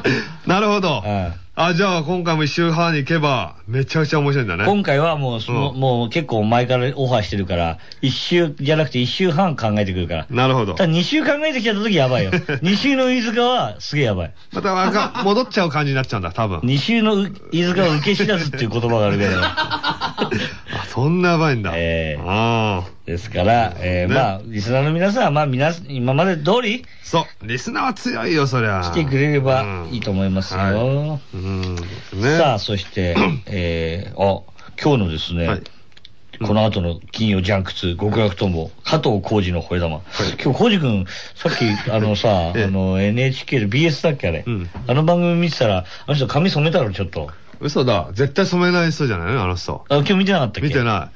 A: なるほど。あ、じゃあ今回も一週半に行けば、めちゃくちゃ面白いんだね。
B: 今回はもう、その、もう結構前からオファーしてるから、一週じゃなくて一週半考えてくるから。
A: なるほど。
B: ただ二週考えてきちゃった時やばいよ。二週の飯塚はすげえやばい。
A: また戻っちゃう感じになっちゃうんだ、多分。
B: 二週の飯塚は受け知らずっていう言葉があるけど。
A: あ、そんなやばいんだ。
B: ええ。ああ。ですから、えー、まあ、リスナーの皆さんは、まあ、皆、今まで通り、
A: そう、リスナーは強いよ、そりゃ。
B: 来てくれればいいと思いますよ。はい、うんね、さあ、そして、えー、あ、今日のですね、はい、この後の金曜ジャンクツ極楽とんぼ、加藤浩次の吠え玉。はい、今日浩次くん、さっき、あのさ、あの エヌエイチケー で ビーエス だっけあれ、うん、あの番組見てたら、あの人髪染めたろ、ちょっと。
A: 嘘だ。絶対染めない人じゃないのあの人。
B: あ、今日見てなかったっけ？
A: 見てない。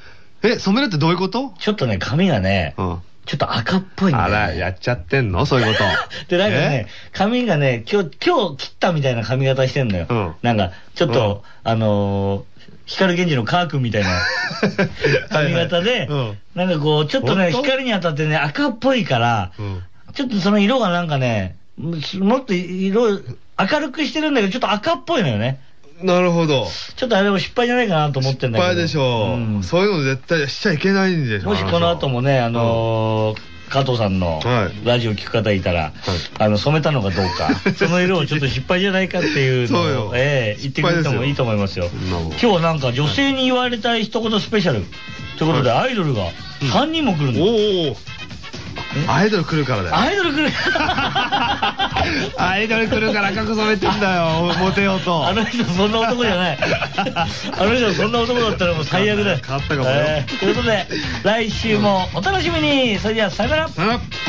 A: え、染めるってどういうこと？
B: ちょっとね、髪がね、うん、ちょっと赤っぽいんだよ、ね。
A: あら、やっちゃってんのそういうこと。
B: で、なんかね、髪がね、今日、今日切ったみたいな髪型してんのよ。うん、なんか、ちょっと、うん、あのー、光源氏のカー君みたいな髪型で、はいはい、なんかこう、ちょっとね、光に当たってね、赤っぽいから、うん、ちょっとその色がなんかね、もっと色、明るくしてるんだけど、ちょっと赤っぽいのよね。
A: なるほど。
B: ちょっとあれも失敗じゃないかなと思ってんだけど。
A: 失敗でしょう。うん、そういうの絶対しちゃいけないんでしょ。
B: もしこの後もね、あのー、加藤さんのラジオ聞く方いたら、はい、あの染めたのかどうか、その色をちょっと失敗じゃないかっていうのをええ言ってくれてもいいと思いますよ。今日はなんか女性に言われたい一言スペシャルということで、アイドルがさんにんも来るんです。
A: おお。アイドル来るからだよ。
B: アイドル来る
A: アイドル来るから赤く染めてんだよ、モテようと。
B: あの人そんな男じゃない。あの人そんな男だったらもう最悪だよ。
A: 変わったかもよ。
B: ということで、来週もお楽しみに。それではさよなら。
A: さよなら。